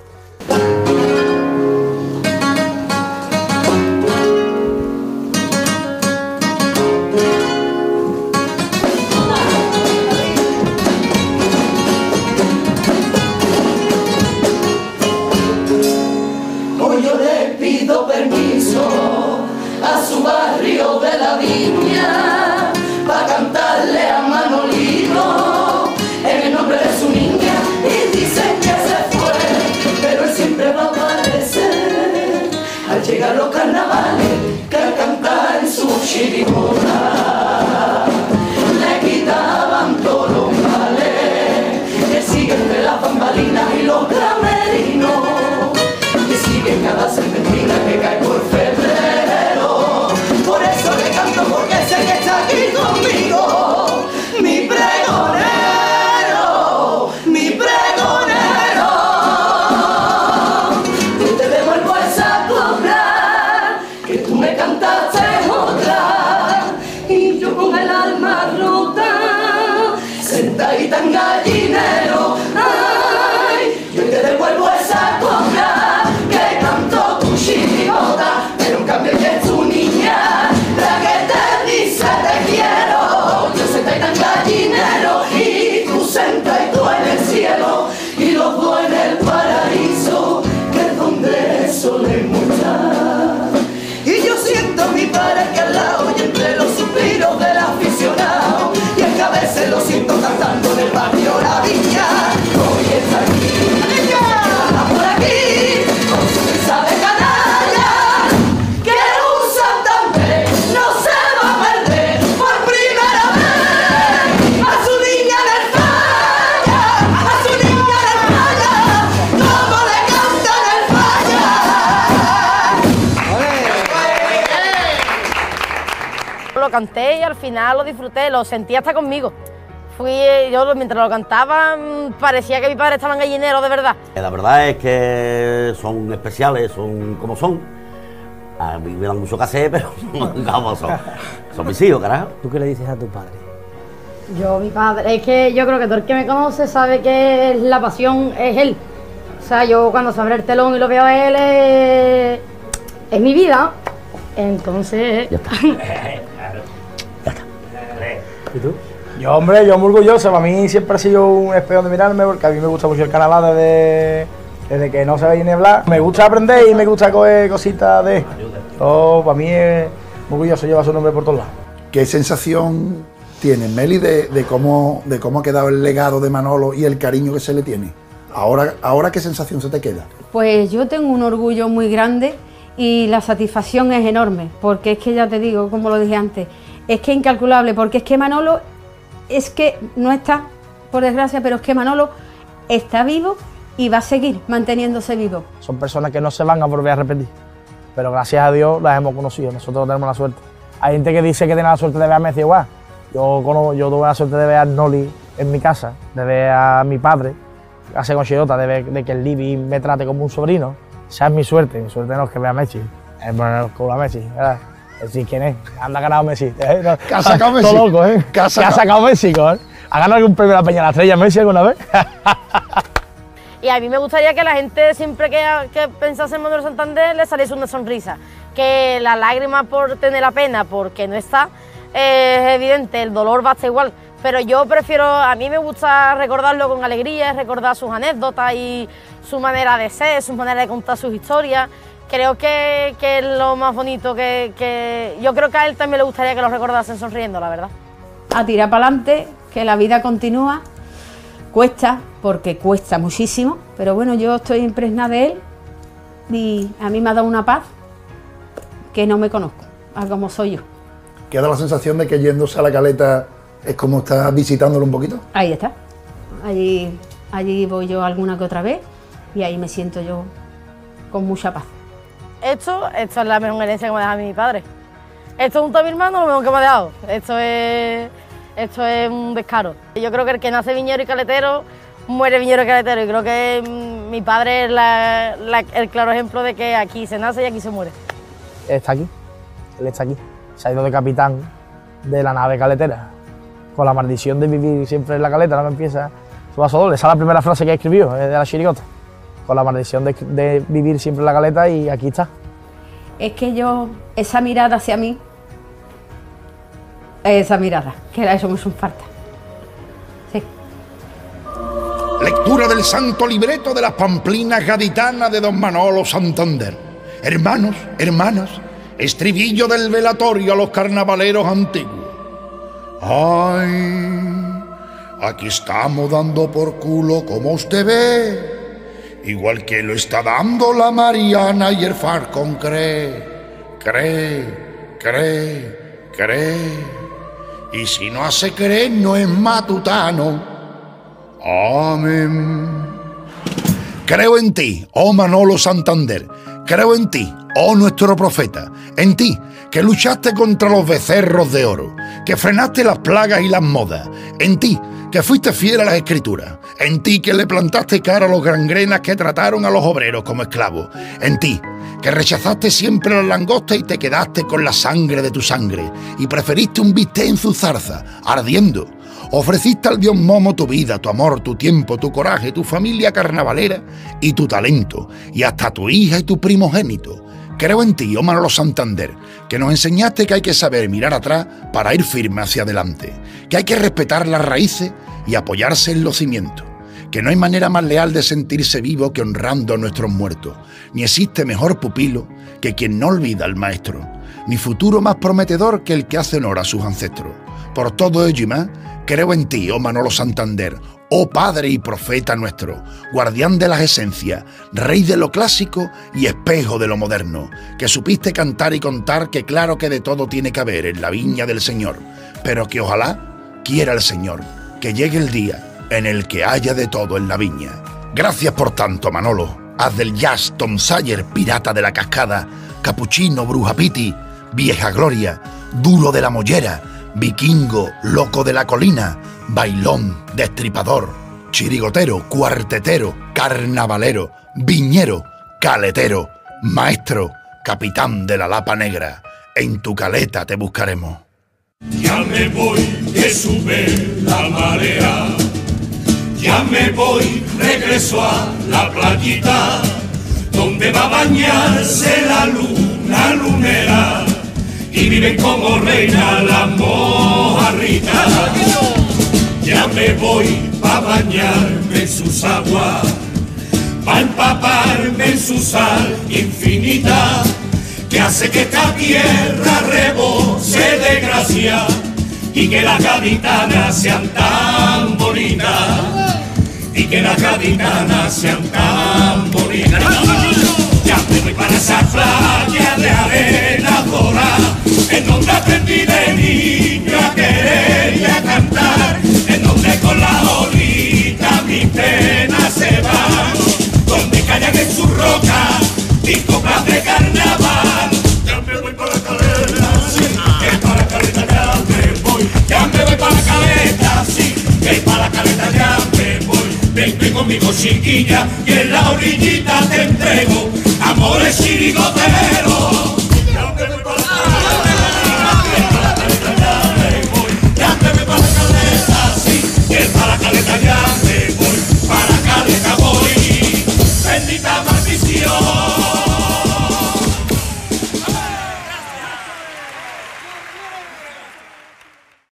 A su barrio de la Viña, pa' cantarle a Manolito en el nombre de su niña. Y dicen que se fue, pero él siempre va a aparecer al llegar los carnavales, que al cantar en su chirigota le quitaban todos los males, que sigue entre las bambalinas y los camerinos, que sigue cada serpentina que cae por febrero. Por eso le canto, porque sé que está aquí conmigo, mi pregonero, mi pregonero. Yo te devuelvo esa cobra que tú me cantaste otra, y yo con el alma rota, sentadita en gallinero. Ay, yo te devuelvo esa cobra que cantó tu chirigota, pero en cambio ella es tu niña, la que te dice te quiero. Yo senté en gallinero y tú sentas tú en el cielo, y los dos en el paraíso, que es donde solemos estar. Y yo siento a mi padre aquí al lado, y entre los suspiros del aficionado, y es que a veces lo siento cantando en el barrio La Viña. Hoy está aquí, está por aquí, con su risa de canalla, que un Santander no se va a perder por primera vez. A su niña en el falla, a su niña en el falla, como le canta en el falla. Lo canté y al final lo disfruté, lo sentí hasta conmigo. Fui, yo mientras lo cantaba parecía que mi padre estaba en gallinero de verdad. La verdad es que son especiales, son como son. A mí me dan mucho que hacer, pero como son. Son mis hijos, carajo. ¿Tú qué le dices a tu padre? Yo, mi padre, es que yo creo que todo el que me conoce sabe que la pasión es él. O sea, yo cuando se abre el telón y lo veo a él, es, es mi vida. Entonces... Ya está. ¿Y tú? Yo, hombre, yo muy orgulloso. Para mí siempre ha sido un espejo de mirarme, porque a mí me gusta mucho el carnaval desde, desde que no sabía ni hablar. Me gusta aprender y me gusta coger cositas de... Oh, para mí es muy orgulloso, lleva su nombre por todos lados. ¿Qué sensación tienes, Meli, de, de, cómo, de cómo ha quedado el legado de Manolo y el cariño que se le tiene? Ahora, ahora ¿qué sensación se te queda? Pues yo tengo un orgullo muy grande y la satisfacción es enorme, porque es que ya te digo, como lo dije antes, es que es incalculable, porque es que Manolo, es que no está, por desgracia, pero es que Manolo está vivo y va a seguir manteniéndose vivo. Son personas que no se van a volver a repetir, pero gracias a Dios las hemos conocido, nosotros tenemos la suerte. Hay gente que dice que tiene la suerte de ver a Messi, guau. Yo, conozco, yo tuve la suerte de ver a Noli en mi casa, de ver a mi padre, hace con Chirota, de, ver, de que el Libby me trate como un sobrino. Esa es mi suerte, mi suerte no es que vea a Messi, es poner con a Messi, ¿verdad? Es decir, ¿quién es? Anda ganado Messi. ¿Eh? No, ¿Qué ha sacado Messi? Todo loco, ¿eh? ¿Qué ha sacado? ¿Qué ha sacado Messi, ¿eh? ¿Ha ganado algún premio de la Peña la Estrella Messi alguna vez? Y a mí me gustaría que la gente, siempre que, que pensase en Manuel Santander, le saliese una sonrisa. que la lágrima por tener la pena porque no está, eh, es evidente, el dolor va a estar igual. Pero yo prefiero, a mí me gusta recordarlo con alegría, recordar sus anécdotas y su manera de ser, su manera de contar sus historias. Creo que, que es lo más bonito, que, que yo creo que a él también le gustaría que lo recordasen sonriendo, la verdad. A tirar para adelante, que la vida continúa, cuesta, porque cuesta muchísimo, pero bueno, yo estoy impregnada de él y a mí me ha dado una paz que no me conozco, a como soy yo. ¿Queda la sensación de que yéndose a la Caleta es como estás visitándolo un poquito? Ahí está, allí, allí voy yo alguna que otra vez y ahí me siento yo con mucha paz. Esto, esto es la mejor herencia que me ha dejado mi padre. Esto junto a mi hermano lo mejor que me ha dejado. Esto es, esto es un descaro. Yo creo que el que nace viñero y caletero, muere viñero y caletero. Y creo que mi padre es la, la, el claro ejemplo de que aquí se nace y aquí se muere. Está aquí, él está aquí. Se ha ido de capitán de la nave caletera. Con la maldición de vivir siempre en la caleta, no me empieza su vaso doble. Esa es la primera frase que escribió, es de la chirigota. Con la maldición de, de vivir siempre en la caleta y aquí está. Es que yo, esa mirada hacia mí, esa mirada, que era eso me hizo falta. Sí. Lectura del santo libreto de las pamplinas gaditanas de don Manolo Santander. Hermanos, hermanas, estribillo del velatorio a los carnavaleros antiguos. Ay, aquí estamos dando por culo como usted ve. Igual que lo está dando la Mariana y el Falcón cree, cree, cree, cree. Y si no hace creer, no es matutano. Amén. Creo en ti, oh Manolo Santander. Creo en ti, oh nuestro profeta. En ti, que luchaste contra los becerros de oro, que frenaste las plagas y las modas. En ti, que fuiste fiel a las escrituras. En ti, que le plantaste cara a los gangrenas que trataron a los obreros como esclavos. En ti, que rechazaste siempre las langostas y te quedaste con la sangre de tu sangre y preferiste un bistec en su zarza, ardiendo. Ofreciste al dios Momo tu vida, tu amor, tu tiempo, tu coraje, tu familia carnavalera y tu talento, y hasta tu hija y tu primogénito. Creo en ti, oh Manolo Santander, que nos enseñaste que hay que saber mirar atrás para ir firme hacia adelante, que hay que respetar las raíces y apoyarse en los cimientos, que no hay manera más leal de sentirse vivo que honrando a nuestros muertos, ni existe mejor pupilo que quien no olvida al maestro, ni futuro más prometedor que el que hace honor a sus ancestros. Por todo ello y más, creo en ti, oh Manolo Santander, oh Padre y Profeta nuestro, guardián de las esencias, Rey de lo clásico y espejo de lo moderno, que supiste cantar y contar que claro que de todo tiene que haber en la viña del Señor, pero que ojalá quiera el Señor que llegue el día en el que haya de todo en la viña. Gracias por tanto, Manolo. Haz del jazz Tom Sawyer, pirata de la cascada, capuchino, bruja piti, vieja gloria, duro de la mollera, vikingo, loco de la colina, bailón, destripador, chirigotero, cuartetero, carnavalero, viñero, caletero, maestro, capitán de la Lapa Negra. En tu caleta te buscaremos. Ya me voy, que sube la marea. Ya me voy, regreso a la playita, donde va a bañarse la luna lunera. Y viven como reina la mojarrita. Ya me voy pa' bañarme en sus aguas, pa' empaparme en su sal infinita, que hace que esta tierra rebose de gracia y que las gaditanas sean tan bonitas, y que las gaditanas sean tan bonitas. Ya me voy para esa playa de arena dorada, en donde aprendí de niño a querer y a cantar, en donde con la olita mis penas se van, donde callan en su roca mis coplas de carnaval. Ya me voy para la caleta, sí, que para la caleta ya me voy. Ya me voy para la caleta, sí, que para la caleta ya me voy. Ven, ven conmigo chiquilla, y en la orillita te entrego amores chirigoteros. Ya me voy para la caleta, ya me voy. Ya me voy para la caleta, sí, que para la caleta ya